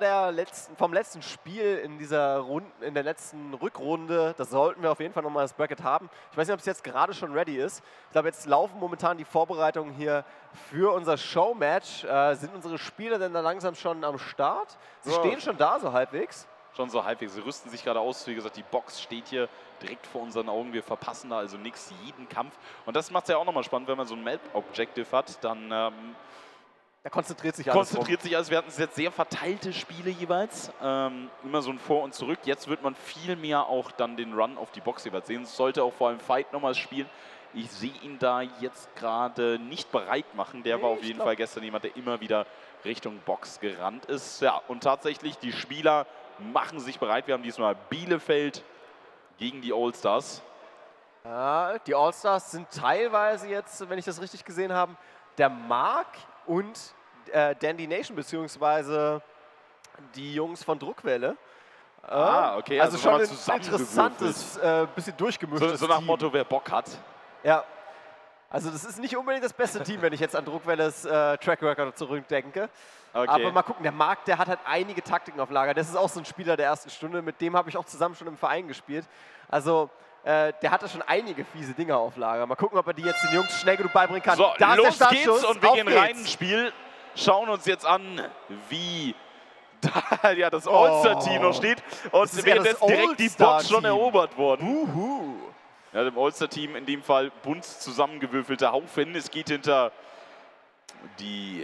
vom letzten Spiel in der letzten Rückrunde, das sollten wir auf jeden Fall nochmal das Bracket haben. Ich weiß nicht, ob es jetzt gerade schon ready ist. Ich glaube, jetzt laufen momentan die Vorbereitungen hier für unser Showmatch. Sind unsere Spieler denn da langsam schon am Start? Sie stehen schon da, so halbwegs. Schon so halbwegs. Sie rüsten sich gerade aus. Wie gesagt, die Box steht hier direkt vor unseren Augen. Wir verpassen da also nichts, jeden Kampf. Und das macht es ja auch nochmal spannend, wenn man so ein Map-Objective hat, dann da konzentriert sich alles. Wir hatten jetzt sehr verteilte Spiele jeweils. Immer so ein Vor und Zurück. Jetzt wird man viel mehr auch dann den Run auf die Box jeweils sehen. Es sollte auch vor allem Fight nochmal spielen. Ich sehe ihn da jetzt gerade nicht bereit machen. Der war auf jeden Fall gestern jemand, der immer wieder Richtung Box gerannt ist. Ja, und tatsächlich, die Spieler machen sich bereit. Wir haben diesmal Bielefeld gegen die All-Stars. Ja, die All-Stars sind teilweise jetzt, wenn ich das richtig gesehen habe, der Marc und Dandy Nation, beziehungsweise die Jungs von Druckwelle. Okay. Also schon ein interessantes, bisschen durchgemischtes so nach Team. Motto, wer Bock hat. Ja. Also das ist nicht unbedingt das beste Team, wenn ich jetzt an Druckwelles Track Record zurückdenke. Okay. Aber mal gucken, der Marc, der hat halt einige Taktiken auf Lager. Das ist auch so ein Spieler der ersten Stunde, mit dem habe ich auch zusammen schon im Verein gespielt. Also der hatte schon einige fiese Dinge auf Lager. Mal gucken, ob er die jetzt den Jungs schnell genug beibringen kann. So, da los ist der geht's und wir gehen rein ins Spiel. Schauen uns jetzt an, wie da ja das All-Star-Team noch steht. Und währenddessen direkt die Box schon erobert worden. Ja, dem All-Star-Team in dem Fall bunt zusammengewürfelter Haufen. Es geht hinter die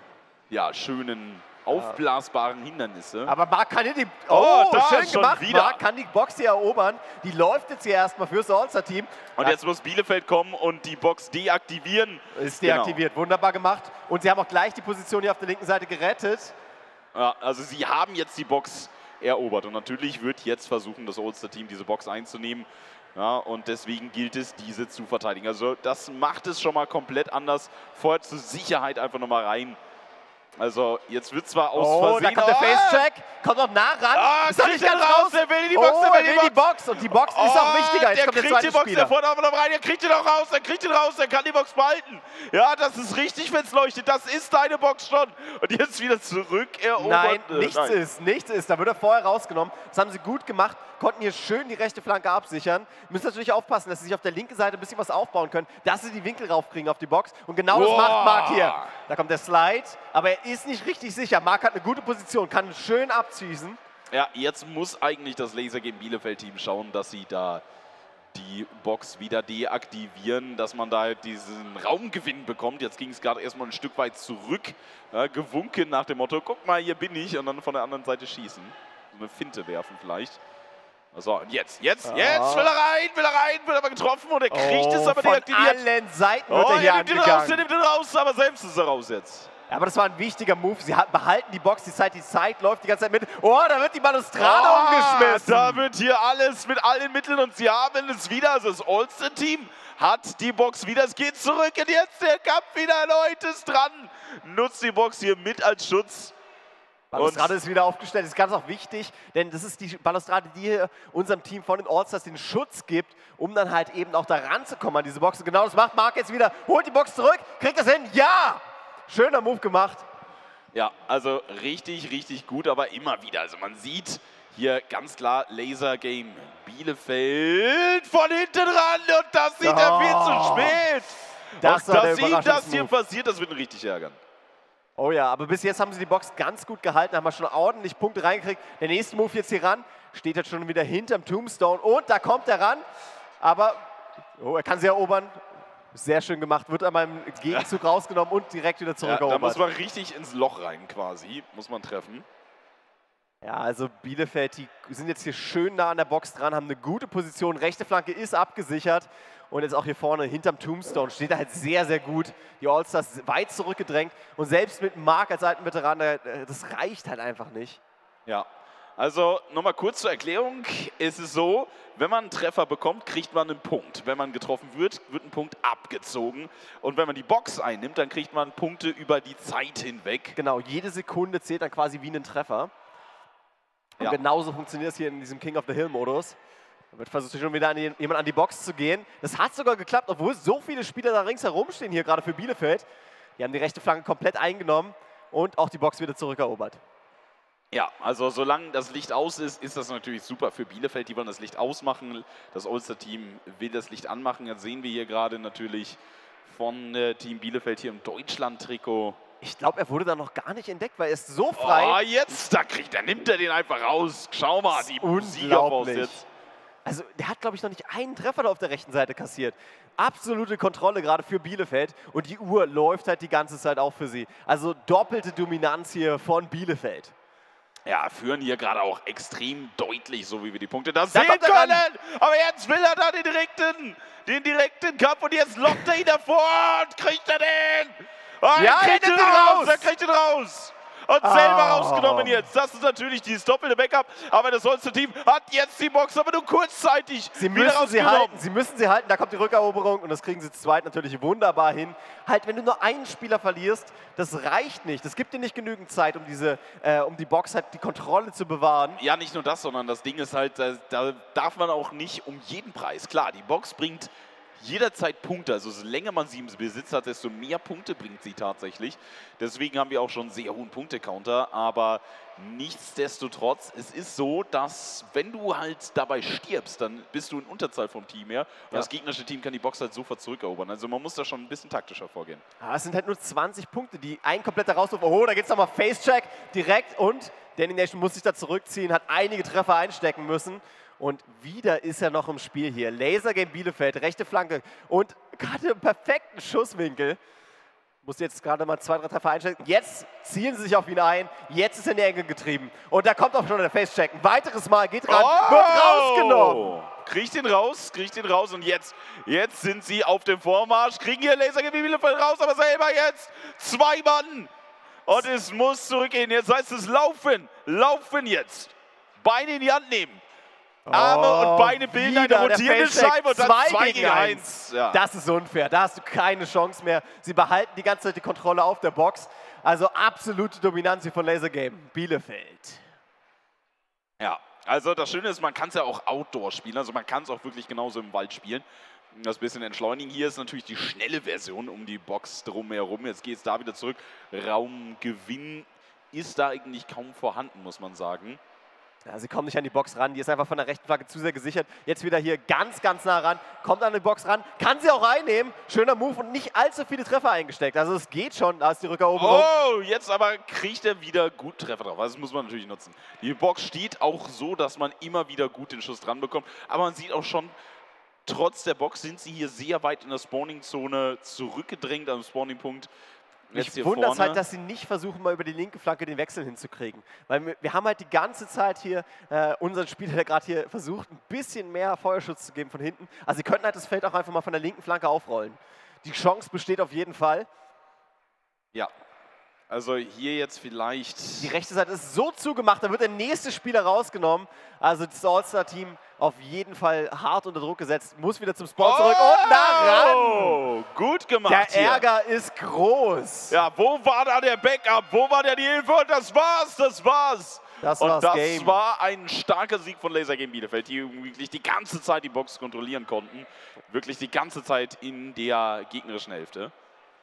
schönen aufblasbaren Hindernisse. Aber Marc kann hier die... da schön schon gemacht. wieder. Marc kann die Box hier erobern. Die läuft jetzt hier erstmal fürs All-Star-Team. Und jetzt muss Bielefeld kommen und die Box deaktivieren. Ist deaktiviert. Genau. Wunderbar gemacht. Und sie haben auch gleich die Position hier auf der linken Seite gerettet. Ja, also sie haben jetzt die Box erobert. Und natürlich wird jetzt versuchen, das All-Star-Team diese Box einzunehmen. Ja, und deswegen gilt es, diese zu verteidigen. Also das macht es schon mal komplett anders. Vorher zur Sicherheit einfach nochmal rein. Also jetzt wird zwar aus Versehen... da kommt der Face-Check, kommt noch nah ran. Ist noch nicht ganz raus, der will in die Box, der will in die Box. Und die Box ist auch wichtiger. Jetzt der kommt der kriegt zweite die Box, Spieler. der vorne aber noch rein, der kriegt ihn auch raus, der kann die Box behalten. Ja, das ist richtig, wenn es leuchtet. Das ist deine Box schon. Und jetzt wieder zurück erobert. Nein, nichts ist. Da wird er vorher rausgenommen. Das haben sie gut gemacht. Konnten hier schön die rechte Flanke absichern. Müssen natürlich aufpassen, dass sie sich auf der linken Seite ein bisschen was aufbauen können, dass sie die Winkel raufkriegen auf die Box. Und genau das macht Marc hier. Da kommt der Slide, aber er ist nicht richtig sicher. Marc hat eine gute Position, kann schön abschießen. Ja, jetzt muss eigentlich das Laser Game Bielefeld-Team schauen, dass sie da die Box wieder deaktivieren, dass man da diesen Raumgewinn bekommt. Jetzt ging es gerade erstmal ein Stück weit zurück, gewunken nach dem Motto, guck mal, hier bin ich, und dann von der anderen Seite schießen. So eine Finte werfen vielleicht. So, und jetzt will er rein, wird aber getroffen und er kriegt es aber deaktiviert. Von allen Seiten wird er hier angegangen. Er nimmt ihn raus, aber selbst ist er raus jetzt. Ja, aber das war ein wichtiger Move. Sie behalten die Box, die Zeit läuft die ganze Zeit mit. Oh, da wird die Balustrade umgeschmissen. Da wird hier alles mit allen Mitteln und sie haben es wieder. Also das All-Star-Team hat die Box wieder. Es geht zurück und jetzt der Kampf wieder. Leute ist dran. Nutzt die Box hier mit als Schutz. Balustrade ist wieder aufgestellt, das ist ganz auch wichtig, denn das ist die Balustrade, die hier unserem Team von den All-Stars den Schutz gibt, um dann halt eben auch da ranzukommen an diese Box. Und genau das macht Marc jetzt wieder, holt die Box zurück, kriegt das hin, ja! Schöner Move gemacht. Ja, also richtig, richtig gut, aber immer wieder. Also man sieht hier ganz klar Laser Game Bielefeld von hinten ran und das sieht er viel zu spät. Das hier passiert, das wird ihn richtig ärgern. Oh ja, aber bis jetzt haben sie die Box ganz gut gehalten, haben wir schon ordentlich Punkte reingekriegt. Der nächste Move jetzt hier ran, steht jetzt schon wieder hinterm Tombstone und da kommt er ran. Aber er kann sie erobern. Sehr schön gemacht, wird einmal im Gegenzug rausgenommen und direkt wieder zurückerobert. Da muss man richtig ins Loch rein quasi, muss man treffen. Ja, also Bielefeld, die sind jetzt hier schön nah an der Box dran, haben eine gute Position. Rechte Flanke ist abgesichert. Und jetzt auch hier vorne hinterm Tombstone steht er halt sehr, sehr gut. Die All-Stars weit zurückgedrängt. Und selbst mit Marc als alten Veteran, das reicht halt einfach nicht. Ja, also nochmal kurz zur Erklärung. Es ist so, wenn man einen Treffer bekommt, kriegt man einen Punkt. Wenn man getroffen wird, wird ein Punkt abgezogen. Und wenn man die Box einnimmt, dann kriegt man Punkte über die Zeit hinweg. Genau, jede Sekunde zählt dann quasi wie ein Treffer. Und ja, genauso funktioniert es hier in diesem King of the Hill-Modus. Da wird versucht schon wieder jemand an die Box zu gehen. Das hat sogar geklappt, obwohl so viele Spieler da ringsherum stehen hier gerade für Bielefeld. Die haben die rechte Flanke komplett eingenommen und auch die Box wieder zurückerobert. Ja, also solange das Licht aus ist, ist das natürlich super für Bielefeld. Die wollen das Licht ausmachen. Das All-Star-Team will das Licht anmachen. Jetzt sehen wir hier gerade natürlich von Team Bielefeld hier im Deutschland-Trikot. Ich glaube, er wurde da noch gar nicht entdeckt, weil er ist so frei. Oh, jetzt, da nimmt er den einfach raus. Schau mal, die Siegerfaust jetzt. Also der hat, glaube ich, noch nicht einen Treffer da auf der rechten Seite kassiert. Absolute Kontrolle gerade für Bielefeld und die Uhr läuft halt die ganze Zeit auch für sie. Also doppelte Dominanz hier von Bielefeld. Ja, führen hier gerade auch extrem deutlich, so wie wir die Punkte da sehen können. Aber jetzt will er da den direkten Kampf und jetzt lockt er ihn davor und kriegt er den. Oh, ja, er kriegt ihn raus. Und selber rausgenommen jetzt. Das ist natürlich dieses doppelte Backup. Aber das All-Star-Team hat jetzt die Box aber nur kurzzeitig wieder rausgenommen. Sie müssen sie halten. Da kommt die Rückeroberung und das kriegen sie zu zweit natürlich wunderbar hin. Halt, wenn du nur einen Spieler verlierst, das reicht nicht. Das gibt dir nicht genügend Zeit, um die Box halt die Kontrolle zu bewahren. Ja, nicht nur das, sondern das Ding ist halt, da darf man auch nicht um jeden Preis. Klar, die Box bringt jederzeit Punkte, also je länger man sie im Besitz hat, desto mehr Punkte bringt sie tatsächlich. Deswegen haben wir auch schon einen sehr hohen Punkte-Counter, aber nichtsdestotrotz, es ist so, dass wenn du halt dabei stirbst, dann bist du in Unterzahl vom Team her und das gegnerische Team kann die Box halt sofort zurückerobern. Also man muss da schon ein bisschen taktischer vorgehen. Ja, es sind halt nur 20 Punkte, die ein kompletter Rauswurf. Oh, da geht es nochmal Face-Check direkt und Danny Nation muss sich da zurückziehen, hat einige Treffer einstecken müssen. Und wieder ist er noch im Spiel hier. Laser Game Bielefeld, rechte Flanke und gerade im perfekten Schusswinkel. Muss jetzt gerade mal 2, 3 Treffer einstecken. Jetzt ziehen sie sich auf ihn ein. Jetzt ist er in die Enge getrieben. Und da kommt auch schon der Face-Check. Ein weiteres Mal geht ran, wird rausgenommen. Kriegt ihn raus und jetzt sind sie auf dem Vormarsch. Kriegen hier Laser Game Bielefeld raus, aber selber jetzt 2 Mann. Und es muss zurückgehen. Jetzt heißt es laufen. Laufen jetzt. Beine in die Hand nehmen. Arme und Beine bilden eine rotierende Scheibe und dann 2 gegen 1. Ja. Das ist unfair, da hast du keine Chance mehr. Sie behalten die ganze Zeit die Kontrolle auf der Box. Also absolute Dominanz hier von Laser Game Bielefeld. Ja, also das Schöne ist, man kann es ja auch Outdoor spielen, also man kann es auch wirklich genauso im Wald spielen. Das bisschen entschleunigen. Hier ist natürlich die schnelle Version um die Box drumherum. Jetzt geht es da wieder zurück. Raumgewinn ist da eigentlich kaum vorhanden, muss man sagen. Ja, sie kommen nicht an die Box ran, die ist einfach von der rechten Flagge zu sehr gesichert. Jetzt wieder hier ganz, ganz nah ran, kommt an die Box ran, kann sie auch reinnehmen. Schöner Move und nicht allzu viele Treffer eingesteckt. Also es geht schon, da ist die Rückeroberung. Oh, jetzt aber kriegt er wieder gut Treffer drauf. Also das muss man natürlich nutzen. Die Box steht auch so, dass man immer wieder gut den Schuss dran bekommt. Aber man sieht auch schon, trotz der Box sind sie hier sehr weit in der Spawning-Zone zurückgedrängt am Spawning-Punkt. Mich wundert es halt, dass sie nicht versuchen, mal über die linke Flanke den Wechsel hinzukriegen. Weil wir haben halt die ganze Zeit hier unseren Spieler, der gerade hier versucht, ein bisschen mehr Feuerschutz zu geben von hinten. Also sie könnten halt das Feld auch einfach mal von der linken Flanke aufrollen. Die Chance besteht auf jeden Fall. Ja, also hier jetzt vielleicht... Die rechte Seite ist so zugemacht, da wird der nächste Spieler rausgenommen. Also das All-Star-Team auf jeden Fall hart unter Druck gesetzt, muss wieder zum Spawn zurück und da ran! Gut gemacht. Der Ärger ist groß. Ja, wo war da der Backup? Wo war da die Hilfe? Und das war's, das war's. Das war ein starker Sieg von Laser Game Bielefeld, die wirklich die ganze Zeit die Box kontrollieren konnten. Wirklich die ganze Zeit in der gegnerischen Hälfte.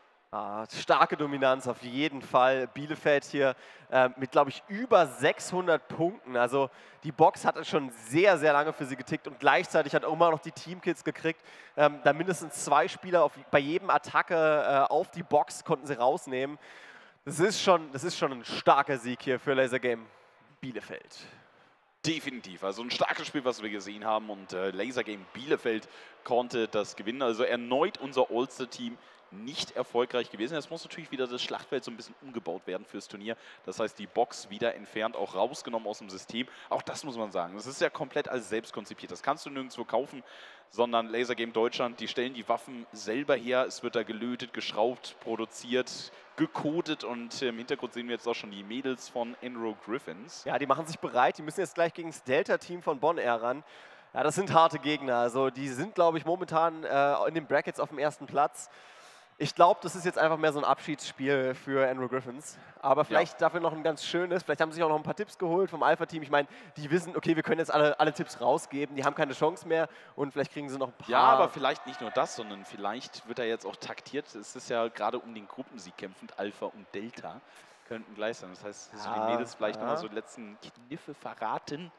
Starke Dominanz auf jeden Fall. Bielefeld hier mit, glaube ich, über 600 Punkten. Also die Box hat schon sehr, sehr lange für sie getickt und gleichzeitig hat auch immer noch die Teamkills gekriegt. Da mindestens 2 Spieler bei jedem Attacke auf die Box konnten sie rausnehmen. Das ist schon ein starker Sieg hier für Laser Game Bielefeld. Definitiv, also ein starkes Spiel, was wir gesehen haben und Laser Game Bielefeld konnte das gewinnen. Also erneut unser All-Star-Team nicht erfolgreich gewesen. Jetzt muss natürlich wieder das Schlachtfeld so ein bisschen umgebaut werden fürs Turnier. Das heißt, die Box wieder entfernt, auch rausgenommen aus dem System. Auch das muss man sagen. Das ist ja komplett als selbst konzipiert. Das kannst du nirgendwo kaufen, sondern Laser Game Deutschland, die stellen die Waffen selber her. Es wird da gelötet, geschraubt, produziert, gecodet und im Hintergrund sehen wir jetzt auch schon die Mädels von Enro Griffins. Ja, die machen sich bereit. Die müssen jetzt gleich gegen das Delta-Team von Bonn Air ran. Ja, das sind harte Gegner. Also die sind, glaube ich, momentan in den Brackets auf dem ersten Platz. Ich glaube, das ist jetzt einfach mehr so ein Abschiedsspiel für Enro Griffins. Aber vielleicht dafür noch ein ganz schönes. Vielleicht haben sie sich auch noch ein paar Tipps geholt vom Alpha-Team. Ich meine, die wissen, okay, wir können jetzt alle Tipps rausgeben. Die haben keine Chance mehr und vielleicht kriegen sie noch ein paar. Ja, aber vielleicht nicht nur das, sondern vielleicht wird er jetzt auch taktiert. Es ist ja gerade um den Gruppensieg kämpfend. Alpha und Delta könnten gleich sein. Das heißt, so die Mädels vielleicht nochmal so die letzten Kniffe verraten.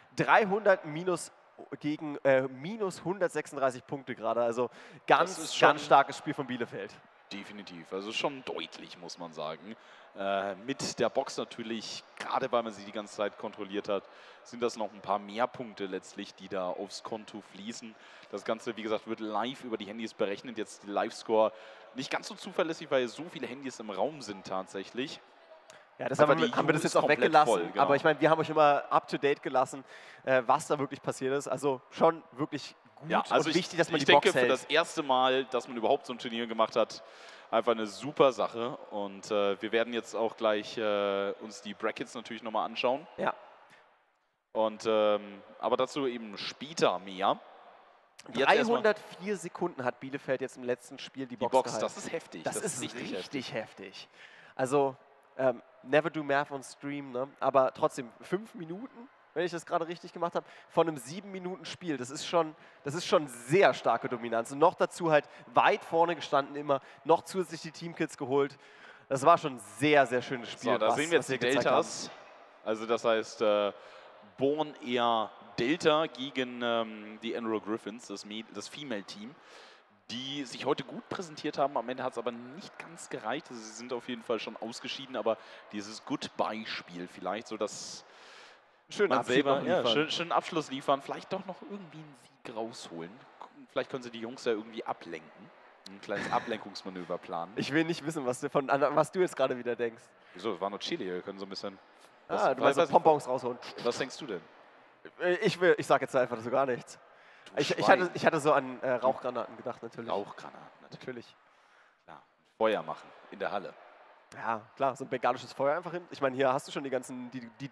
300 minus gegen minus 136 Punkte gerade. Also ganz starkes Spiel von Bielefeld. Definitiv. Also schon deutlich, muss man sagen. Mit der Box natürlich, gerade weil man sie die ganze Zeit kontrolliert hat, sind das noch ein paar mehr Punkte letztlich, die da aufs Konto fließen. Das Ganze, wie gesagt, wird live über die Handys berechnet. Jetzt die Live-Score nicht ganz so zuverlässig, weil so viele Handys im Raum sind tatsächlich. Ja, das haben wir das jetzt auch weggelassen, voll, genau. Aber ich meine, wir haben euch immer up-to-date gelassen, was da wirklich passiert ist. Also schon wirklich gut also und wichtig, dass man die Box hält. Ich denke, für das erste Mal, dass man überhaupt so ein Turnier gemacht hat, einfach eine super Sache. Und wir werden jetzt auch gleich uns die Brackets natürlich nochmal anschauen. Ja. Und, aber dazu eben später mehr. 304 Sekunden hat Bielefeld jetzt im letzten Spiel die Box gehalten. Das ist heftig. Das ist richtig heftig. Also never do math on stream, ne? Aber trotzdem 5 Minuten, wenn ich das gerade richtig gemacht habe, von einem 7-Minuten-Spiel. Das ist schon sehr starke Dominanz. Und noch dazu halt weit vorne gestanden immer, noch zusätzlich die Teamkits geholt. Das war schon ein sehr, sehr schönes Spiel. So, da sehen wir jetzt die Deltas. Also das heißt Born Air Delta gegen die Enro Griffins, das Female-Team, die sich heute gut präsentiert haben. Am Ende hat es aber nicht ganz gereicht. Also sie sind auf jeden Fall schon ausgeschieden, aber dieses Goodbye-Spiel vielleicht, so dass schönen Abschluss liefern, vielleicht doch noch irgendwie einen Sieg rausholen. Vielleicht können sie die Jungs ja irgendwie ablenken. Ein kleines Ablenkungsmanöver planen. Ich will nicht wissen, was du jetzt gerade wieder denkst. Wieso? Es war nur Chili, wir können so ein bisschen... du meinst so Pompons rausholen. Was denkst du denn? Ich sag jetzt einfach so gar nichts. Ich hatte so an Rauchgranaten gedacht, natürlich. Rauchgranaten, natürlich. Klar. Feuer machen in der Halle. Ja, klar, so ein bengalisches Feuer einfach hin. Ich meine, hier hast du schon die ganzen, die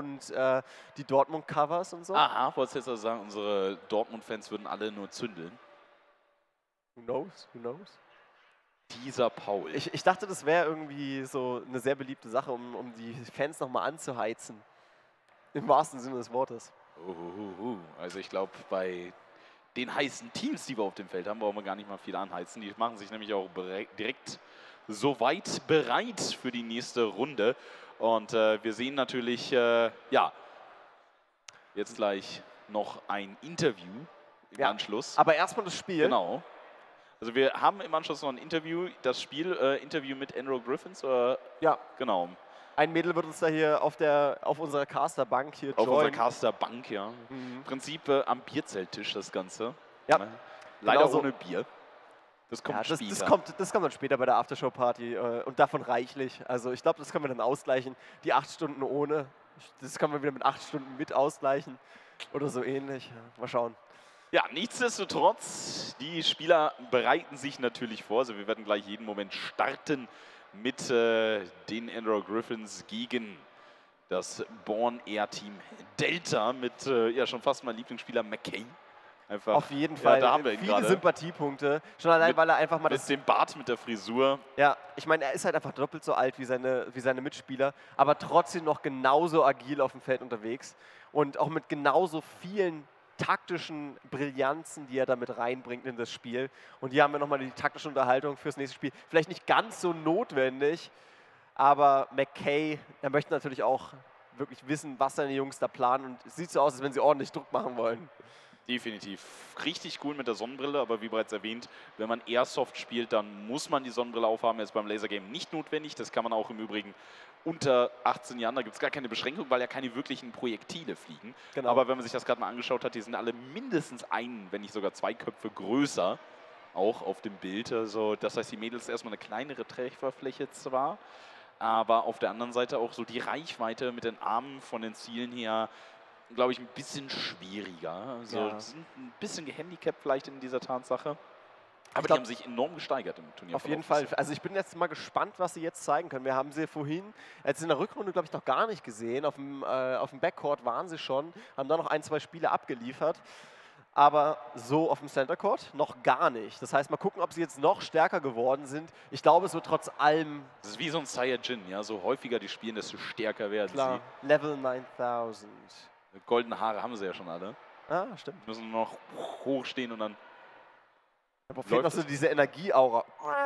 Dortmund-Covers und so. Aha, wolltest du jetzt also sagen, unsere Dortmund-Fans würden alle nur zündeln? Who knows? Who knows? Dieser Paul. Ich dachte, das wäre irgendwie so eine sehr beliebte Sache, um die Fans nochmal anzuheizen. Im wahrsten Sinne des Wortes. Also ich glaube, bei den heißen Teams, die wir auf dem Feld haben, brauchen wir gar nicht mal viel anheizen. Die machen sich nämlich auch direkt soweit bereit für die nächste Runde. Und wir sehen natürlich, ja, jetzt gleich noch ein Interview im Anschluss. Aber erstmal das Spiel. Genau. Also wir haben im Anschluss noch ein Interview, das Spiel, Interview mit Andrew Griffins. Ja. Genau. Ein Mädel wird uns da hier auf unserer Casterbank hier Auf joinen. unserer Casterbank, ja. Im Prinzip am Bierzelttisch das Ganze. Ja. Ne? Leider Genau so. ohne Bier. Das kommt später. Das kommt dann später bei der Aftershow-Party und davon reichlich. Also ich glaube, das können wir dann ausgleichen. Die 8 Stunden ohne, das können wir wieder mit 8 Stunden mit ausgleichen oder so ähnlich. Ja, mal schauen. Ja, nichtsdestotrotz, die Spieler bereiten sich natürlich vor. Also wir werden gleich jeden Moment starten mit den Andrew Griffins gegen das Born Air Team Delta mit ja schon fast mein Lieblingsspieler McKay. Einfach, auf jeden Fall. Ja, da haben wir ihn viele gerade. Sympathiepunkte. Schon allein, weil er einfach mal mit dem Bart, mit der Frisur. Ja, ich meine, er ist halt einfach doppelt so alt wie seine Mitspieler, aber trotzdem noch genauso agil auf dem Feld unterwegs und auch mit genauso vielen taktischen Brillanzen, die er damit reinbringt in das Spiel. Und hier haben wir nochmal die taktische Unterhaltung fürs nächste Spiel. Vielleicht nicht ganz so notwendig, aber McKay, er möchte natürlich auch wirklich wissen, was seine Jungs da planen. Und es sieht so aus, als wenn sie ordentlich Druck machen wollen. Definitiv. Richtig cool mit der Sonnenbrille, aber wie bereits erwähnt, wenn man Airsoft spielt, dann muss man die Sonnenbrille aufhaben. Jetzt beim Lasergame nicht notwendig. Das kann man auch im Übrigen unter 18 Jahren. Da gibt es gar keine Beschränkung, weil ja keine wirklichen Projektile fliegen. Genau. Aber wenn man sich das gerade mal angeschaut hat, die sind alle mindestens wenn nicht sogar 2 Köpfe größer, auch auf dem Bild. Also, das heißt, die Mädels erstmal eine kleinere Trefferfläche zwar, aber auf der anderen Seite auch so die Reichweite mit den Armen von den Zielen her, glaube ich, ein bisschen schwieriger. Also sind ein bisschen gehandicapt vielleicht in dieser Tatsache. Aber die haben sich enorm gesteigert im Turnier. Auf jeden Fall. Also ich bin jetzt mal gespannt, was sie jetzt zeigen können. Wir haben sie vorhin, jetzt in der Rückrunde, glaube ich, noch gar nicht gesehen. Auf dem Backcourt waren sie schon, haben da noch 1, 2 Spiele abgeliefert. Aber so auf dem Center Court noch gar nicht. Das heißt, mal gucken, ob sie jetzt noch stärker geworden sind. Ich glaube, es wird trotz allem... Das ist wie so ein Saiyajin, ja. So häufiger die spielen, desto stärker werden sie. Level 9000. Goldene Haare haben sie ja schon alle. Ah, stimmt. Müssen nur noch hochstehen und dann... Aber fehlt noch so diese Energieaura.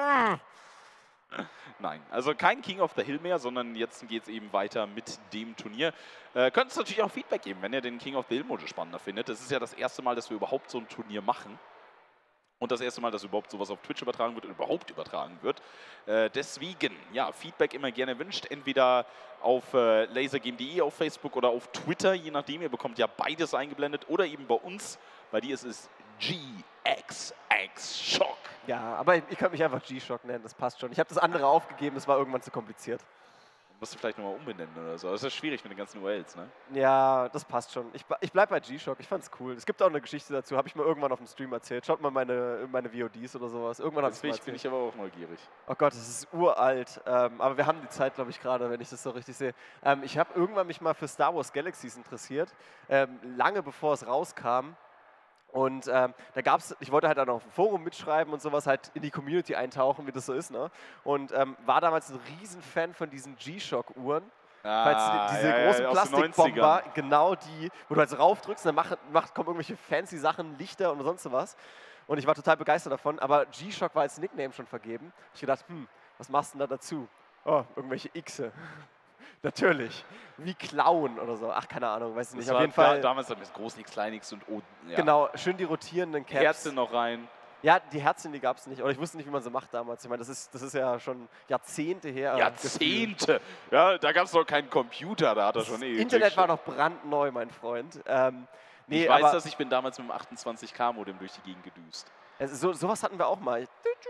Nein, also kein King of the Hill mehr, sondern jetzt geht es eben weiter mit dem Turnier. Könnt uns natürlich auch Feedback geben, wenn ihr den King of the Hill-Modus spannender findet. Das ist ja das erste Mal, dass wir überhaupt so ein Turnier machen. Und das erste Mal, dass überhaupt sowas auf Twitch übertragen wird und überhaupt übertragen wird. Deswegen, ja, Feedback immer gerne erwünscht. Entweder auf lasergame.de, auf Facebook oder auf Twitter, je nachdem. Ihr bekommt ja beides eingeblendet. Oder eben bei uns, bei dir ist es GXX Shock. Ja, aber ihr könnt mich einfach G-Shock nennen, das passt schon. Ich habe das andere aufgegeben, das war irgendwann zu kompliziert. Musst du vielleicht nochmal umbenennen oder so. Das ist schwierig mit den ganzen URLs, ne? Ja, das passt schon. Ich bleibe bei G-Shock, ich fand's cool. Es gibt auch eine Geschichte dazu, habe ich mal irgendwann auf dem Stream erzählt. Schaut mal meine VODs oder sowas. Irgendwann bin ich aber auch neugierig. Oh Gott, das ist uralt. Aber wir haben die Zeit, glaube ich, gerade, wenn ich das so richtig sehe. Ich habe irgendwann mich mal für Star Wars Galaxies interessiert, lange bevor es rauskam. Und da gab es, ich wollte halt dann auf dem Forum mitschreiben und sowas, halt in die Community eintauchen, wie das so ist, ne? Und war damals ein Riesenfan von diesen G-Shock-Uhren. Diese großen Plastikbomber, genau die, wo du halt so raufdrückst und dann kommen irgendwelche fancy Sachen, Lichter und sonst was. Und ich war total begeistert davon, aber G-Shock war als Nickname schon vergeben. Ich gedacht, was machst du denn da dazu? Oh, irgendwelche Xe. Natürlich. Wie Clown oder so. Ach, keine Ahnung, weiß ich nicht. Auf jeden Fall. Damals mit Groß X, Klein X und O. Ja. Genau, schön die rotierenden Caps. Herzchen noch rein. Ja, die Herzchen, die gab es nicht. Oder ich wusste nicht, wie man sie macht damals. Ich meine, das ist ja schon Jahrzehnte her. Jahrzehnte? Ja, da gab es noch keinen Computer, da hat er schon Das Internet war noch brandneu, mein Freund. Ich weiß das, ich bin damals mit dem 28K-Modem durch die Gegend gedüst. Also sowas hatten wir auch mal.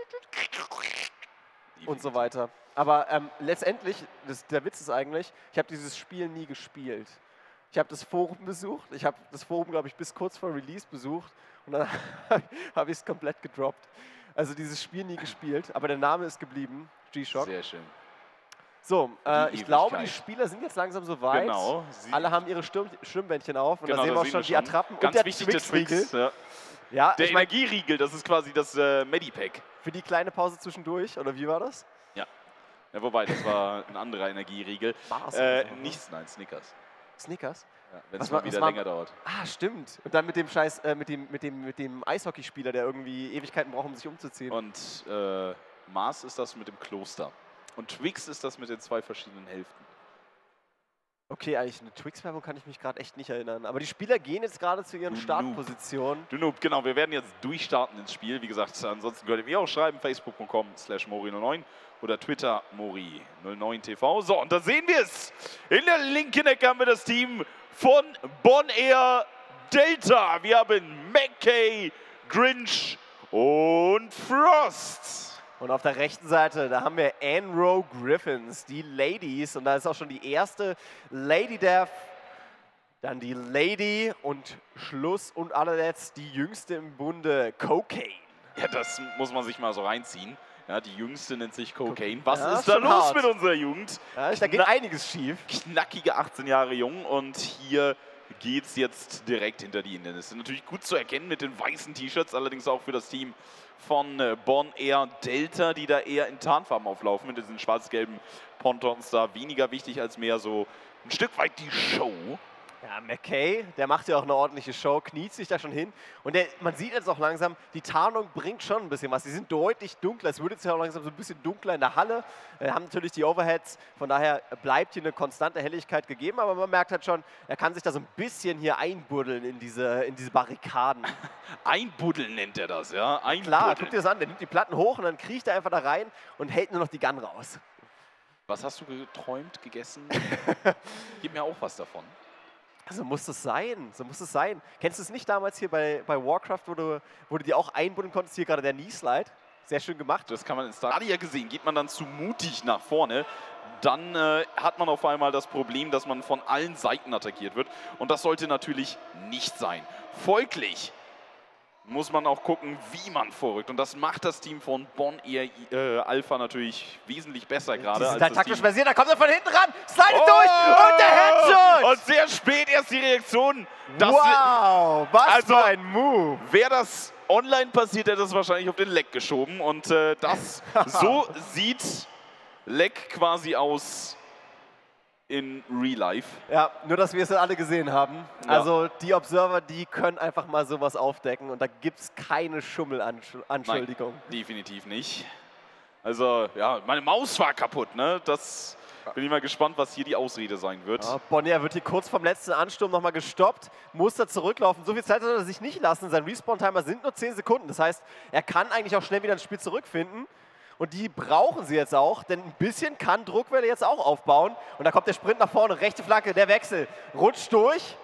Und so weiter. Aber letztendlich, der Witz ist eigentlich, ich habe dieses Spiel nie gespielt. Ich habe das Forum besucht, ich habe das Forum, glaube ich, bis kurz vor Release besucht und dann habe ich es komplett gedroppt. Also dieses Spiel nie gespielt, aber der Name ist geblieben, G-Shock. Sehr schön. So, ich glaube, die Spieler sind jetzt langsam soweit. Genau. Alle haben ihre Stirnbändchen auf. Und Genau, da sehen wir auch schon die Attrappen. Ganz und der wichtig, der Twix-Riegel. Twix. Ja. Ja, Der Energieriegel, das ist quasi das Medipack. Für die kleine Pause zwischendurch, oder wie war das? Ja. Ja, wobei, das war ein anderer Energieriegel. Nichts, nein, Snickers. Snickers? Ja, wenn es mal wieder länger dauert. Ah, stimmt. Und dann mit dem Scheiß, mit dem Eishockeyspieler, der irgendwie Ewigkeiten braucht, um sich umzuziehen. Und Mars ist das mit dem Kloster. Und Twix ist das mit den 2 verschiedenen Hälften. Okay, eigentlich eine Twix-Werbung kann ich mich gerade echt nicht erinnern. Aber die Spieler gehen jetzt gerade zu ihren Startpositionen. Du Noob, genau. Wir werden jetzt durchstarten ins Spiel. Wie gesagt, ansonsten könnt ihr mir auch schreiben, facebook.com/mori09 oder Twitter mori09tv. So, und da sehen wir es. In der linken Ecke haben wir das Team von Bonaire Delta. Wir haben Mackay, Grinch und Frost. Und auf der rechten Seite, da haben wir Anro Griffins, die Ladies. Und da ist auch schon die erste Lady Death. Dann die Lady und Schluss und allerletzt die jüngste im Bunde, Cocaine. Ja, das muss man sich mal so reinziehen. Ja, die jüngste nennt sich Cocaine. Was Ja, ist da los hart mit unserer Jugend? Ja, da geht einiges schief. Knackige 18 Jahre jung und hier geht es jetzt direkt hinter die Innen. Das ist natürlich gut zu erkennen mit den weißen T-Shirts, allerdings auch für das Team von Bonaire Delta, die da eher in Tarnfarben auflaufen, mit diesen schwarz-gelben Pontons da. Weniger wichtig als mehr so ein Stück weit die Show. Ja, Mackay, der macht ja auch eine ordentliche Show, kniet sich da schon hin. Und man sieht jetzt auch langsam, die Tarnung bringt schon ein bisschen was. Die sind deutlich dunkler. Es wird jetzt ja auch langsam so ein bisschen dunkler in der Halle. Wir haben natürlich die Overheads, von daher bleibt hier eine konstante Helligkeit gegeben. Aber man merkt halt schon, er kann sich da so ein bisschen hier einbuddeln in diese Barrikaden. Einbuddeln nennt er das, ja? Einbuddeln. Klar, guck dir das an, der nimmt die Platten hoch und dann kriecht er einfach da rein und hält nur noch die Gun raus. Was hast du geträumt, gegessen? Gib mir auch was davon. So muss das sein, so muss es sein. Kennst du es nicht damals hier bei Warcraft, wo du die auch einbuddeln konntest? Hier gerade der Knee-Slide. Sehr schön gemacht. Das kann man in Stadia gesehen. Geht man dann zu mutig nach vorne, dann hat man auf einmal das Problem, dass man von allen Seiten attackiert wird. Und das sollte natürlich nicht sein. Folglich muss man auch gucken, wie man vorrückt. Und das macht das Team von Bonaire Alpha natürlich wesentlich besser gerade. Die sind halt taktisch versiert, da kommt er von hinten ran, slidet durch und der Headshot! Und sehr spät erst die Reaktion. Wow, was für ein Move! Wäre das online passiert, hätte es wahrscheinlich auf den Leck geschoben. Und so sieht Leck quasi aus in Real Life. Ja, nur dass wir es alle gesehen haben. Ja. Also die Observer, die können einfach mal sowas aufdecken und da gibt es keine Schummelanschuldigung. Nein, definitiv nicht. Also, ja, meine Maus war kaputt, ne? Das bin ich mal gespannt, was hier die Ausrede sein wird. Ja, Bonaire wird hier kurz vom letzten Ansturm nochmal gestoppt, muss da zurücklaufen. So viel Zeit hat er sich nicht lassen. Sein Respawn-Timer sind nur 10 Sekunden. Das heißt, er kann eigentlich auch schnell wieder ins Spiel zurückfinden. Und die brauchen sie jetzt auch, denn ein bisschen kann Druckwelle jetzt auch aufbauen. Und da kommt der Sprint nach vorne, rechte Flanke, der Wechsel, rutscht durch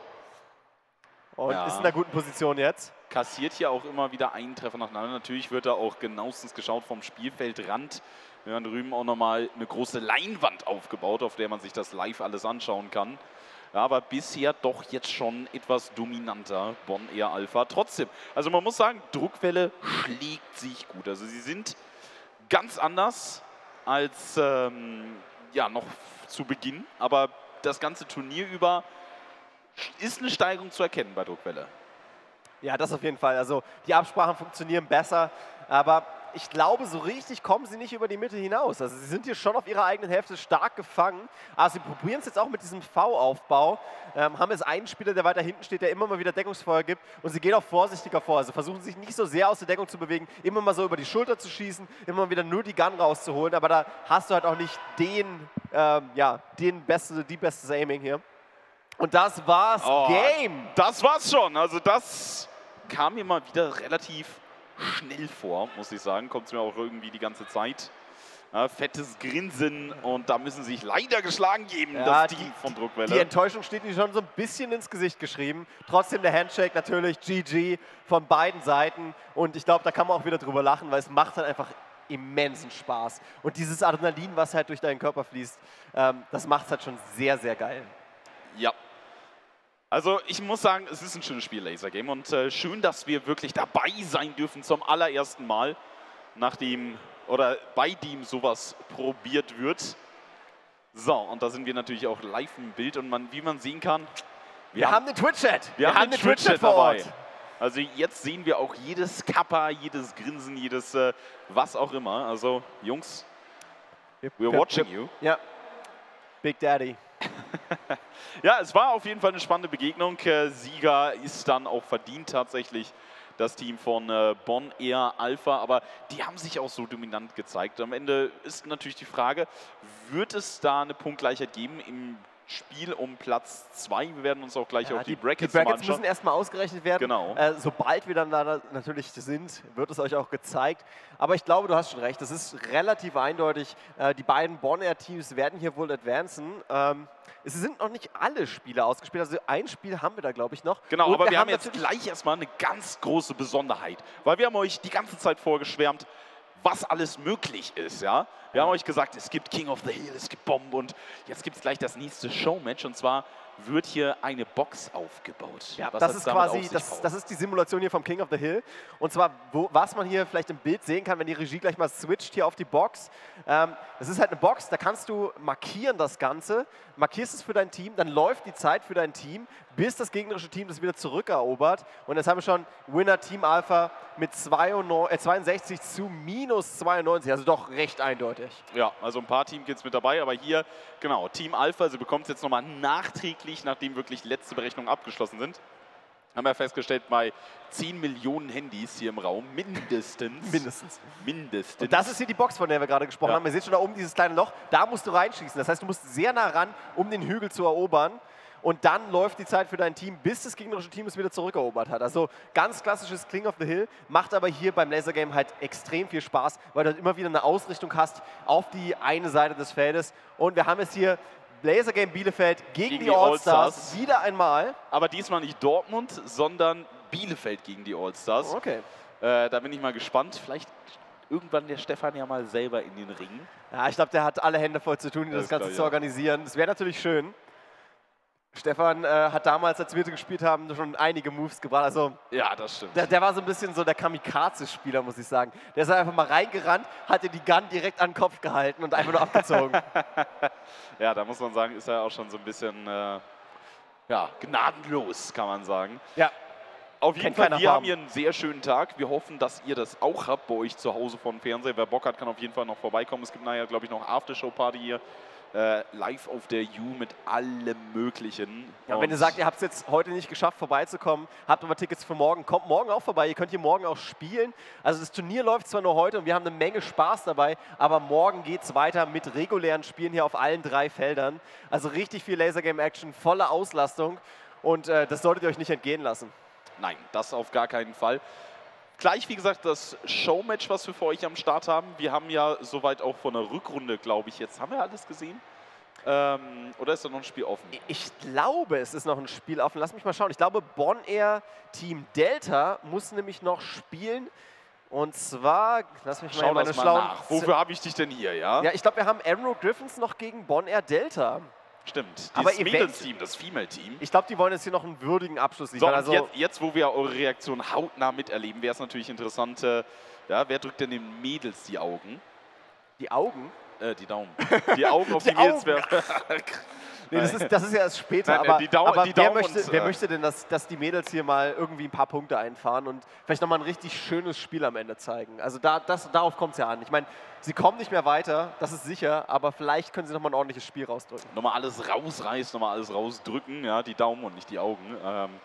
und ist in einer guten Position jetzt. Kassiert hier auch immer wieder einen Treffer nacheinander. Natürlich wird da auch genauestens geschaut vom Spielfeldrand. Wir haben drüben auch nochmal eine große Leinwand aufgebaut, auf der man sich das live alles anschauen kann. Ja, aber bisher doch jetzt schon etwas dominanter Bonaire Alpha. Trotzdem, also man muss sagen, Druckwelle schlägt sich gut. Also sie sind ganz anders als ja, noch zu Beginn, aber das ganze Turnier über ist eine Steigerung zu erkennen bei Druckwelle. Ja, das auf jeden Fall. Also die Absprachen funktionieren besser, aber ich glaube, so richtig kommen sie nicht über die Mitte hinaus. Also sie sind hier schon auf ihrer eigenen Hälfte stark gefangen, aber sie probieren es jetzt auch mit diesem V-Aufbau. Haben jetzt einen Spieler, der weiter hinten steht, der immer mal wieder Deckungsfeuer gibt und sie gehen auch vorsichtiger vor. Also versuchen sich nicht so sehr aus der Deckung zu bewegen, immer mal so über die Schulter zu schießen, immer mal wieder nur die Gun rauszuholen, aber da hast du halt auch nicht die bestes Aiming hier. Und das war's, Game. Das war's schon. Also das kam mir mal wieder relativ schnell vor, muss ich sagen. Kommt es mir auch irgendwie die ganze Zeit. Ja, fettes Grinsen und da müssen sie sich leider geschlagen geben, ja, das Team von Druckwelle. Die Enttäuschung steht ihnen schon so ein bisschen ins Gesicht geschrieben. Trotzdem der Handshake natürlich, GG von beiden Seiten. Und ich glaube, da kann man auch wieder drüber lachen, weil es macht halt einfach immensen Spaß. Und dieses Adrenalin, was halt durch deinen Körper fließt, das macht es halt schon sehr, sehr geil. Ja. Also ich muss sagen, es ist ein schönes Spiel, Laser Game. Und schön, dass wir wirklich dabei sein dürfen zum allerersten Mal, nachdem oder bei dem sowas probiert wird. So, und da sind wir natürlich auch live im Bild und wie man sehen kann, wir haben den Twitch-Chat. Wir haben den Twitch-Chat vor Ort. Also jetzt sehen wir auch jedes Kappa, jedes Grinsen, jedes was auch immer. Also Jungs, we're watching you. Ja, Big Daddy. Ja, es war auf jeden Fall eine spannende Begegnung. Sieger ist dann auch verdient tatsächlich das Team von Bonn Air Alpha, aber die haben sich auch so dominant gezeigt. Am Ende ist natürlich die Frage, wird es da eine Punktgleichheit geben im Spiel um Platz 2? Wir werden uns auch gleich auf die Brackets anschauen. Die Brackets müssen erstmal ausgerechnet werden. Genau. Sobald wir dann da natürlich sind, wird es euch auch gezeigt. Aber ich glaube, du hast schon recht, das ist relativ eindeutig. Die beiden Bonn Air Teams werden hier wohl advancen. Es sind noch nicht alle Spiele ausgespielt, also ein Spiel haben wir da, glaube ich, noch. Genau, und aber wir haben jetzt gleich erstmal eine ganz große Besonderheit, weil wir haben euch die ganze Zeit vorgeschwärmt, was alles möglich ist, ja. Wir haben euch gesagt, es gibt King of the Hill, es gibt Bomb und jetzt gibt es gleich das nächste Showmatch und zwar wird hier eine Box aufgebaut. Ja, das ist quasi, das ist die Simulation hier vom King of the Hill. Und zwar, was man hier vielleicht im Bild sehen kann, wenn die Regie gleich mal switcht hier auf die Box. Das ist halt eine Box, da kannst du markieren das Ganze, markierst es für dein Team, dann läuft die Zeit für dein Team, bis das gegnerische Team das wieder zurückerobert. Und jetzt haben wir schon Winner Team Alpha mit 62 zu minus 92, also doch recht eindeutig. Ja, also ein paar Teamkits mit dabei, aber hier, genau, Team Alpha, sie bekommt es jetzt nochmal nachträglich, nachdem wirklich letzte Berechnungen abgeschlossen sind. Haben wir festgestellt, bei 10 Millionen Handys hier im Raum, mindestens. Und das ist hier die Box, von der wir gerade gesprochen haben. Ihr seht schon da oben dieses kleine Loch, da musst du reinschießen. Das heißt, du musst sehr nah ran, um den Hügel zu erobern. Und dann läuft die Zeit für dein Team, bis das gegnerische Team es wieder zurückerobert hat. Also ganz klassisches King of the Hill, macht aber hier beim Lasergame halt extrem viel Spaß, weil du halt immer wieder eine Ausrichtung hast auf die eine Seite des Feldes. Und wir haben jetzt hier Lasergame Bielefeld gegen die All-Stars wieder einmal. Aber diesmal nicht Dortmund, sondern Bielefeld gegen die All-Stars. Okay. Da bin ich mal gespannt. Vielleicht irgendwann der Stefan ja mal selber in den Ring. Ja, ich glaube, der hat alle Hände voll zu tun, das Ganze zu organisieren. Das wäre natürlich schön. Stefan hat damals, als wir gespielt haben, schon einige Moves gebracht. Also, ja, das stimmt. Der war so ein bisschen so der Kamikaze-Spieler, muss ich sagen. Der ist einfach mal reingerannt, hatte die Gun direkt an den Kopf gehalten und einfach nur abgezogen. Ja, da muss man sagen, ist er auch schon so ein bisschen ja, gnadenlos, kann man sagen. Ja. Auf jeden Fall, wir haben hier einen sehr schönen Tag. Wir hoffen, dass ihr das auch habt bei euch zu Hause vor dem Fernseher. Wer Bock hat, kann auf jeden Fall noch vorbeikommen. Es gibt nachher, glaube ich, noch Aftershow-Party hier. Live auf der U mit allem Möglichen. Ja, wenn ihr sagt, ihr habt es jetzt heute nicht geschafft, vorbeizukommen, habt aber Tickets für morgen, kommt morgen auch vorbei. Ihr könnt hier morgen auch spielen. Also das Turnier läuft zwar nur heute und wir haben eine Menge Spaß dabei, aber morgen geht es weiter mit regulären Spielen hier auf allen 3 Feldern. Also richtig viel Lasergame-Action, volle Auslastung und das solltet ihr euch nicht entgehen lassen. Nein, das auf gar keinen Fall. Gleich, wie gesagt, das Showmatch, was wir für euch am Start haben. Wir haben ja soweit auch von der Rückrunde, glaube ich, jetzt haben wir alles gesehen. Oder ist da noch ein Spiel offen? Ich glaube, es ist noch ein Spiel offen. Lass mich mal schauen. Ich glaube, Bonn Air Team Delta muss nämlich noch spielen. Und zwar, lass mich mal meine schlauen... Wofür habe ich dich denn hier, ja? Ja, ich glaube, wir haben Emerald Griffins noch gegen Bonn Air Delta. Stimmt, aber Mädels-Team, das Female-Team. Ich glaube, die wollen jetzt hier noch einen würdigen Abschluss liefern. So, also jetzt, wo wir eure Reaktion hautnah miterleben, wäre es natürlich interessant, ja, wer drückt denn den Mädels die Augen? Die Augen? Die Daumen. Die Augen auf die Mädels. Nee, das ist ja erst später, Nein, aber wer möchte denn, dass die Mädels hier mal irgendwie ein paar Punkte einfahren und vielleicht nochmal ein richtig schönes Spiel am Ende zeigen? Also darauf kommt es ja an. Ich meine, sie kommen nicht mehr weiter, das ist sicher, aber vielleicht können sie nochmal ein ordentliches Spiel rausdrücken. Nochmal alles rausreißen, nochmal alles rausdrücken, ja, die Daumen und nicht die Augen.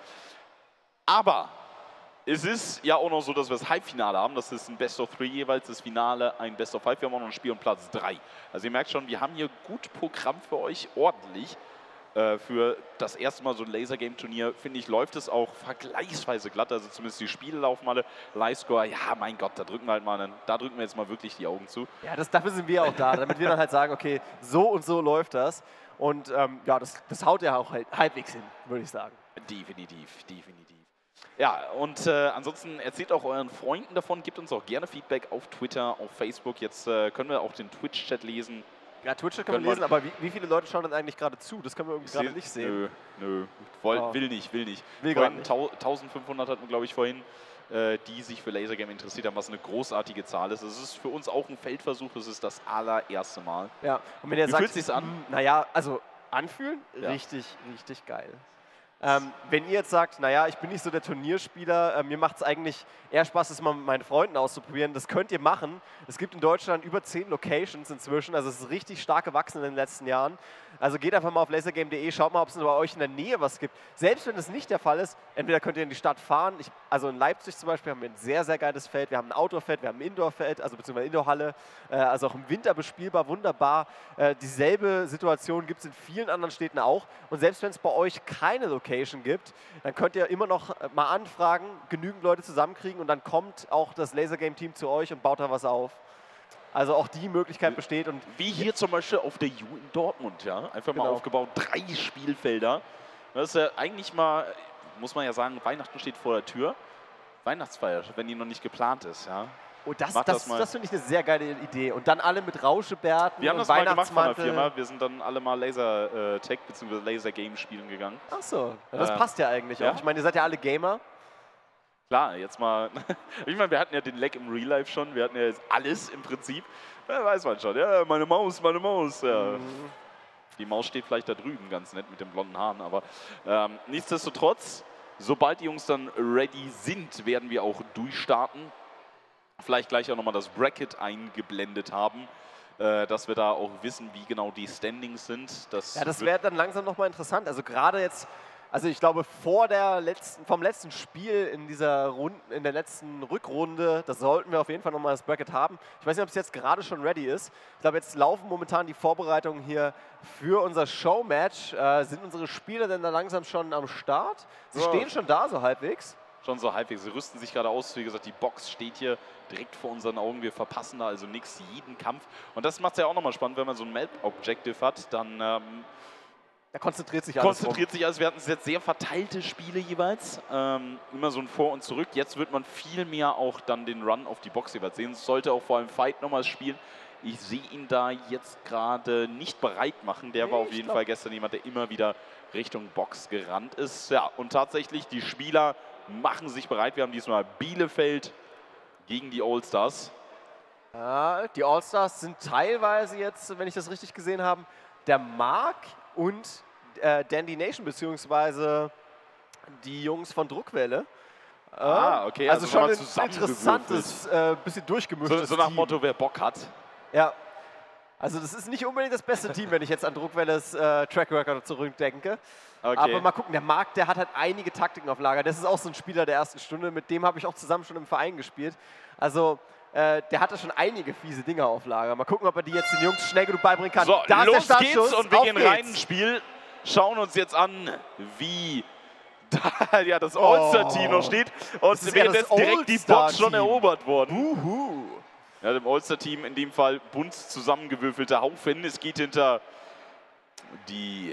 Aber es ist ja auch noch so, dass wir das Halbfinale haben. Das ist ein Best of 3 jeweils, das Finale ein Best of 5. Wir haben auch noch ein Spiel um Platz 3. Also ihr merkt schon, wir haben hier gut Programm für euch, ordentlich. Für das erste Mal so ein Lasergame-Turnier, finde ich, läuft es auch vergleichsweise glatt. Also zumindest die Spiele laufen alle. Live-Score, ja mein Gott, da drücken wir jetzt mal wirklich die Augen zu. Ja, dafür sind wir auch da, damit wir dann halt sagen, okay, so und so läuft das. Und ja, das haut ja auch halt halbwegs hin, würde ich sagen. Definitiv. Ja, und ansonsten erzählt auch euren Freunden davon, gebt uns auch gerne Feedback auf Twitter, auf Facebook. Jetzt können wir auch den Twitch-Chat lesen. Ja, Twitch können wir lesen, aber wie viele Leute schauen denn eigentlich gerade zu? Das können wir irgendwie gerade nicht sehen. Nö. Will nicht. Will gar nicht. 1500 hatten wir, glaube ich, vorhin, die sich für Lasergame interessiert haben, was eine großartige Zahl ist. Es ist für uns auch ein Feldversuch, es ist das allererste Mal. Ja, und wenn ihr Wie sagt, fühlt sich's an? Naja, also anfühlen, Ja. richtig geil. Wenn ihr jetzt sagt, naja, ich bin nicht so der Turnierspieler, mir macht es eigentlich eher Spaß, das mal mit meinen Freunden auszuprobieren, das könnt ihr machen. Es gibt in Deutschland über 10 Locations inzwischen, also es ist richtig stark gewachsen in den letzten Jahren. Also geht einfach mal auf lasergame.de, schaut mal, ob es bei euch in der Nähe was gibt. Selbst wenn es nicht der Fall ist, entweder könnt ihr in die Stadt fahren, also in Leipzig zum Beispiel haben wir ein sehr, sehr geiles Feld, wir haben ein Outdoor-Feld, wir haben ein Indoor-Feld, also beziehungsweise Indoor-Halle, also auch im Winter bespielbar, wunderbar. Dieselbe Situation gibt es in vielen anderen Städten auch und selbst wenn es bei euch keine Location gibt, dann könnt ihr immer noch mal anfragen, genügend Leute zusammenkriegen und dann kommt auch das Lasergame-Team zu euch und baut da was auf. Also auch die Möglichkeit besteht. Und wie hier zum Beispiel auf der U in Dortmund, ja, einfach mal aufgebaut, 3 Spielfelder. Das ist ja eigentlich mal, muss man ja sagen, Weihnachten steht vor der Tür. Weihnachtsfeier, wenn die noch nicht geplant ist, ja. Oh, das finde ich eine sehr geile Idee. Und dann alle mit Rauschebärten Wir haben und das mal gemacht von der Weihnachtsmantel. Firma. Wir sind dann alle mal Laser-Tech bzw. Laser-Game spielen gegangen. Ach so, ja, das passt ja eigentlich ja. auch. Ich meine, ihr seid ja alle Gamer. Klar, jetzt mal, ich meine, wir hatten ja den Lag im Real Life schon, wir hatten ja jetzt alles im Prinzip, ja, weiß man schon, ja, meine Maus, ja. Die Maus steht vielleicht da drüben, ganz nett mit den blonden Haaren, aber nichtsdestotrotz, sobald die Jungs dann ready sind, werden wir auch durchstarten. Vielleicht gleich auch nochmal das Bracket eingeblendet haben, dass wir da auch wissen, wie genau die Standings sind. Ja, das wäre dann langsam nochmal interessant, also gerade jetzt. Also ich glaube, vom letzten Spiel in der letzten Rückrunde, das sollten wir auf jeden Fall nochmal das Bracket haben. Ich weiß nicht, ob es jetzt gerade schon ready ist. Ich glaube, jetzt laufen momentan die Vorbereitungen hier für unser Showmatch. Sind unsere Spieler denn da langsam schon am Start? Sie stehen schon da, so halbwegs? Schon so halbwegs. Sie rüsten sich gerade aus. Wie gesagt, die Box steht hier direkt vor unseren Augen. Wir verpassen da also nichts, jeden Kampf. Und das macht es ja auch nochmal spannend, wenn man so ein Map-Objective hat, dann da konzentriert sich alles. Wir hatten jetzt sehr verteilte Spiele jeweils. Immer so ein Vor und Zurück. Jetzt wird man viel mehr auch dann den Run auf die Box jeweils sehen. Es sollte auch vor allem Fight nochmal spielen. Ich sehe ihn da jetzt gerade nicht bereit machen. Der war auf jeden Fall gestern jemand, der immer wieder Richtung Box gerannt ist. Ja, und tatsächlich, die Spieler machen sich bereit. Wir haben diesmal Bielefeld gegen die Allstars. Ja, die Allstars sind teilweise jetzt, wenn ich das richtig gesehen habe, der Marc und Dandy Nation, beziehungsweise die Jungs von Druckwelle. Okay. Also schon ein interessantes, bisschen durchgemischtes so nach Team. Motto, wer Bock hat. Ja. Also das ist nicht unbedingt das beste Team, wenn ich jetzt an Druckwelles Track Record zurückdenke. Okay. Aber mal gucken, der Marc, der hat halt einige Taktiken auf Lager. Das ist auch so ein Spieler der ersten Stunde, mit dem habe ich auch zusammen schon im Verein gespielt. Also der hatte schon einige fiese Dinge auf Lager. Mal gucken, ob er die jetzt den Jungs schnell genug beibringen kann. So, da los ist der geht's und wir gehen rein ins Spiel. Schauen uns jetzt an, wie da ja das All-Star-Team noch steht. Und währenddessen direkt die Box schon erobert worden. Ja, dem All-Star-Team in dem Fall bunt zusammengewürfelter Haufen. Es geht hinter die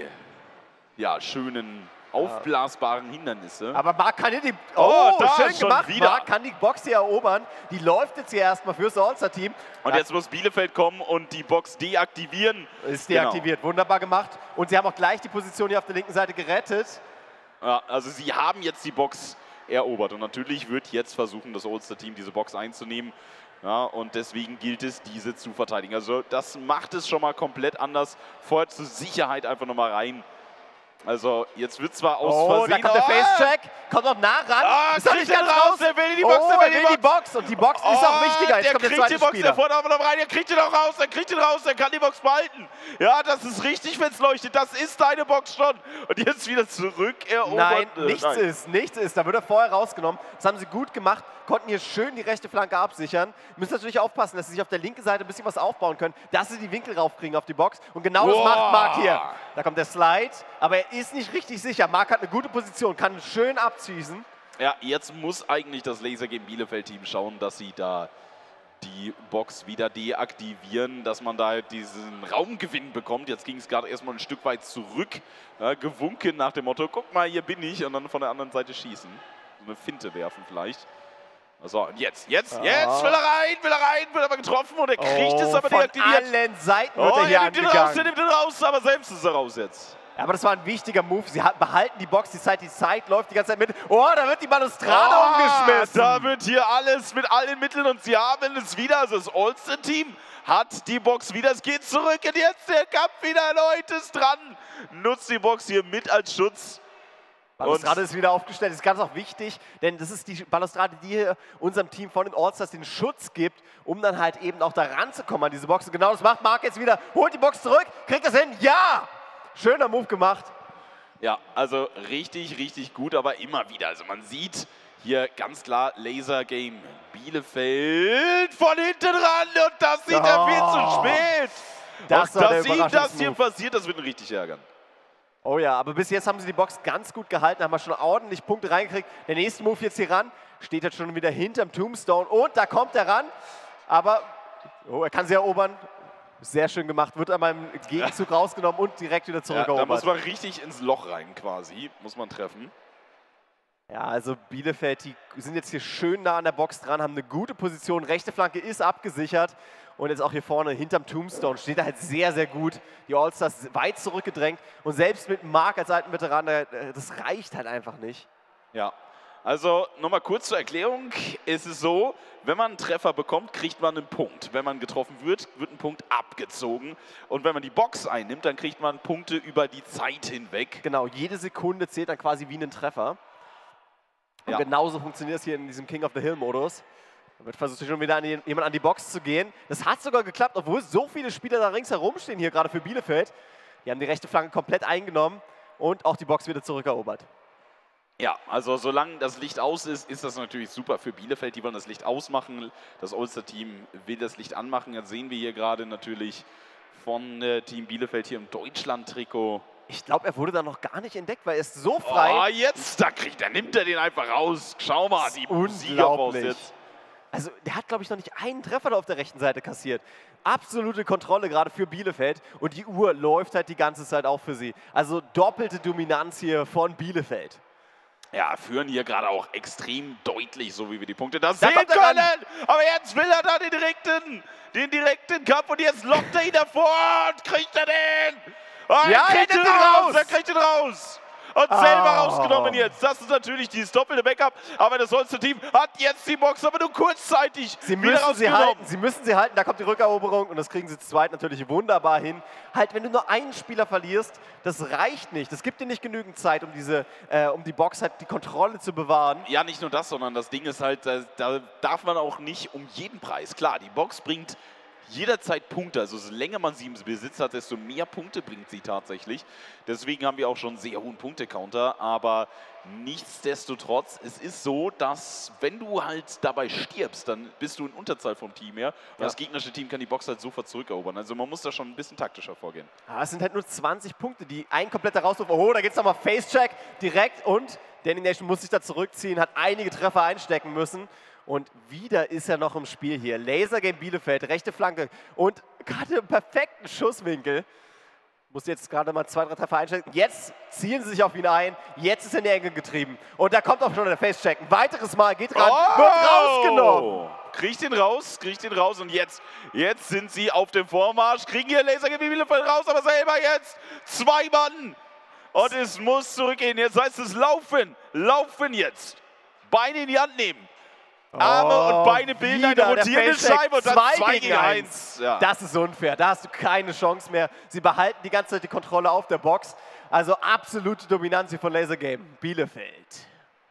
schönen aufblasbaren Hindernisse. Aber Marc kann hier die... da schön schon gemacht. wieder. Marc kann die Box hier erobern. Die läuft jetzt hier erstmal fürs All-Star-Team. Und jetzt muss Bielefeld kommen und die Box deaktivieren. Ist deaktiviert. Genau. Wunderbar gemacht. Und sie haben auch gleich die Position hier auf der linken Seite gerettet. Ja, also sie haben jetzt die Box erobert. Und natürlich wird jetzt versuchen, das All-Star-Team diese Box einzunehmen. Ja, und deswegen gilt es, diese zu verteidigen. Also das macht es schon mal komplett anders. Vorher zur Sicherheit einfach nochmal rein. Also jetzt wird zwar aus Versehen... da kommt der Face-Check, kommt noch nah ran. Ist nicht ganz raus, er will in die Box, er will die Box. Und die Box ist auch wichtiger. Jetzt der kommt kriegt die Box, der vorne aber noch rein, der kriegt ihn auch raus, der kann die Box behalten. Ja, das ist richtig, wenn es leuchtet, das ist deine Box schon. Und jetzt wieder zurück erobert. Nein, nichts ist. Da wird er vorher rausgenommen. Das haben sie gut gemacht, konnten hier schön die rechte Flanke absichern. Müssen natürlich aufpassen, dass sie sich auf der linken Seite ein bisschen was aufbauen können, dass sie die Winkel raufkriegen auf die Box. Und genau das macht Marc hier. Da kommt der Slide, aber er ist nicht richtig sicher. Marc hat eine gute Position, kann schön abschießen. Ja, jetzt muss eigentlich das Lasergame Bielefeld-Team schauen, dass sie da die Box wieder deaktivieren, dass man da diesen Raumgewinn bekommt. Jetzt ging es gerade erstmal ein Stück weit zurück, gewunken nach dem Motto, guck mal, hier bin ich, und dann von der anderen Seite schießen. So eine Finte werfen vielleicht. So, und jetzt will er rein, wird aber getroffen und er kriegt es aber von deaktiviert. allen Seiten wird er hier nimmt ihn angegangen. raus, er nimmt ihn raus, aber selbst ist er raus jetzt. Ja, aber das war ein wichtiger Move. Sie behalten die Box, die Zeit läuft die ganze Zeit mit. Oh, da wird die Balustrade umgeschmissen. Da wird hier alles mit allen Mitteln und sie haben es wieder. Also das All-Star-Team hat die Box wieder. Es geht zurück und jetzt der Kampf wieder erneut ist dran. Nutzt die Box hier mit als Schutz. Balustrade ist wieder aufgestellt, das ist ganz auch wichtig, denn das ist die Balustrade, die hier unserem Team von den All-Stars den Schutz gibt, um dann halt eben auch da ranzukommen an diese Box. Und genau das macht Marc jetzt wieder, holt die Box zurück, kriegt das hin, ja! Schöner Move gemacht. Ja, also richtig, richtig gut, aber immer wieder. Also man sieht hier ganz klar Laser Game Bielefeld von hinten ran und das sieht er viel zu spät. Dass ihm das hier passiert, das wird ihn richtig ärgern. Oh ja, aber bis jetzt haben sie die Box ganz gut gehalten, haben wir schon ordentlich Punkte reingekriegt. Der nächste Move jetzt hier ran, steht jetzt schon wieder hinterm Tombstone und da kommt er ran, aber er kann sie erobern. Sehr schön gemacht, wird einmal im Gegenzug rausgenommen und direkt wieder zurückerobert. Da muss man richtig ins Loch rein quasi, muss man treffen. Ja, also Bielefeld, die sind jetzt hier schön nah an der Box dran, haben eine gute Position, rechte Flanke ist abgesichert und jetzt auch hier vorne hinterm Tombstone steht er halt sehr, sehr gut. Die Allstars weit zurückgedrängt und selbst mit Marc als alten Veteran, das reicht halt einfach nicht. Ja, also nochmal kurz zur Erklärung. Es ist so, wenn man einen Treffer bekommt, kriegt man einen Punkt. Wenn man getroffen wird, wird ein Punkt abgezogen. Und wenn man die Box einnimmt, dann kriegt man Punkte über die Zeit hinweg. Genau, jede Sekunde zählt dann quasi wie ein Treffer. Und Ja. genauso funktioniert es hier in diesem King of the Hill-Modus. Da wird versucht schon wieder jemand an die Box zu gehen. Das hat sogar geklappt, obwohl so viele Spieler da ringsherum stehen hier gerade für Bielefeld. Die haben die rechte Flanke komplett eingenommen und auch die Box wieder zurückerobert. Ja, also solange das Licht aus ist, ist das natürlich super für Bielefeld. Die wollen das Licht ausmachen. Das Ulster-Team will das Licht anmachen. Jetzt sehen wir hier gerade natürlich von Team Bielefeld hier im Deutschland-Trikot. Ich glaube, er wurde da noch gar nicht entdeckt, weil er ist so frei. Oh, jetzt, da nimmt er den einfach raus. Schau mal, die Siegerfaust jetzt. Also der hat, glaube ich, noch nicht einen Treffer da auf der rechten Seite kassiert. Absolute Kontrolle gerade für Bielefeld und die Uhr läuft halt die ganze Zeit auch für sie. Also doppelte Dominanz hier von Bielefeld. Ja, führen hier gerade auch extrem deutlich, so wie wir die Punkte da sehen können. Aber jetzt will er da den direkten Kampf und jetzt lockt er ihn davor und kriegt er den. Oh, ja, er kriegt ihn raus. Und selber rausgenommen jetzt. Das ist natürlich dieses doppelte Backup. Aber das Ulster-Team hat jetzt die Box, aber nur kurzzeitig Sie müssen sie halten. Da kommt die Rückeroberung und das kriegen sie zu zweit natürlich wunderbar hin. Halt, wenn du nur einen Spieler verlierst, das reicht nicht. Das gibt dir nicht genügend Zeit, um die Box halt die Kontrolle zu bewahren. Ja, nicht nur das, sondern das Ding ist halt, da darf man auch nicht um jeden Preis. Klar, die Box bringt jederzeit Punkte, also je länger man sie im Besitz hat, desto mehr Punkte bringt sie tatsächlich. Deswegen haben wir auch schon einen sehr hohen Punkte-Counter, aber nichtsdestotrotz, es ist so, dass wenn du halt dabei stirbst, dann bist du in Unterzahl vom Team her und das gegnerische Team kann die Box halt sofort zurückerobern. Also man muss da schon ein bisschen taktischer vorgehen. Ja, es sind halt nur 20 Punkte, die ein kompletter Rauswurf. Oh, da geht es nochmal Face-Check direkt und Danny Nation muss sich da zurückziehen, hat einige Treffer einstecken müssen. Und wieder ist er noch im Spiel hier. Laser Game Bielefeld, rechte Flanke und gerade im perfekten Schusswinkel. Muss jetzt gerade mal 2, 3 Treffer einstecken. Jetzt ziehen sie sich auf ihn ein. Jetzt ist er in die Enge getrieben. Und da kommt auch schon der Face-Check. Ein weiteres Mal geht ran, wird rausgenommen. Kriegt ihn raus und jetzt sind sie auf dem Vormarsch. Kriegen hier Laser Game Bielefeld raus, aber selber jetzt 2 Mann. Und es muss zurückgehen. Jetzt heißt es laufen jetzt. Beine in die Hand nehmen. Arme und Beine bilden eine rotierende Scheibe und dann 2 gegen 1. Ja. Das ist unfair, da hast du keine Chance mehr. Sie behalten die ganze Zeit die Kontrolle auf der Box. Also absolute Dominanz hier von Laser Game Bielefeld.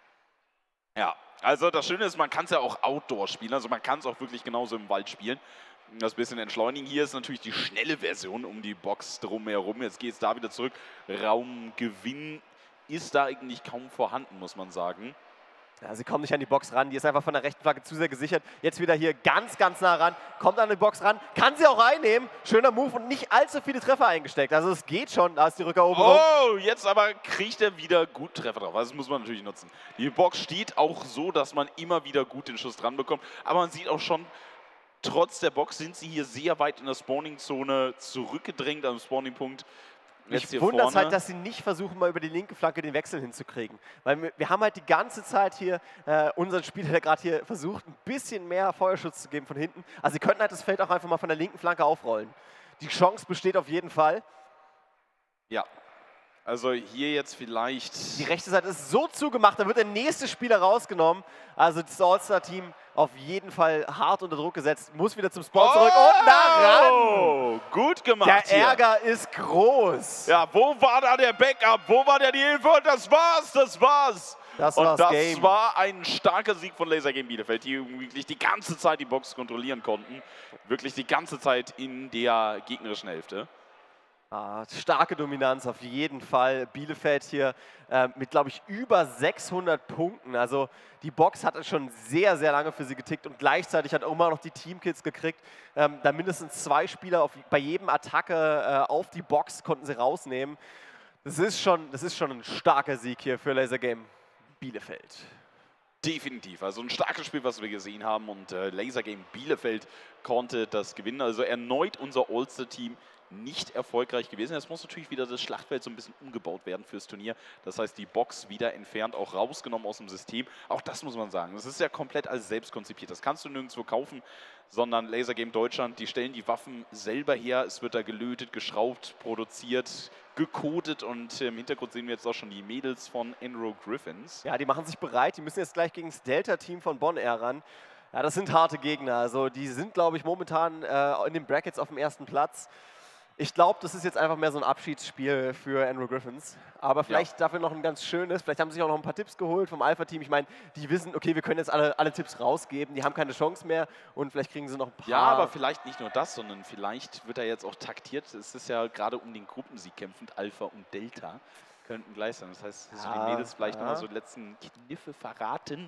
Ja, also das Schöne ist, man kann es ja auch Outdoor spielen. Also man kann es auch wirklich genauso im Wald spielen. Das bisschen entschleunigen hier ist natürlich die schnelle Version um die Box drumherum. Jetzt geht es da wieder zurück. Raumgewinn ist da eigentlich kaum vorhanden, muss man sagen. Ja, sie kommen nicht an die Box ran, die ist einfach von der rechten Flagge zu sehr gesichert. Jetzt wieder hier ganz, ganz nah ran, kommt an die Box ran, kann sie auch einnehmen. Schöner Move und nicht allzu viele Treffer eingesteckt. Also es geht schon, da ist die Rückeroberung. Oh, jetzt aber kriegt er wieder gut Treffer drauf. Also das muss man natürlich nutzen. Die Box steht auch so, dass man immer wieder gut den Schuss dran bekommt. Aber man sieht auch schon, trotz der Box sind sie hier sehr weit in der Spawning-Zone zurückgedrängt am Spawning-Punkt. Jetzt Mich hier wundert vorne. halt, dass sie nicht versuchen, mal über die linke Flanke den Wechsel hinzukriegen. Weil wir haben halt die ganze Zeit hier unseren Spieler, der gerade hier versucht, ein bisschen mehr Feuerschutz zu geben von hinten. Also sie könnten halt das Feld auch einfach mal von der linken Flanke aufrollen. Die Chance besteht auf jeden Fall. Ja, also hier jetzt vielleicht... Die rechte Seite ist so zugemacht, da wird der nächste Spieler rausgenommen. Also das All-Star-Team auf jeden Fall hart unter Druck gesetzt, muss wieder zum Spawn zurück und da ran! Gut gemacht Der hier. Ärger ist groß. Ja, wo war da der Backup? Wo war der die Hilfe? Und das war's, das war's. Das Und war's das Game. war ein starker Sieg von Laser Game Bielefeld, die wirklich die ganze Zeit die Box kontrollieren konnten. Wirklich die ganze Zeit in der gegnerischen Hälfte. Starke Dominanz auf jeden Fall. Bielefeld hier mit, glaube ich, über 600 Punkten. Also die Box hat schon sehr, sehr lange für sie getickt und gleichzeitig hat auch immer noch die Teamkills gekriegt. Da mindestens 2 Spieler bei jedem Attacke auf die Box konnten sie rausnehmen. Das ist schon ein starker Sieg hier für Laser Game Bielefeld. Definitiv, also ein starkes Spiel, was wir gesehen haben und Laser Game Bielefeld konnte das gewinnen. Also erneut unser All-Star-Team nicht erfolgreich gewesen. Es muss natürlich wieder das Schlachtfeld so ein bisschen umgebaut werden fürs Turnier. Das heißt, die Box wieder entfernt, auch rausgenommen aus dem System. Auch das muss man sagen. Das ist ja komplett als selbst konzipiert. Das kannst du nirgendwo kaufen, sondern Laser Game Deutschland, die stellen die Waffen selber her. Es wird da gelötet, geschraubt, produziert, gecodet und im Hintergrund sehen wir jetzt auch schon die Mädels von Enro Griffins. Ja, die machen sich bereit. Die müssen jetzt gleich gegen das Delta-Team von Bonn Air ran. Ja, das sind harte Gegner. Also die sind, glaube ich, momentan in den Brackets auf dem ersten Platz. Ich glaube, das ist jetzt einfach mehr so ein Abschiedsspiel für Enro Griffins. Aber vielleicht dafür noch ein ganz schönes. Vielleicht haben sie sich auch noch ein paar Tipps geholt vom Alpha-Team. Ich meine, die wissen, okay, wir können jetzt alle Tipps rausgeben. Die haben keine Chance mehr und vielleicht kriegen sie noch ein paar. Ja, aber vielleicht nicht nur das, sondern vielleicht wird er jetzt auch taktiert. Es ist ja gerade um den Gruppensieg kämpfend. Alpha und Delta könnten gleich sein. Das heißt, so die Mädels vielleicht nochmal so die letzten Kniffe verraten.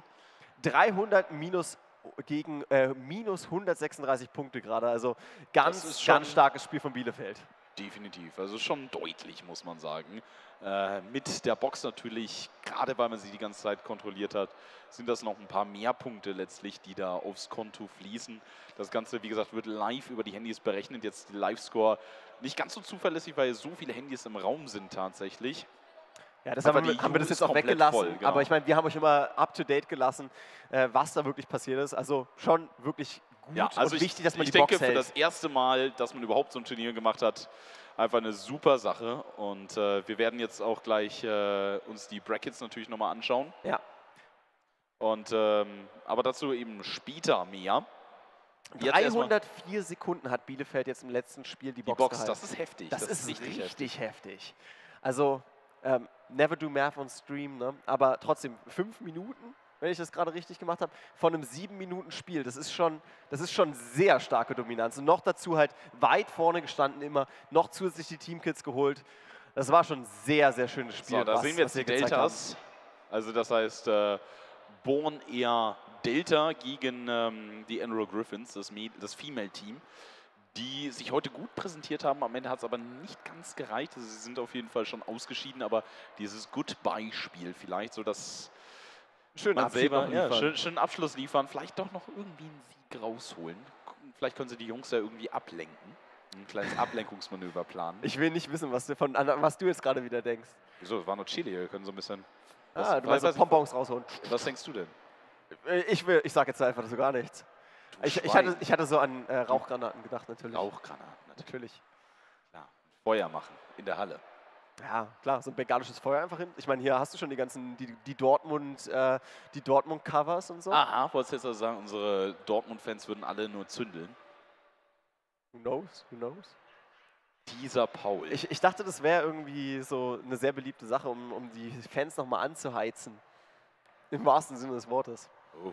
300 minus gegen minus 136 Punkte gerade. Also ganz starkes Spiel von Bielefeld. Definitiv, also schon deutlich, muss man sagen. Mit der Box natürlich, gerade weil man sie die ganze Zeit kontrolliert hat, sind das noch ein paar mehr Punkte letztlich, die da aufs Konto fließen. Das Ganze, wie gesagt, wird live über die Handys berechnet. Jetzt die Live-Score nicht ganz so zuverlässig, weil so viele Handys im Raum sind tatsächlich. Ja, deshalb haben wir das jetzt auch weggelassen. Voll, genau. Aber ich meine, wir haben euch immer up-to-date gelassen, was da wirklich passiert ist. Also schon wirklich gut also und wichtig, dass man ich die Box denke, hält. für das erste Mal, dass man überhaupt so ein Turnier gemacht hat, einfach eine super Sache. Und wir werden jetzt auch gleich uns die Brackets natürlich nochmal anschauen. Ja. Und, aber dazu eben später mehr. Jetzt 304 Sekunden hat Bielefeld jetzt im letzten Spiel die Box gehalten. Das ist heftig. Das ist richtig heftig. Also never do math on stream, ne? Aber trotzdem 5 Minuten, wenn ich das gerade richtig gemacht habe, von einem 7-Minuten-Spiel. Das ist schon sehr starke Dominanz. Und noch dazu halt weit vorne gestanden immer, noch zusätzlich die Teamkits geholt. Das war schon ein sehr, sehr schönes Spiel. So, da sehen wir jetzt die Deltas. Also das heißt Born Air Delta gegen die Enro Griffins, das Female-Team, die sich heute gut präsentiert haben. Am Ende hat es aber nicht ganz gereicht. Also sie sind auf jeden Fall schon ausgeschieden, aber dieses Goodbye-Spiel vielleicht, so dass schönen Abschluss liefern, vielleicht doch noch irgendwie einen Sieg rausholen. Vielleicht können sie die Jungs ja irgendwie ablenken. Ein kleines Ablenkungsmanöver planen. Ich will nicht wissen, was du jetzt gerade wieder denkst. Wieso? Das war nur Chili. Wir können so ein bisschen... du meinst so Pompons rausholen. Was denkst du denn? Ich sag jetzt einfach so gar nichts. Ich hatte so an Rauchgranaten gedacht, natürlich. Rauchgranaten, natürlich. Ja, Feuer machen in der Halle. Ja, klar, so ein bengalisches Feuer einfach hin. Ich meine, hier hast du schon die ganzen, die Dortmund-Covers und so. Aha, wolltest du jetzt also sagen, unsere Dortmund-Fans würden alle nur zündeln? Who knows? Who knows? Dieser Paul. Ich dachte, das wäre irgendwie so eine sehr beliebte Sache, um die Fans nochmal anzuheizen. Im wahrsten Sinne des Wortes.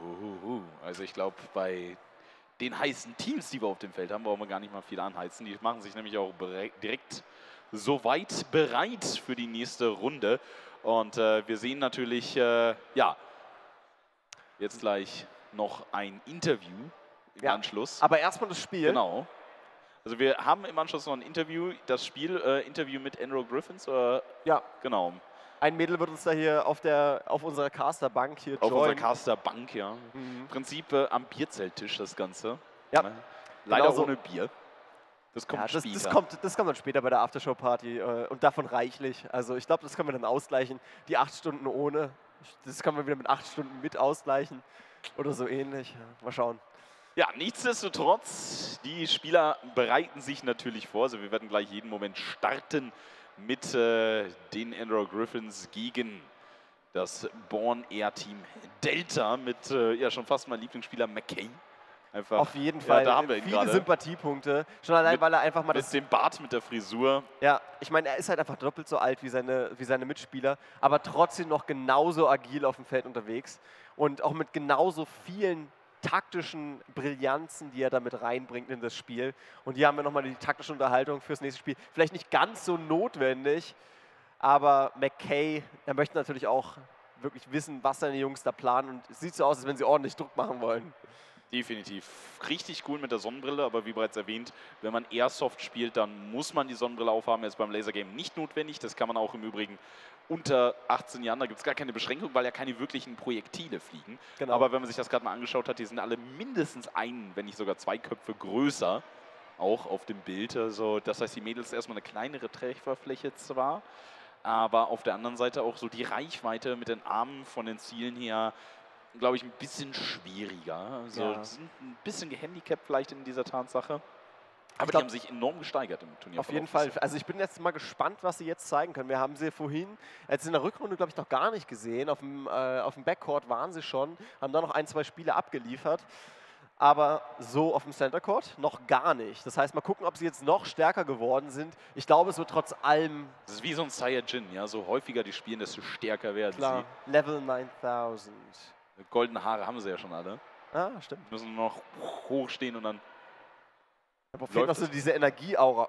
Also ich glaube, bei den heißen Teams, die wir auf dem Feld haben, brauchen wir gar nicht mal viel anheizen. Die machen sich nämlich auch direkt soweit bereit für die nächste Runde. Und wir sehen natürlich, jetzt gleich noch ein Interview im Anschluss. Aber erstmal das Spiel. Genau. Also wir haben im Anschluss noch ein Interview, das Spiel, Interview mit Enro Griffins. Ja. Genau. Ein Mädel wird uns da hier auf unserer Casterbank hier joinen. Auf unserer Casterbank, ja. Im Prinzip am Bierzelttisch das Ganze. Ja. Leider genau so. ohne Bier. Das kommt Ja, später. das kommt dann später bei der Aftershow-Party und davon reichlich. Also ich glaube, das können wir dann ausgleichen. Die 8 Stunden ohne, das können wir wieder mit 8 Stunden mit ausgleichen oder so ähnlich. Ja, mal schauen. Ja, nichtsdestotrotz, die Spieler bereiten sich natürlich vor. Also wir werden gleich jeden Moment starten mit den Endor Griffins gegen das Born Air Team Delta mit ja schon fast mein Lieblingsspieler McKay. Einfach, Auf jeden Fall da haben wir ihn viele gerade. Sympathiepunkte. Schon allein, weil er einfach mal Mit dem Bart, mit der Frisur. Ja, ich meine, er ist halt einfach doppelt so alt wie seine Mitspieler, aber trotzdem noch genauso agil auf dem Feld unterwegs und auch mit genauso vielen taktischen Brillanzen, die er damit reinbringt in das Spiel. Und hier haben wir nochmal die taktische Unterhaltung fürs nächste Spiel. Vielleicht nicht ganz so notwendig, aber McKay, er möchte natürlich auch wirklich wissen, was seine Jungs da planen. Und es sieht so aus, als wenn sie ordentlich Druck machen wollen. Definitiv. Richtig cool mit der Sonnenbrille, aber wie bereits erwähnt, wenn man Airsoft spielt, dann muss man die Sonnenbrille aufhaben. Ist beim Lasergame nicht notwendig. Das kann man auch im Übrigen unter 18 Jahren. Da gibt es gar keine Beschränkung, weil ja keine wirklichen Projektile fliegen. Genau. Aber wenn man sich das gerade mal angeschaut hat, die sind alle mindestens wenn nicht sogar 2 Köpfe größer, auch auf dem Bild. Also, das heißt, die Mädels erstmal eine kleinere Trefferfläche zwar, aber auf der anderen Seite auch so die Reichweite mit den Armen von den Zielen her, glaube ich, ein bisschen schwieriger. Also Ja. sind ein bisschen gehandicapt vielleicht in dieser Tatsache. Aber die glaub, haben sich enorm gesteigert im Turnier. Auf jeden Fall. Also ich bin jetzt mal gespannt, was sie jetzt zeigen können. Wir haben sie vorhin, jetzt in der Rückrunde, glaube ich, noch gar nicht gesehen. Auf dem Backcourt waren sie schon, haben da noch 1, 2 Spiele abgeliefert. Aber so auf dem Center Court noch gar nicht. Das heißt, mal gucken, ob sie jetzt noch stärker geworden sind. Ich glaube, es wird trotz allem Das ist wie so ein Saiyajin, ja. So häufiger die spielen, desto stärker werden klar. Level 9000. sie. Goldene Haare haben sie ja schon alle. Ah, stimmt. Müssen nur noch hochstehen und dann. Aber fehlt noch so diese Energieaura.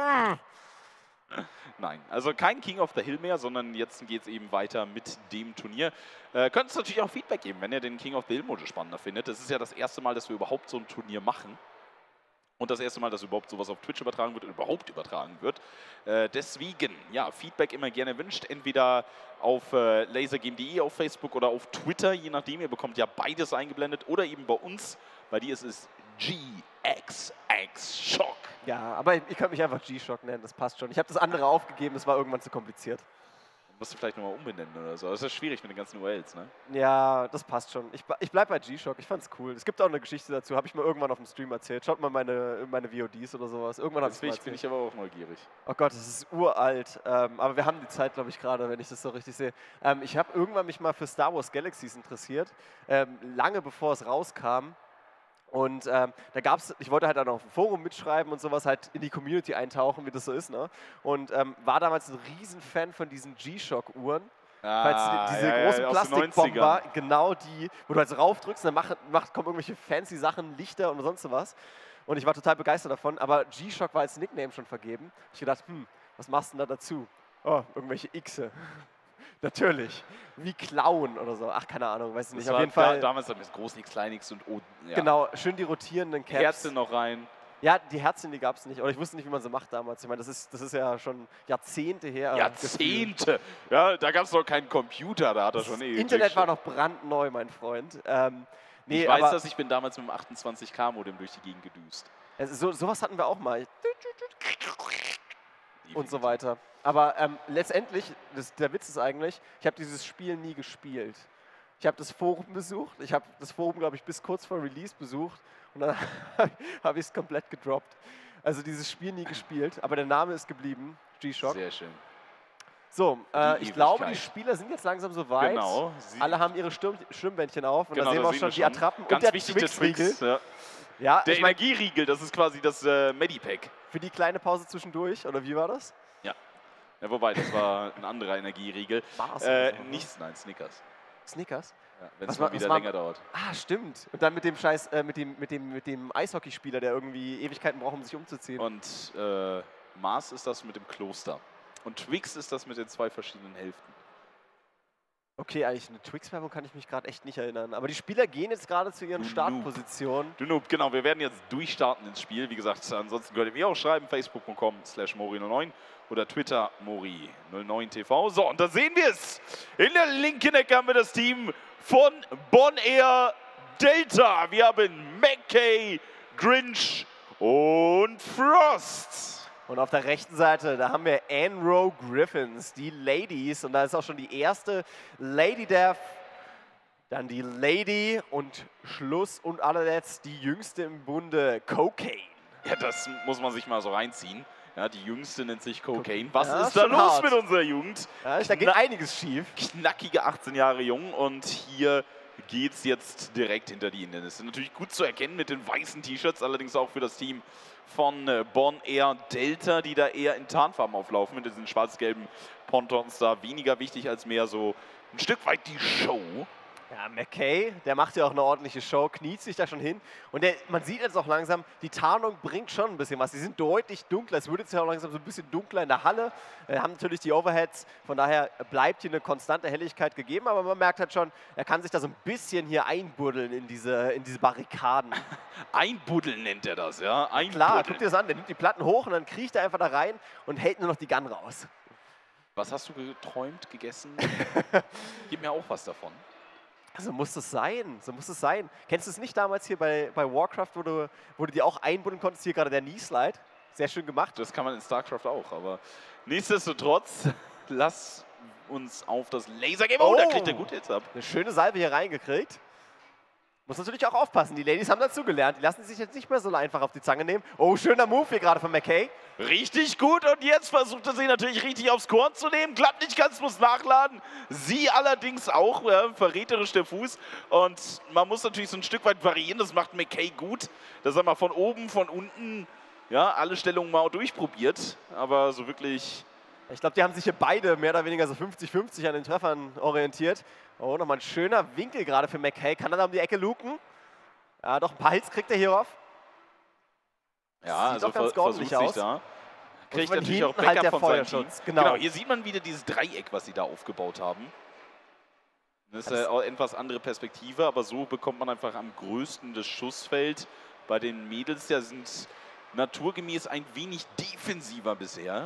Nein, also kein King of the Hill mehr, sondern jetzt geht es eben weiter mit dem Turnier. Könnt es natürlich auch Feedback geben, wenn ihr den King of the Hill Modus spannender findet. Das ist ja das erste Mal, dass wir überhaupt so ein Turnier machen. Und das erste Mal, dass überhaupt sowas auf Twitch übertragen wird und überhaupt übertragen wird. Deswegen, ja, Feedback immer gerne erwünscht. Entweder auf lasergame.de auf Facebook oder auf Twitter, je nachdem. Ihr bekommt ja beides eingeblendet. Oder eben bei uns, bei dir ist es GXX Shock. Ja, aber ihr könnt mich einfach G-Shock nennen, das passt schon. Ich habe das andere aufgegeben, das war irgendwann zu kompliziert. Musst du vielleicht nochmal umbenennen oder so. Das ist ja schwierig mit den ganzen URLs, ne? Ja, das passt schon. Ich bleib bei G-Shock, ich fand's cool. Es gibt auch eine Geschichte dazu, habe ich mir irgendwann auf dem Stream erzählt. Schaut mal meine VODs oder sowas. Irgendwann habe ich Deswegen bin ich aber auch neugierig. Oh Gott, das ist uralt. Aber wir haben die Zeit, glaube ich, gerade, wenn ich das so richtig sehe. Ich habe irgendwann mich mal für Star Wars Galaxies interessiert, lange bevor es rauskam. Und da gab es, ich wollte halt dann auf dem Forum mitschreiben und sowas, halt in die Community eintauchen, wie das so ist, ne? Und war damals ein Riesenfan von diesen G-Shock-Uhren. Falls diese großen aus den Plastikbomber, 90ern. genau die, wo du halt so raufdrückst, dann kommen irgendwelche fancy Sachen, Lichter und sonst was. Und ich war total begeistert davon, aber G-Shock war als Nickname schon vergeben. Ich gedacht, was machst du denn da dazu? Oh, irgendwelche Xe. Natürlich. Wie Clown oder so. Ach, keine Ahnung, weiß ich nicht. Das Auf war jeden Fall. damals mit Groß X, Klein X und O. Ja. Genau, schön die rotierenden Caps. Herze noch rein. Ja, die Herzen, die gab es nicht. Oder ich wusste nicht, wie man sie macht damals. Ich meine, das ist ja schon Jahrzehnte her. Jahrzehnte. Ja, da gab es noch keinen Computer, da hat er schon Das Internet war noch brandneu, mein Freund. Nee, ich weiß aber das, ich bin damals mit dem 28K-Modem durch die Gegend gedüst. sowas hatten wir auch mal. Und so weiter. Aber letztendlich, der Witz ist eigentlich, ich habe dieses Spiel nie gespielt. Ich habe das Forum besucht, ich habe das Forum, glaube ich, bis kurz vor Release besucht und dann habe ich es komplett gedroppt. Also dieses Spiel nie gespielt, aber der Name ist geblieben, G-Shock. Sehr schön. So, Die ich glaube, die Ewigkeit. Spieler sind jetzt langsam soweit. Genau. Alle haben ihre Stirnbändchen auf und Genau, da sehen wir auch schon die Attrappen Ganz und der wichtig, der Twix-Riegel. Twix. Ja. Ja, Der ich mein, Energieriegel, das ist quasi das Medipack. für die kleine Pause zwischendurch, oder wie war das? Ja, wobei, das war ein anderer Energieriegel. Mars oder so, ne? Nichts, nein, Snickers. Snickers? Ja, wenn Was es war- mal wieder was war- länger dauert. Ah, stimmt. Und dann mit dem Scheiß, mit dem Eishockeyspieler, der irgendwie Ewigkeiten braucht, um sich umzuziehen. Und Mars ist das mit dem Kloster. Und Twix ist das mit den 2 verschiedenen Hälften. Okay, eigentlich eine Twix-Werbung kann ich mich gerade echt nicht erinnern. Aber die Spieler gehen jetzt gerade zu ihren Du Startpositionen. Du Noob, genau, wir werden jetzt durchstarten ins Spiel. Wie gesagt, ansonsten könnt ihr mir auch schreiben, facebook.com/mori09 oder Twitter mori09tv. So, und da sehen wir es. In der linken Ecke haben wir das Team von Born Air Delta. Wir haben McKay, Grinch und Frost. Und auf der rechten Seite, da haben wir Enro Griffins, die Ladies. Und da ist auch schon die erste Lady Death. Dann die Lady und Schluss und allerletzt die jüngste im Bunde, Cocaine. Ja, das muss man sich mal so reinziehen. Ja, die jüngste nennt sich Cocaine. Was Ja, ist da los hart mit unserer Jugend? Ja, da geht einiges schief. Knackige 18 Jahre jung und hier geht es jetzt direkt hinter die Hindernisse. Natürlich gut zu erkennen mit den weißen T-Shirts, allerdings auch für das Team von Bon Air Delta, die da eher in Tarnfarben auflaufen, mit diesen schwarz-gelben Pontons da. Weniger wichtig als mehr so ein Stück weit die Show. Ja, McKay, der macht ja auch eine ordentliche Show, kniet sich da schon hin. Und man sieht jetzt auch langsam, die Tarnung bringt schon ein bisschen was. Die sind deutlich dunkler. Es wird jetzt ja auch langsam so ein bisschen dunkler in der Halle. Haben natürlich die Overheads. Von daher bleibt hier eine konstante Helligkeit gegeben. Aber man merkt halt schon, er kann sich da so ein bisschen hier einbuddeln in diese Barrikaden. Einbuddeln nennt er das, ja? Einbuddeln. Klar, guck dir das an. Der nimmt die Platten hoch und dann kriecht er einfach da rein und hält nur noch die Gun raus. Was hast du geträumt, gegessen? Gib mir auch was davon. So muss es sein, so muss es sein. Kennst du es nicht damals hier bei Warcraft, wo du die auch einbuddeln konntest, hier gerade der Knee-Slide? Sehr schön gemacht. Das kann man in StarCraft auch, aber nichtsdestotrotz, lass uns auf das Laser gehen. Oh, da kriegt er gut Hits ab. Eine schöne Salve hier reingekriegt. Muss natürlich auch aufpassen, die Ladies haben dazugelernt. Die lassen sich jetzt nicht mehr so einfach auf die Zange nehmen. Oh, schöner Move hier gerade von McKay. Richtig gut und jetzt versucht er sie natürlich richtig aufs Korn zu nehmen. Klappt nicht ganz, muss nachladen. Sie allerdings auch, verräterisch der Fuß. Und man muss natürlich so ein Stück weit variieren, das macht McKay gut. Dass er mal von oben, von unten, ja, alle Stellungen mal durchprobiert. Aber so wirklich... Ich glaube, die haben sich hier beide mehr oder weniger so 50-50 an den Treffern orientiert. Oh, nochmal ein schöner Winkel gerade für McKay. Kann er da um die Ecke luken? Ja, doch ein paar Hits kriegt er hier auf. Ja, sieht also ganz ordentlich aus. Da. Kriegt von natürlich auch hinten Backup halt der von seinem Team. Feuerschutz. Genau. Hier sieht man wieder dieses Dreieck, was sie da aufgebaut haben. Das ist auch etwas andere Perspektive, aber so bekommt man einfach am größten das Schussfeld. Bei den Mädels, ja, sind naturgemäß ein wenig defensiver bisher.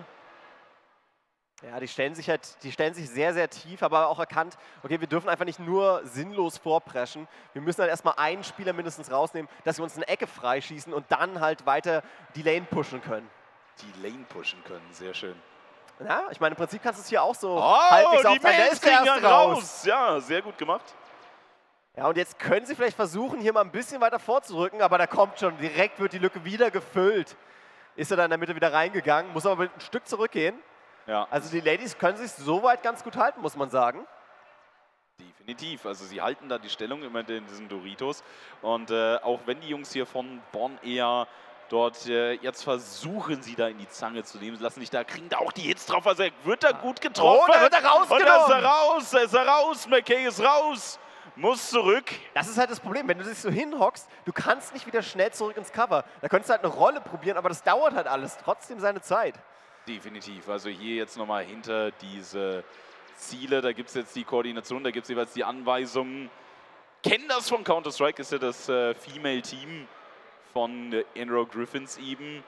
Ja, die stellen sich sehr, sehr tief, aber auch erkannt, okay, wir dürfen einfach nicht nur sinnlos vorpreschen. Wir müssen halt erstmal einen Spieler mindestens rausnehmen, dass wir uns eine Ecke freischießen und dann halt weiter die Lane pushen können. Die Lane pushen können, sehr schön. Ja, ich meine, im Prinzip kannst du es hier auch so halbwegs auf sein. Der ist erst raus. Ja, sehr gut gemacht. Ja, und jetzt können sie vielleicht versuchen, hier mal ein bisschen weiter vorzurücken, aber da kommt schon, direkt wird die Lücke wieder gefüllt. Ist er da in der Mitte wieder reingegangen, muss aber ein Stück zurückgehen. Ja. Also die Ladies können sich soweit ganz gut halten, muss man sagen. Definitiv. Also sie halten da die Stellung immer in diesen Doritos. Und auch wenn die Jungs hier von Bon Air dort jetzt versuchen, sie da in die Zange zu nehmen, lassen sich da, kriegen da auch die Hits drauf. Also er wird da gut getroffen. Oh, da wird er rausgenommen. Und da ist er raus. McKay ist raus. Muss zurück. Das ist halt das Problem, wenn du dich so hinhockst, du kannst nicht wieder schnell zurück ins Cover. Da könntest du halt eine Rolle probieren, aber das dauert halt alles trotzdem seine Zeit. Definitiv. Also hier jetzt nochmal hinter diese Ziele, da gibt es jetzt die Koordination, da gibt es jeweils die Anweisungen. Kennen das von Counter-Strike, ist ja das Female-Team von Enro Griffins eben.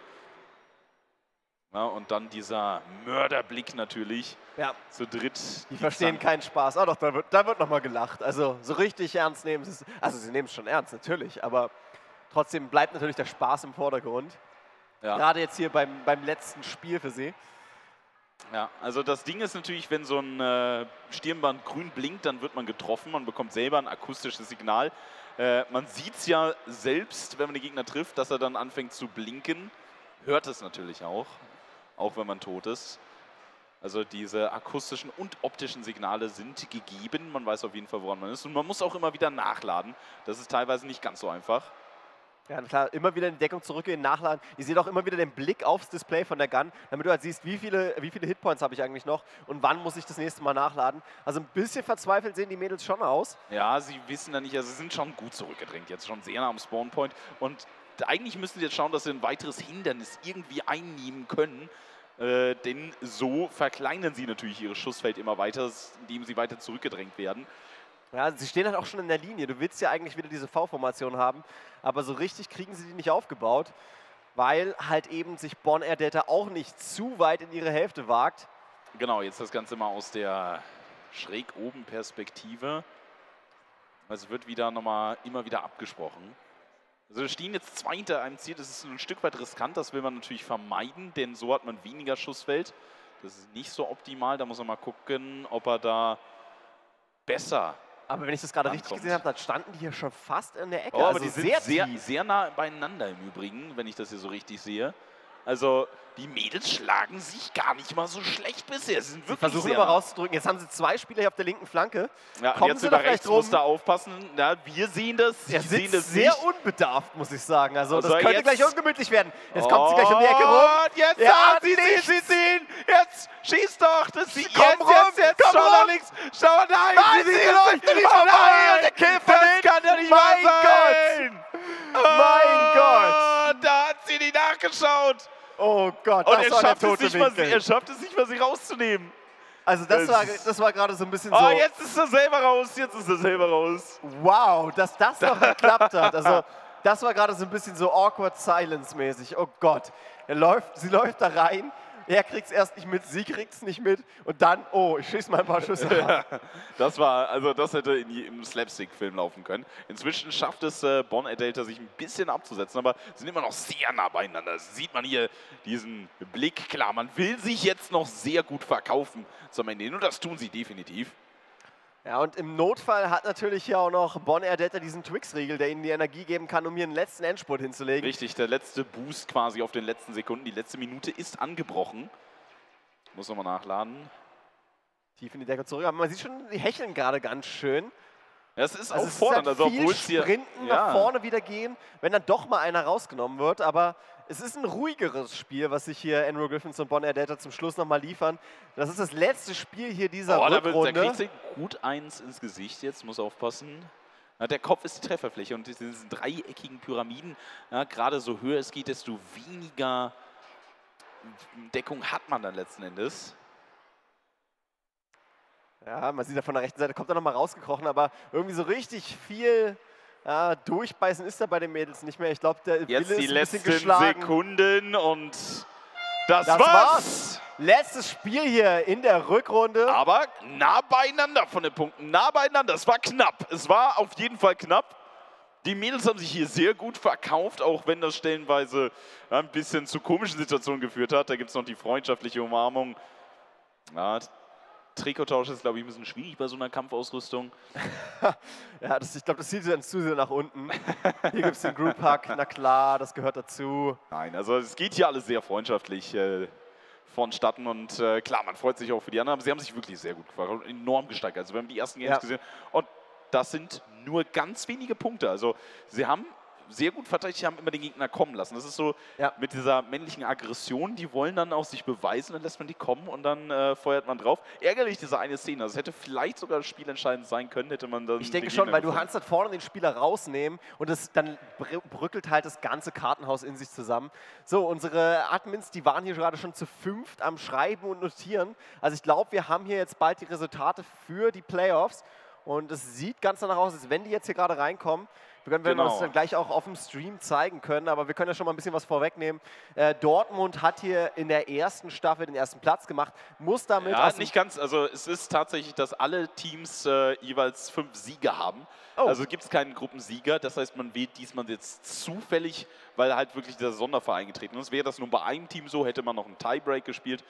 Ja, und dann dieser Mörderblick natürlich. Ja. Zu dritt. Die verstehen keinen Spaß. Ah doch, da wird nochmal gelacht. Also so richtig ernst nehmen sie es. Also sie nehmen es schon ernst, natürlich. Aber trotzdem bleibt natürlich der Spaß im Vordergrund. Ja. Gerade jetzt hier beim letzten Spiel für sie. Ja, also das Ding ist natürlich, wenn so ein Stirnband grün blinkt, dann wird man getroffen. Man bekommt selber ein akustisches Signal. Man sieht es ja selbst, wenn man den Gegner trifft, dass er dann anfängt zu blinken. Hört es natürlich auch wenn man tot ist. Also diese akustischen und optischen Signale sind gegeben. Man weiß auf jeden Fall, woran man ist. Und man muss auch immer wieder nachladen. Das ist teilweise nicht ganz so einfach. Ja, klar, immer wieder in die Deckung zurückgehen, nachladen. Ihr seht auch immer wieder den Blick aufs Display von der Gun, damit du halt siehst, wie viele Hitpoints habe ich eigentlich noch und wann muss ich das nächste Mal nachladen. Also ein bisschen verzweifelt sehen die Mädels schon aus. Ja, sie wissen da nicht, also sie sind schon gut zurückgedrängt, jetzt schon sehr nah am Spawnpoint. Und eigentlich müssen sie jetzt schauen, dass sie ein weiteres Hindernis irgendwie einnehmen können. Denn so verkleinern sie natürlich ihr Schussfeld immer weiter, indem sie weiter zurückgedrängt werden. Ja, sie stehen halt auch schon in der Linie. Du willst ja eigentlich wieder diese V-Formation haben, aber so richtig kriegen sie die nicht aufgebaut, weil halt eben sich Bon Air Delta auch nicht zu weit in ihre Hälfte wagt. Genau, jetzt das Ganze mal aus der schräg oben Perspektive. Es wird wieder immer wieder abgesprochen. Also wir stehen jetzt 2 hinter einem Ziel, das ist ein Stück weit riskant, das will man natürlich vermeiden, denn so hat man weniger Schussfeld. Das ist nicht so optimal, da muss man mal gucken, ob er da besser Aber wenn ich das gerade richtig ankommt. gesehen habe, dann standen die hier schon fast in der Ecke. Oh, aber also die sind sehr tief. sehr nah beieinander im Übrigen, wenn ich das hier so richtig sehe. Also die Mädels schlagen sich gar nicht mal so schlecht bisher. Sie sind wirklich Versuchen sehr immer nah. rauszudrücken. Jetzt haben sie 2 Spieler hier auf der linken Flanke. Ja, und Kommen jetzt sie über da vielleicht rechts muss rum? da aufpassen. Ja, wir sehen das, Er sie sehen sitzt das sehr nicht. unbedarft, muss ich sagen. Also das Also könnte jetzt- gleich ungemütlich werden. Jetzt kommt sie gleich um die Ecke rum. Und jetzt, Ja, sie sehen, jetzt, schieß doch, das sie, Komm rum, jetzt, komm schau rum. nach links, schau, nein, Nein, sie läuft in die vorbei und der Kill von das hinten. kann ja nicht Mein wahr sein. Mein Gott. Da hat sie nicht nachgeschaut. Oh Gott, Und das er war der schafft, tote es nicht mal, Winkel. er schafft es nicht mal, sie rauszunehmen. Also das war gerade so ein bisschen so, Oh, jetzt ist er selber raus, wow, dass das noch geklappt hat. Also das war gerade so ein bisschen so awkward silence mäßig. Oh Gott, sie läuft da rein, er kriegt es erst nicht mit, sie kriegt es nicht mit und dann, oh, ich schieße mal ein paar Schüsse ab. Das hätte im Slapstick-Film laufen können. Inzwischen schafft es Bonn Delta sich ein bisschen abzusetzen, aber sind immer noch sehr nah beieinander. Das sieht man hier diesen Blick. Klar, man will sich jetzt noch sehr gut verkaufen zum Ende hin und das tun sie definitiv. Ja, und im Notfall hat natürlich hier auch noch Bonn Delta diesen Twix-Riegel, der ihnen die Energie geben kann, um hier einen letzten Endspurt hinzulegen. Richtig, der letzte Boost quasi auf den letzten Sekunden. Die letzte Minute ist angebrochen. Muss nochmal nachladen. Tief in die Decke zurück, aber man sieht schon, die hecheln gerade ganz schön. Ja, es ist Also auch es fordernd, ist also halt viel obwohl es hier... Sprinten, nach vorne wieder gehen, wenn dann doch mal einer rausgenommen wird. Aber es ist ein ruhigeres Spiel, was sich hier Enro Griffins und Bonn Delta zum Schluss nochmal liefern. Das ist das letzte Spiel hier dieser Da Rückrunde. kriegt sie gut eins ins Gesicht jetzt, muss aufpassen. Ja, der Kopf ist die Trefferfläche und diese dreieckigen Pyramiden, ja, gerade so höher es geht, desto weniger Deckung hat man dann letzten Endes. Ja, man sieht ja von der rechten Seite, kommt er nochmal rausgekrochen, aber irgendwie so richtig viel durchbeißen ist da bei den Mädels nicht mehr. Ich glaube, der Wille Jetzt ist die ein bisschen letzten geschlagen. Sekunden und das Das war's. war's. Letztes Spiel hier in der Rückrunde. Aber nah beieinander von den Punkten, nah beieinander. Es war knapp, es war auf jeden Fall knapp. Die Mädels haben sich hier sehr gut verkauft, auch wenn das stellenweise ein bisschen zu komischen Situationen geführt hat. Da gibt es noch die freundschaftliche Umarmung. Ja, Trikottausch ist, glaube ich, ein bisschen schwierig bei so einer Kampfausrüstung. Ja, ich glaube, das zieht dann zu sehr nach unten. Hier gibt es den Group Hug, na klar, das gehört dazu. Nein, also es geht hier alles sehr freundschaftlich vonstatten und klar, man freut sich auch für die anderen, aber sie haben sich wirklich sehr gut gefallen, enorm gesteigert. Also wir haben die ersten Games gesehen und das sind nur ganz wenige Punkte. Also sie haben sehr gut verteidigt, haben immer den Gegner kommen lassen. Das ist so mit dieser männlichen Aggression, die wollen dann auch sich beweisen, dann lässt man die kommen und dann feuert man drauf. Ärgerlich, diese eine Szene. Also es hätte vielleicht sogar spielentscheidend sein können, hätte man dann... Ich denke schon, weil du kannst dann vorne den Spieler rausnehmen und dann bröckelt halt das ganze Kartenhaus in sich zusammen. So, unsere Admins, die waren hier gerade schon zu 5 am Schreiben und Notieren. Also ich glaube, wir haben hier jetzt bald die Resultate für die Playoffs und es sieht ganz danach aus, als wenn die jetzt hier gerade reinkommen. Wir werden uns dann gleich auch auf dem Stream zeigen können, aber wir können ja schon mal ein bisschen was vorwegnehmen. Dortmund hat hier in der ersten Staffel den ersten Platz gemacht, muss damit... Ja, nicht ganz, also es ist tatsächlich, dass alle Teams jeweils 5 Siege haben. Oh. Also gibt es keinen Gruppensieger, das heißt, man wählt diesmal jetzt zufällig, weil halt wirklich dieser Sonderfall eingetreten ist. Wäre das nur bei einem Team so, hätte man noch einen Tiebreak gespielt,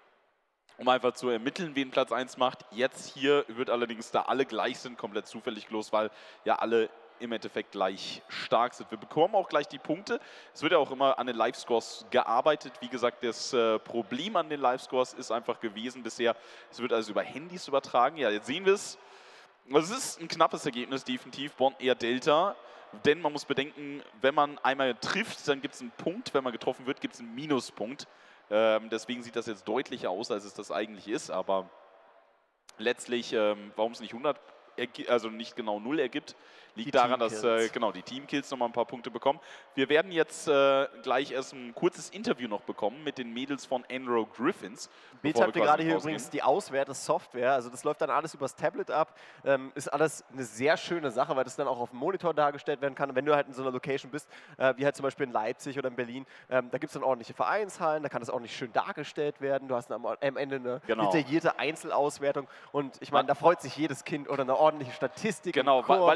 um einfach zu ermitteln, wen Platz 1 macht. Jetzt hier wird allerdings, da alle gleich sind, komplett zufällig los, weil ja alle im Endeffekt gleich stark sind. Wir bekommen auch gleich die Punkte. Es wird ja auch immer an den Live-Scores gearbeitet. Wie gesagt, das Problem an den Live-Scores ist einfach gewesen bisher, es wird also über Handys übertragen. Ja, jetzt sehen wir es. Es ist ein knappes Ergebnis, definitiv. Bonn eher Delta. Denn man muss bedenken, wenn man einmal trifft, dann gibt es einen Punkt. Wenn man getroffen wird, gibt es einen Minuspunkt. Deswegen sieht das jetzt deutlicher aus, als es das eigentlich ist. Aber letztlich, warum es nicht 100, also nicht genau 0 ergibt, liegt daran, dass die Teamkills nochmal ein paar Punkte bekommen. Wir werden jetzt gleich erst ein kurzes Interview noch bekommen mit den Mädels von Enro Griffins. Bild habt ihr gerade hier übrigens die Auswertesoftware, also das läuft dann alles übers Tablet ab, ist alles eine sehr schöne Sache, weil das dann auch auf dem Monitor dargestellt werden kann. Und wenn du halt in so einer Location bist, wie halt zum Beispiel in Leipzig oder in Berlin, da gibt es dann ordentliche Vereinshallen, da kann das auch nicht schön dargestellt werden. Du hast dann am Ende eine detaillierte Einzelauswertung und ich meine, da freut sich jedes Kind oder eine ordentliche Statistik. Genau, weil jetzt im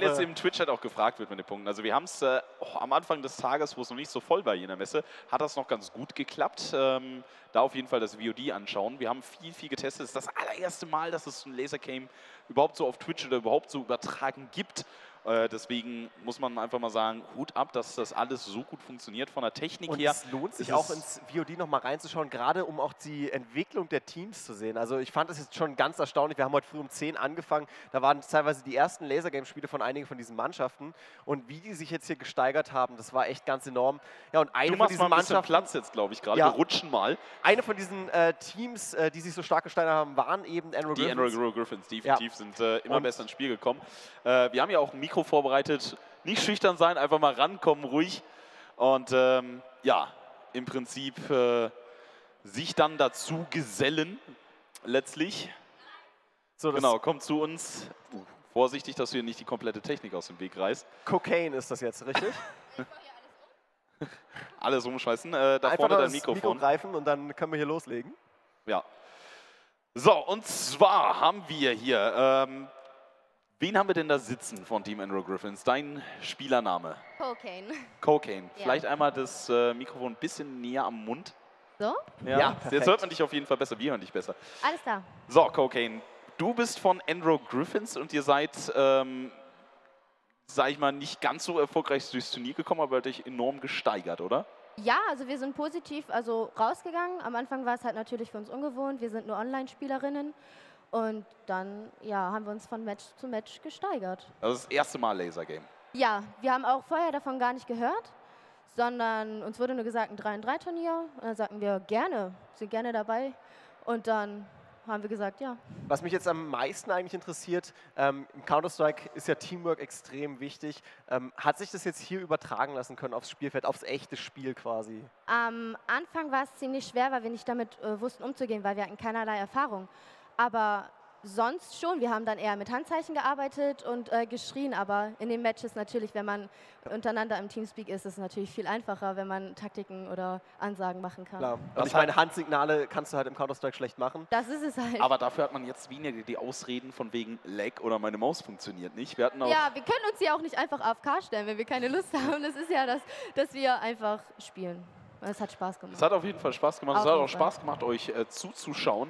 Twitch-Chat auch gefragt wird mit den Punkten. Also wir haben es am Anfang des Tages, wo es noch nicht so voll war hier in der Messe, hat das noch ganz gut geklappt. Da auf jeden Fall das VOD anschauen. Wir haben viel getestet. Es ist das allererste Mal, dass es ein Lasergame überhaupt so auf Twitch oder überhaupt so übertragen gibt. Deswegen muss man einfach mal sagen, Hut ab, dass das alles so gut funktioniert von der Technik und her. es lohnt sich auch ins VOD nochmal reinzuschauen, gerade um auch die Entwicklung der Teams zu sehen. Also ich fand das jetzt schon ganz erstaunlich. Wir haben heute früh um 10 angefangen. Da waren teilweise die ersten Lasergame-Spiele von einigen von diesen Mannschaften. Und wie die sich jetzt hier gesteigert haben, das war echt ganz enorm. Ja, und eine von diesen Mannschaften, Platz jetzt, glaube ich, gerade. Ja, wir rutschen mal. Eine von diesen Teams, die sich so stark gesteigert haben, waren eben Die Enro Griffins, definitiv sind immer besser ins Spiel gekommen. Wir haben ja auch ein Mikro vorbereitet. Nicht schüchtern sein, einfach mal rankommen, ruhig. Und ja, im Prinzip sich dann dazu gesellen, letztlich. So, genau, kommt zu uns. Vorsichtig, dass du hier nicht die komplette Technik aus dem Weg reißt. Cocaine ist das jetzt, richtig? Alles umschmeißen. Da einfach vorne dein das Mikrofon. Mikro greifen und dann können wir hier loslegen. Ja. So, und zwar haben wir hier, wen haben wir denn da sitzen von Team Enro Griffins? Dein Spielername? Cocaine. Cocaine. Ja. Vielleicht einmal das Mikrofon ein bisschen näher am Mund. So? Ja, Jetzt perfekt. hört man dich auf jeden Fall besser, wir hören dich besser. Alles klar. So, Cocaine, du bist von Enro Griffins und ihr seid, sag ich mal, nicht ganz so erfolgreich durchs Turnier gekommen, aber habt euch enorm gesteigert, oder? Ja, also wir sind positiv rausgegangen. Am Anfang war es halt natürlich für uns ungewohnt. Wir sind nur Online-Spielerinnen. Und dann haben wir uns von Match zu Match gesteigert. Das ist das erste Mal Lasergame. Ja, wir haben auch vorher davon gar nicht gehört, sondern uns wurde nur gesagt, ein 3-in-3-Turnier. Und dann sagten wir, sind gerne dabei. Und dann haben wir gesagt, ja. Was mich jetzt am meisten eigentlich interessiert, im Counter-Strike ist ja Teamwork extrem wichtig. Hat sich das jetzt hier übertragen lassen können aufs Spielfeld, aufs echte Spiel quasi? Am Anfang war es ziemlich schwer, weil wir nicht damit wussten umzugehen, weil wir hatten keinerlei Erfahrung. Aber sonst schon. Wir haben dann eher mit Handzeichen gearbeitet und geschrien. Aber in den Matches natürlich, wenn man untereinander im Teamspeak ist, ist es natürlich viel einfacher, wenn man Taktiken oder Ansagen machen kann. Klar. Und ich meine, Handsignale kannst du halt im Counter-Strike schlecht machen. Das ist es halt. Aber dafür hat man jetzt weniger die Ausreden von wegen Lag oder meine Maus funktioniert nicht. Wir hatten auch Ja, wir können uns ja auch nicht einfach AFK stellen, wenn wir keine Lust haben. Das ist ja das, dass wir einfach spielen. Und es hat Spaß gemacht. Es hat auf jeden Fall Spaß gemacht. Es hat auch Spaß gemacht, euch zuzuschauen.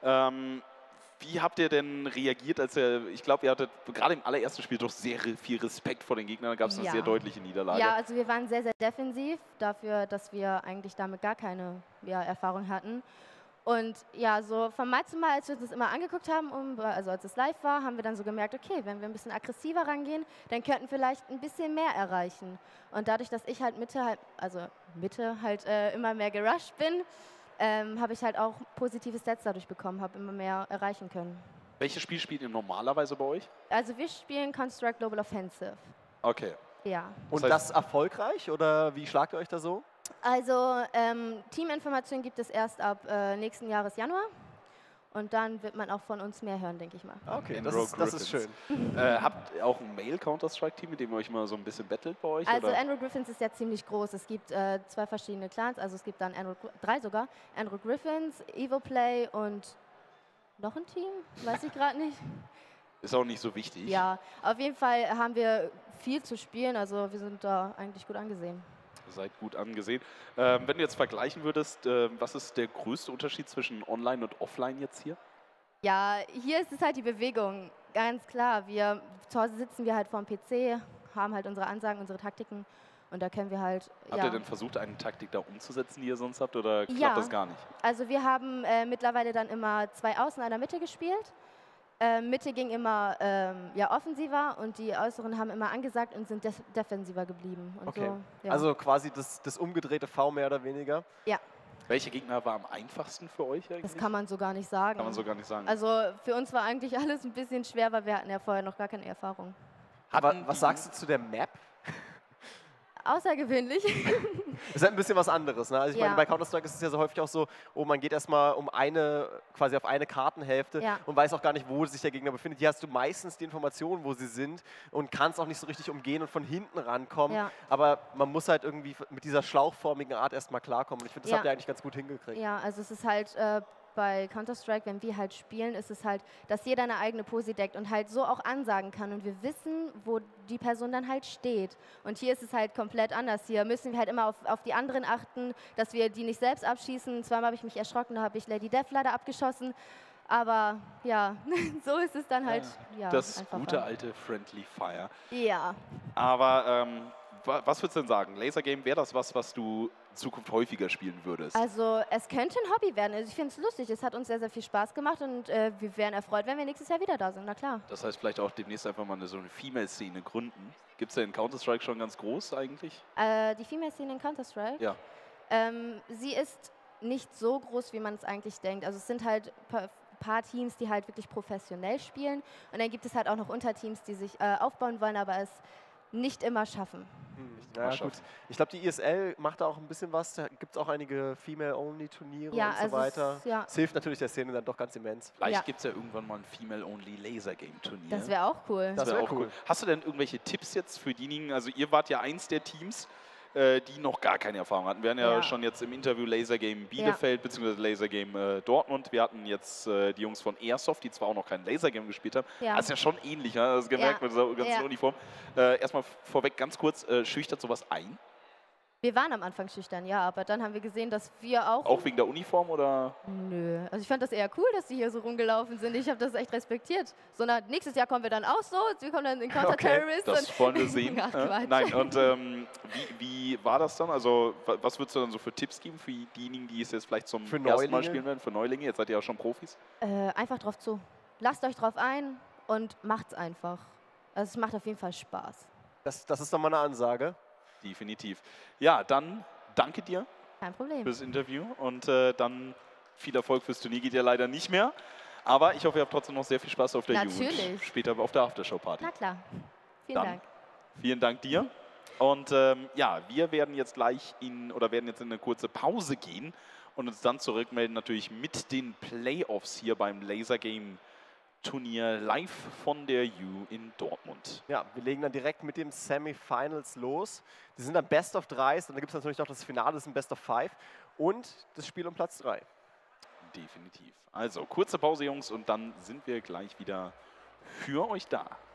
Wie habt ihr denn reagiert, als ich glaube, ihr hattet gerade im allerersten Spiel doch sehr viel Respekt vor den Gegnern, da gab es eine sehr deutliche Niederlage. Ja, also wir waren sehr defensiv, dafür, dass wir eigentlich damit gar keine Erfahrung hatten. Und ja, so von Mal zu Mal, als wir uns das immer angeguckt haben, also als es live war, haben wir dann so gemerkt, okay, wenn wir ein bisschen aggressiver rangehen, dann könnten wir vielleicht ein bisschen mehr erreichen. Und dadurch, dass ich halt Mitte immer mehr gerusht bin, habe ich halt auch positive Stats dadurch bekommen, habe immer mehr erreichen können. Welches Spiel spielt ihr normalerweise bei euch? Also wir spielen Counter-Strike Global Offensive. Okay. Ja. Und das erfolgreich oder wie schlagt ihr euch da so? Also Teaminformationen gibt es erst ab nächsten Jahres Januar. Und dann wird man auch von uns mehr hören, denke ich mal. Okay, das ist schön. Habt ihr auch ein Male-Counter-Strike-Team, mit dem ihr euch mal so ein bisschen battelt bei euch? Also oder? Enro Griffins ist ja ziemlich groß. Es gibt 2 verschiedene Clans, also es gibt dann 3 sogar. Enro Griffins, EvoPlay und noch ein Team, weiß ich gerade nicht. Ist auch nicht so wichtig. Ja, auf jeden Fall haben wir viel zu spielen, also wir sind da eigentlich gut angesehen. Seid gut angesehen. Wenn du jetzt vergleichen würdest, was ist der größte Unterschied zwischen Online und Offline jetzt hier? Ja, hier ist es halt die Bewegung, ganz klar. Zu Hause sitzen wir halt vor dem PC, haben halt unsere Ansagen, unsere Taktiken und da können wir halt, Habt ihr denn versucht, eine Taktik da umzusetzen, die ihr sonst habt, oder klappt das gar nicht? Also wir haben mittlerweile dann immer 2 Außen, einer Mitte gespielt. Mitte ging immer offensiver und die Äußeren haben immer angesagt und sind defensiver geblieben. Und okay. So, ja. Also quasi das umgedrehte V mehr oder weniger? Ja. Welche Gegner war am einfachsten für euch eigentlich? Das kann man so gar nicht sagen. Kann man so gar nicht sagen. Also für uns war eigentlich alles ein bisschen schwer, weil wir hatten ja vorher noch gar keine Erfahrung. Aber was sagst du zu der Map? Außergewöhnlich. Das ist halt ein bisschen was anderes. Ne? Also ich meine, bei Counter-Strike ist es ja so häufig auch so, man geht erstmal quasi auf eine Kartenhälfte und weiß auch gar nicht, wo sich der Gegner befindet. Hier hast du meistens die Informationen, wo sie sind und kannst auch nicht so richtig umgehen und von hinten rankommen. Ja. Aber man muss halt irgendwie mit dieser schlauchformigen Art erstmal klarkommen. Und ich finde, das habt ihr eigentlich ganz gut hingekriegt. Ja, also es ist halt bei Counter-Strike, wenn wir halt spielen, ist es halt, dass jeder eine eigene Posi deckt und halt so auch ansagen kann und wir wissen, wo die Person dann halt steht. Und hier ist es halt komplett anders. Hier müssen wir halt immer auf die anderen achten, dass wir die nicht selbst abschießen. Zweimal habe ich mich erschrocken, da habe ich Lady Death leider abgeschossen. Aber ja, so ist es dann halt. Ja, das einfacher. gute alte Friendly Fire. Ja. Aber was würdest du denn sagen? Laser Game, wäre das was du in Zukunft häufiger spielen würdest? Also es könnte ein Hobby werden. Also ich finde es lustig. Es hat uns sehr, sehr viel Spaß gemacht und wir wären erfreut, wenn wir nächstes Jahr wieder da sind. Na klar. Das heißt, vielleicht auch demnächst einfach mal so eine Female-Szene gründen. Gibt es ja in Counter-Strike schon ganz groß eigentlich? Die Female-Szene in Counter-Strike? Ja. Sie ist nicht so groß, wie man es eigentlich denkt. Also es sind halt paar Teams, die halt wirklich professionell spielen. Und dann gibt es halt auch noch Unterteams, die sich aufbauen wollen, aber es nicht immer schaffen. Ja, gut. Ich glaube, die ESL macht da auch ein bisschen was. Da gibt es auch einige Female-Only-Turniere Ja, und so also weiter. ja. Das hilft natürlich der Szene dann doch ganz immens. Vielleicht Ja. gibt es ja irgendwann mal ein Female-Only Laser-Game-Turnier. Das wäre auch cool. Das wär wär auch cool. Hast du denn irgendwelche Tipps jetzt für diejenigen, also ihr wart ja eins der Teams, die noch gar keine Erfahrung hatten. Wir hatten ja schon jetzt im Interview Laser Game Bielefeld bzw. Laser Game Dortmund. Wir hatten jetzt die Jungs von Airsoft, die zwar auch noch kein Laser Game gespielt haben. Ja. Das ist ja schon ähnlich, ne? Das gemerkt mit dieser ganzen Uniform. Erstmal vorweg ganz kurz, schüchtert sowas ein? Wir waren am Anfang schüchtern, ja, aber dann haben wir gesehen, dass wir auch... Auch wegen der Uniform oder? Nö, also ich fand das eher cool, dass die hier so rumgelaufen sind. Ich habe das echt respektiert. So, nächstes Jahr kommen wir dann auch so, wir kommen dann in Counter-Terrorist. Das wollen wir sehen. Ach, Quatsch. Nein, und wie war das dann? Also was würdest du dann so für Tipps geben für diejenigen, die es jetzt vielleicht zum ersten Mal spielen werden, für Neulinge? Jetzt seid ihr ja schon Profis. Einfach drauf zu. Lasst euch drauf ein und macht's einfach. Also es macht auf jeden Fall Spaß. Das ist doch mal eine Ansage. Definitiv. Ja, dann danke dir Kein Problem. fürs Interview und dann viel Erfolg fürs Turnier. Geht ja leider nicht mehr. Aber ich hoffe, ihr habt trotzdem noch sehr viel Spaß auf der Natürlich. Jugend. Später auf der Aftershow-Party. Na klar. Vielen Dann Dank. Vielen Dank dir. Und ja, wir werden jetzt gleich in eine kurze Pause gehen und uns dann zurückmelden natürlich mit den Playoffs hier beim Laser Game Turnier live von der U in Dortmund. Ja, wir legen dann direkt mit dem Semifinals los. Die sind dann Best of 3 und dann gibt es natürlich noch das Finale, das ist ein Best of 5 und das Spiel um Platz 3. Definitiv. Also kurze Pause, Jungs, und dann sind wir gleich wieder für euch da.